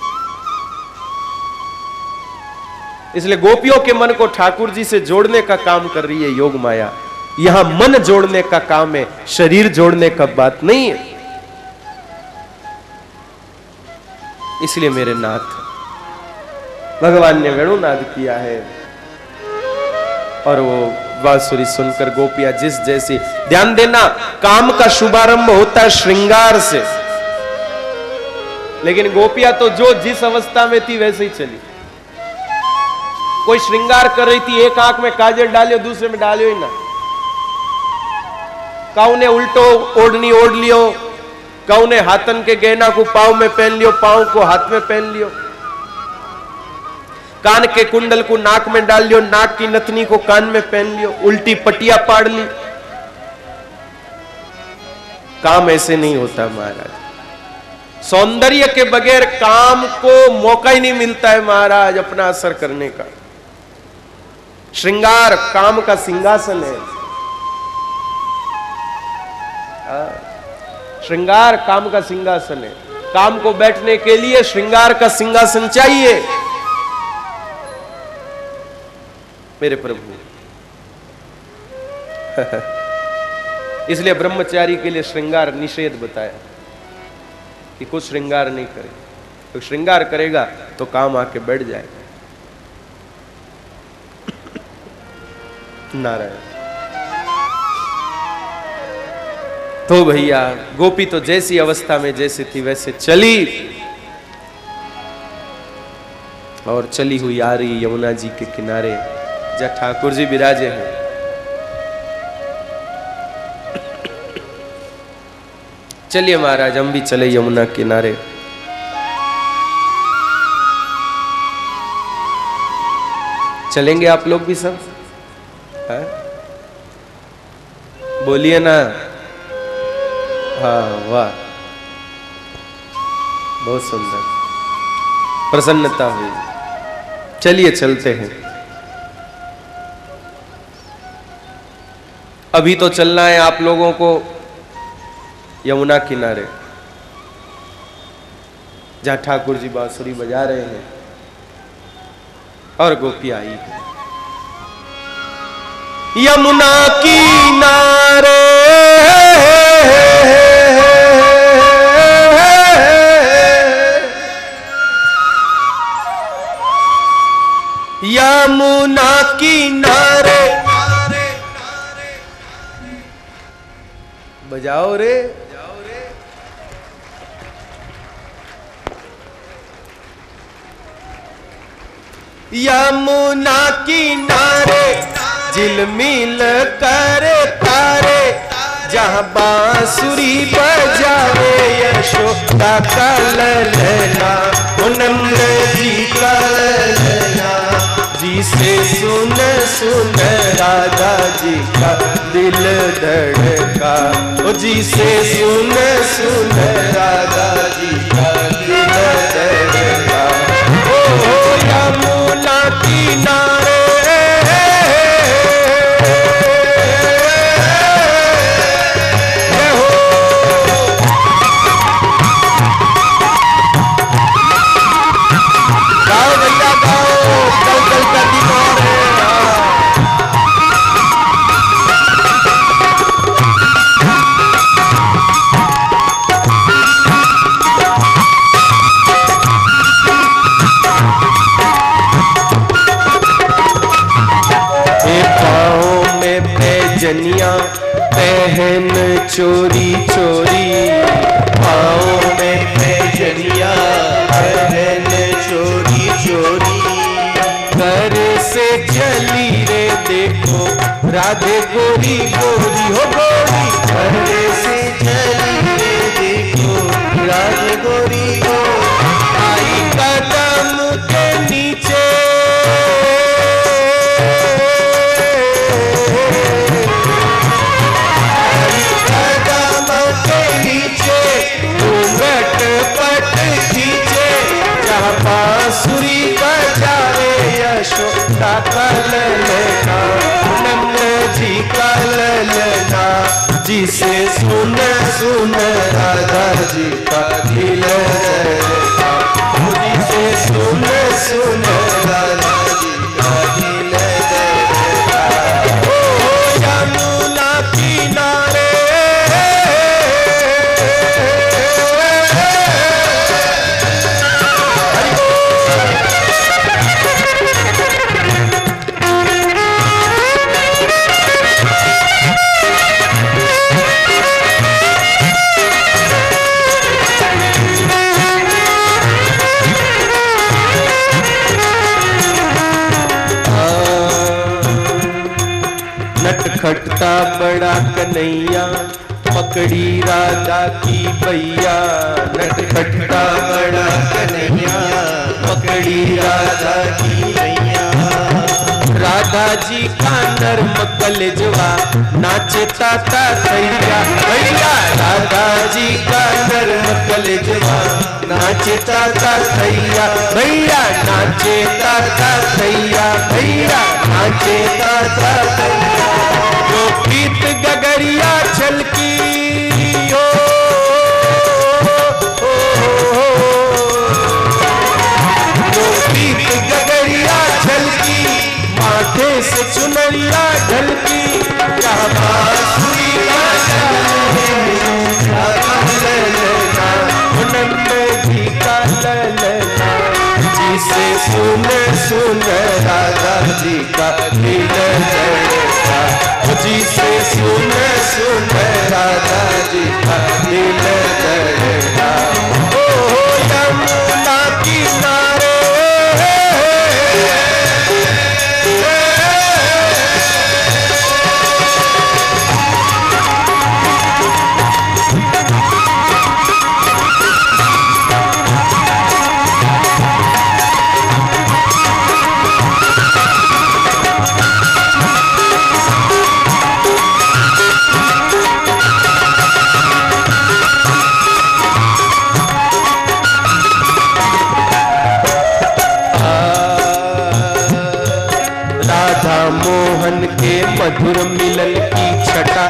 इसलिए गोपियों के मन को ठाकुर जी से जोड़ने का काम कर रही है योग माया। यहां मन जोड़ने का काम है, शरीर जोड़ने का बात नहीं है। इसलिए मेरे नाथ भगवान ने वेणुनाद किया है, और वो बांसुरी सुनकर गोपियां जिस जैसी, ध्यान देना, काम का शुभारंभ होता है श्रृंगार से, लेकिन गोपियां तो जो जिस अवस्था में थी वैसे ही चली। कोई श्रृंगार कर रही थी, एक आंख में काजल डालियो, दूसरे में डालियो ही ना। काऊ ने उल्टो ओढ़नी ओढ़ लियो, काऊ ने हाथन के गहना को पांव में पहन लियो, पांव को हाथ में पहन लियो, कान के कुंडल को नाक में डाल लियो, नाक की नथनी को कान में पहन लियो, उल्टी पटिया पाड़ ली। काम ऐसे नहीं होता महाराज। सौंदर्य के बगैर काम को मौका ही नहीं मिलता है महाराज अपना असर करने का। श्रृंगार काम का सिंहासन है। श्रृंगार काम का सिंहासन है। काम को बैठने के लिए श्रृंगार का सिंहासन चाहिए। मेरे प्रभु इसलिए ब्रह्मचारी के लिए श्रृंगार निषेध बताया कि कुछ श्रृंगार नहीं करे। तो श्रृंगार करेगा तो काम आके बैठ जाएगा। नारायण। तो भैया गोपी तो जैसी अवस्था में जैसी थी वैसे चली, और चली हुई आ रही यमुना जी के किनारे जहाँ ठाकुर जी विराजे हैं। चलिए महाराज हम भी चले यमुना किनारे। चलेंगे आप लोग भी सब? है? बोलिए ना। हाँ वाह, बहुत सुंदर, प्रसन्नता हुई। चलिए चलते हैं। अभी तो चलना है आप लोगों को यमुना किनारे, जहां ठाकुर जी बांसुरी बजा रहे हैं और गोपी आई है। यमुना किनारे यमुना किनारे बजाओ रे, यमुना किनारे झिलमिल करे तारे, जहाँ बांसुरी बजावे यशोदा का ललना, नंद जी का ललना, जिसे सुन सुन राधा जी का दिल धड़का, ओ जिसे सुन सुन राधा जी का दिल धड़का। ओ यमुना किनारे जनिया पहन चोरी चोरी, पाँव में पैजनिया पहन चोरी चोरी, घर से चली रे देखो राधे गोरी गोरी हो गोरी, घर से चली रे देखो राधे गोरी हो, आई कदम के नीचे बांसुरी बजावे यशोदा का ललना, नंद जी का ललना, जिसे सुन सुन राधा जी का दिल धड़का, जिसे सुन सुन राधा जी का दिल धड़का। ओ यमुना किनारे खटता बड़ा कन्हैया पकड़ी राधा की भैया, नटखटता बड़ा कन्हैया पकड़ी राधा की भैया, राधा राधा जी का नर्म कलेजवा नाचे ताता थैया भैया। राधा जी का नर्म कलेजवा नाचे ताता थैया भैया, नाचे ताता थैया भैया, नाचे ताता थैया। जो पीत गगरिया छलकी हो, जो पीत गगरिया छलकी माथे से चुनरिया ढलकी, क्या बांसुरी नंद जी का ललना, जिसे सुन सुन राधा जी का दिल धड़का, जिसे सुन सुन राधा जी का दिल धड़का। ओ यमुना किनारे मोहन के मधुर मिलन की छटा,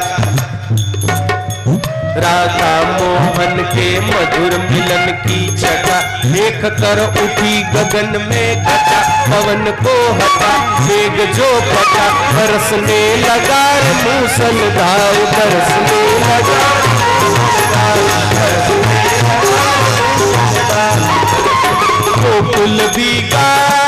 राधा मोहन के मधुर मिलन की छटा, देख कर उठी गगन में घटा, पवन को हटा मेघ जो फटा, बरसने लगा मूसलधार, बरसने लगा गोकुल भीगा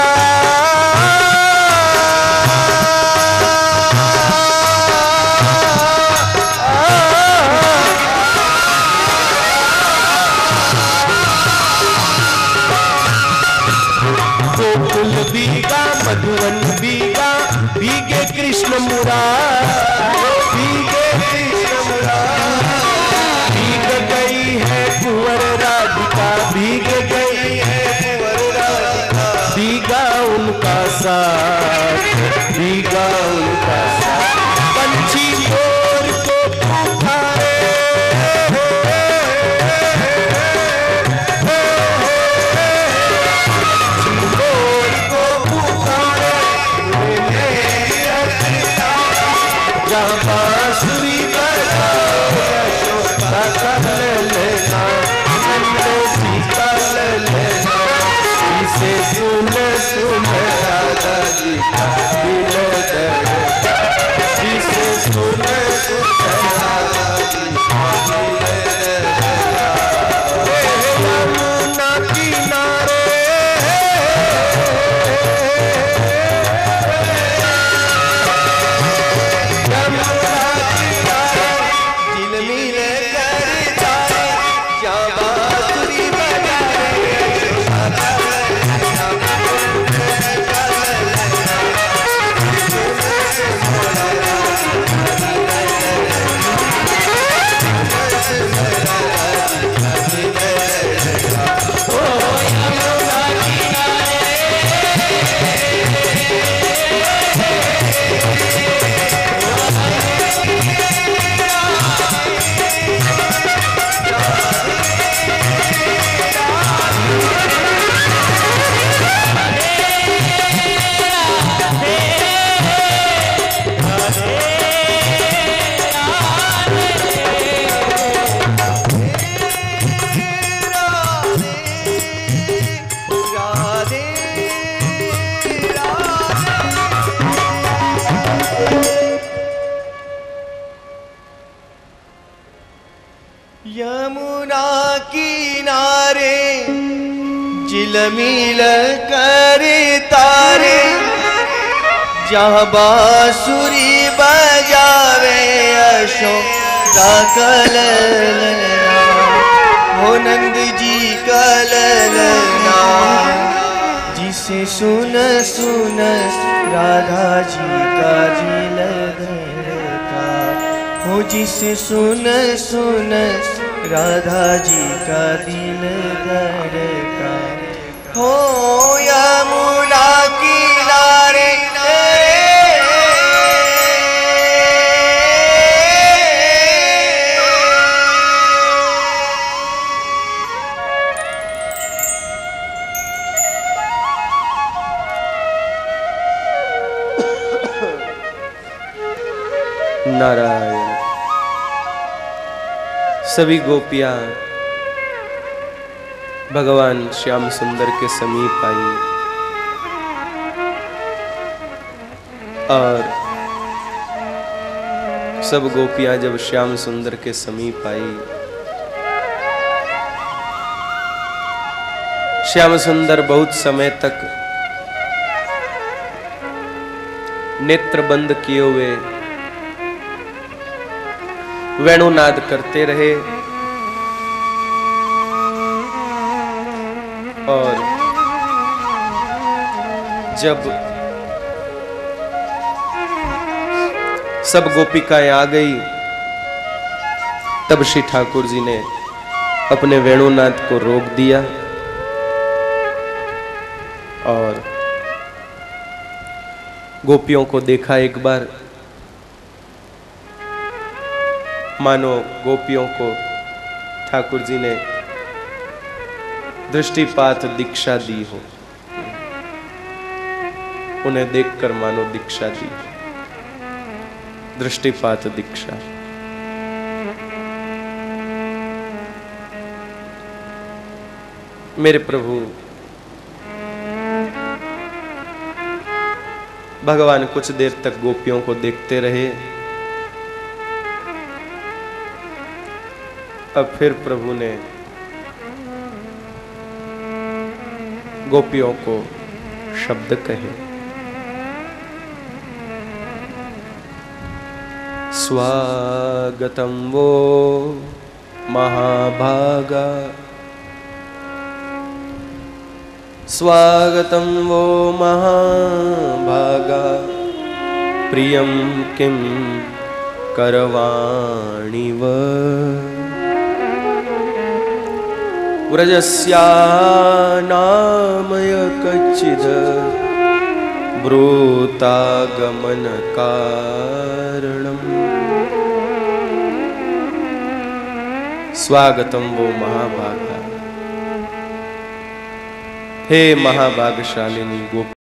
भीगा, मधुवन भीगा, भीगे कृष्ण मुरार, भीगे कृष्ण मुरार। भीग गई है कुंवर राधिका, भीग गई है कुंवर राधिका, भीगा उनका साथ, भीगा उनका साथ। पंछी मोर को पुकारे, बांसुरी बजाओ यशोदा का ललना, नंद जी का ललना, जिसे सुन सुन राधा जी का दिल धड़का, जिसे सुन सुन राधा जी का दिल धड़का। यमुना किनारे यमुना किनारे झिलमिल करे तारे, जहाँ बांसुरी बजावे यशोदा का ललना, हो नंद जी का ललना, जिसे सुन सुन राधा जी का दिल धड़का, हो जिसे सुन सुन राधा जी का दिल धड़का। हो यमुना किनारे नारायण। सभी गोपियां भगवान श्याम सुंदर के समीप आई और सब गोपियां जब श्याम सुंदर के समीप आई, श्याम सुंदर बहुत समय तक नेत्र बंद किए हुए वेणुनाद करते रहे और जब सब गोपिकाएं आ गई तब श्री ठाकुर जी ने अपने वेणुनाद को रोक दिया और गोपियों को देखा एक बार, मानो गोपियों को ठाकुर जी ने दृष्टिपात दीक्षा दी हो, उन्हें देखकर मानो दीक्षा दी, दृष्टिपात दीक्षा। मेरे प्रभु भगवान कुछ देर तक गोपियों को देखते रहे, अब फिर प्रभु ने गोपियों को शब्द कहे। स्वागतम वो महाभागा, स्वागतम वो महाभागा, प्रियम किम करवाणि व व्रजस्या नामय कच्चिद ब्रूतागमन कारणम। स्वागतम वो महाभागा, हे महाभागशालिनी गोपी।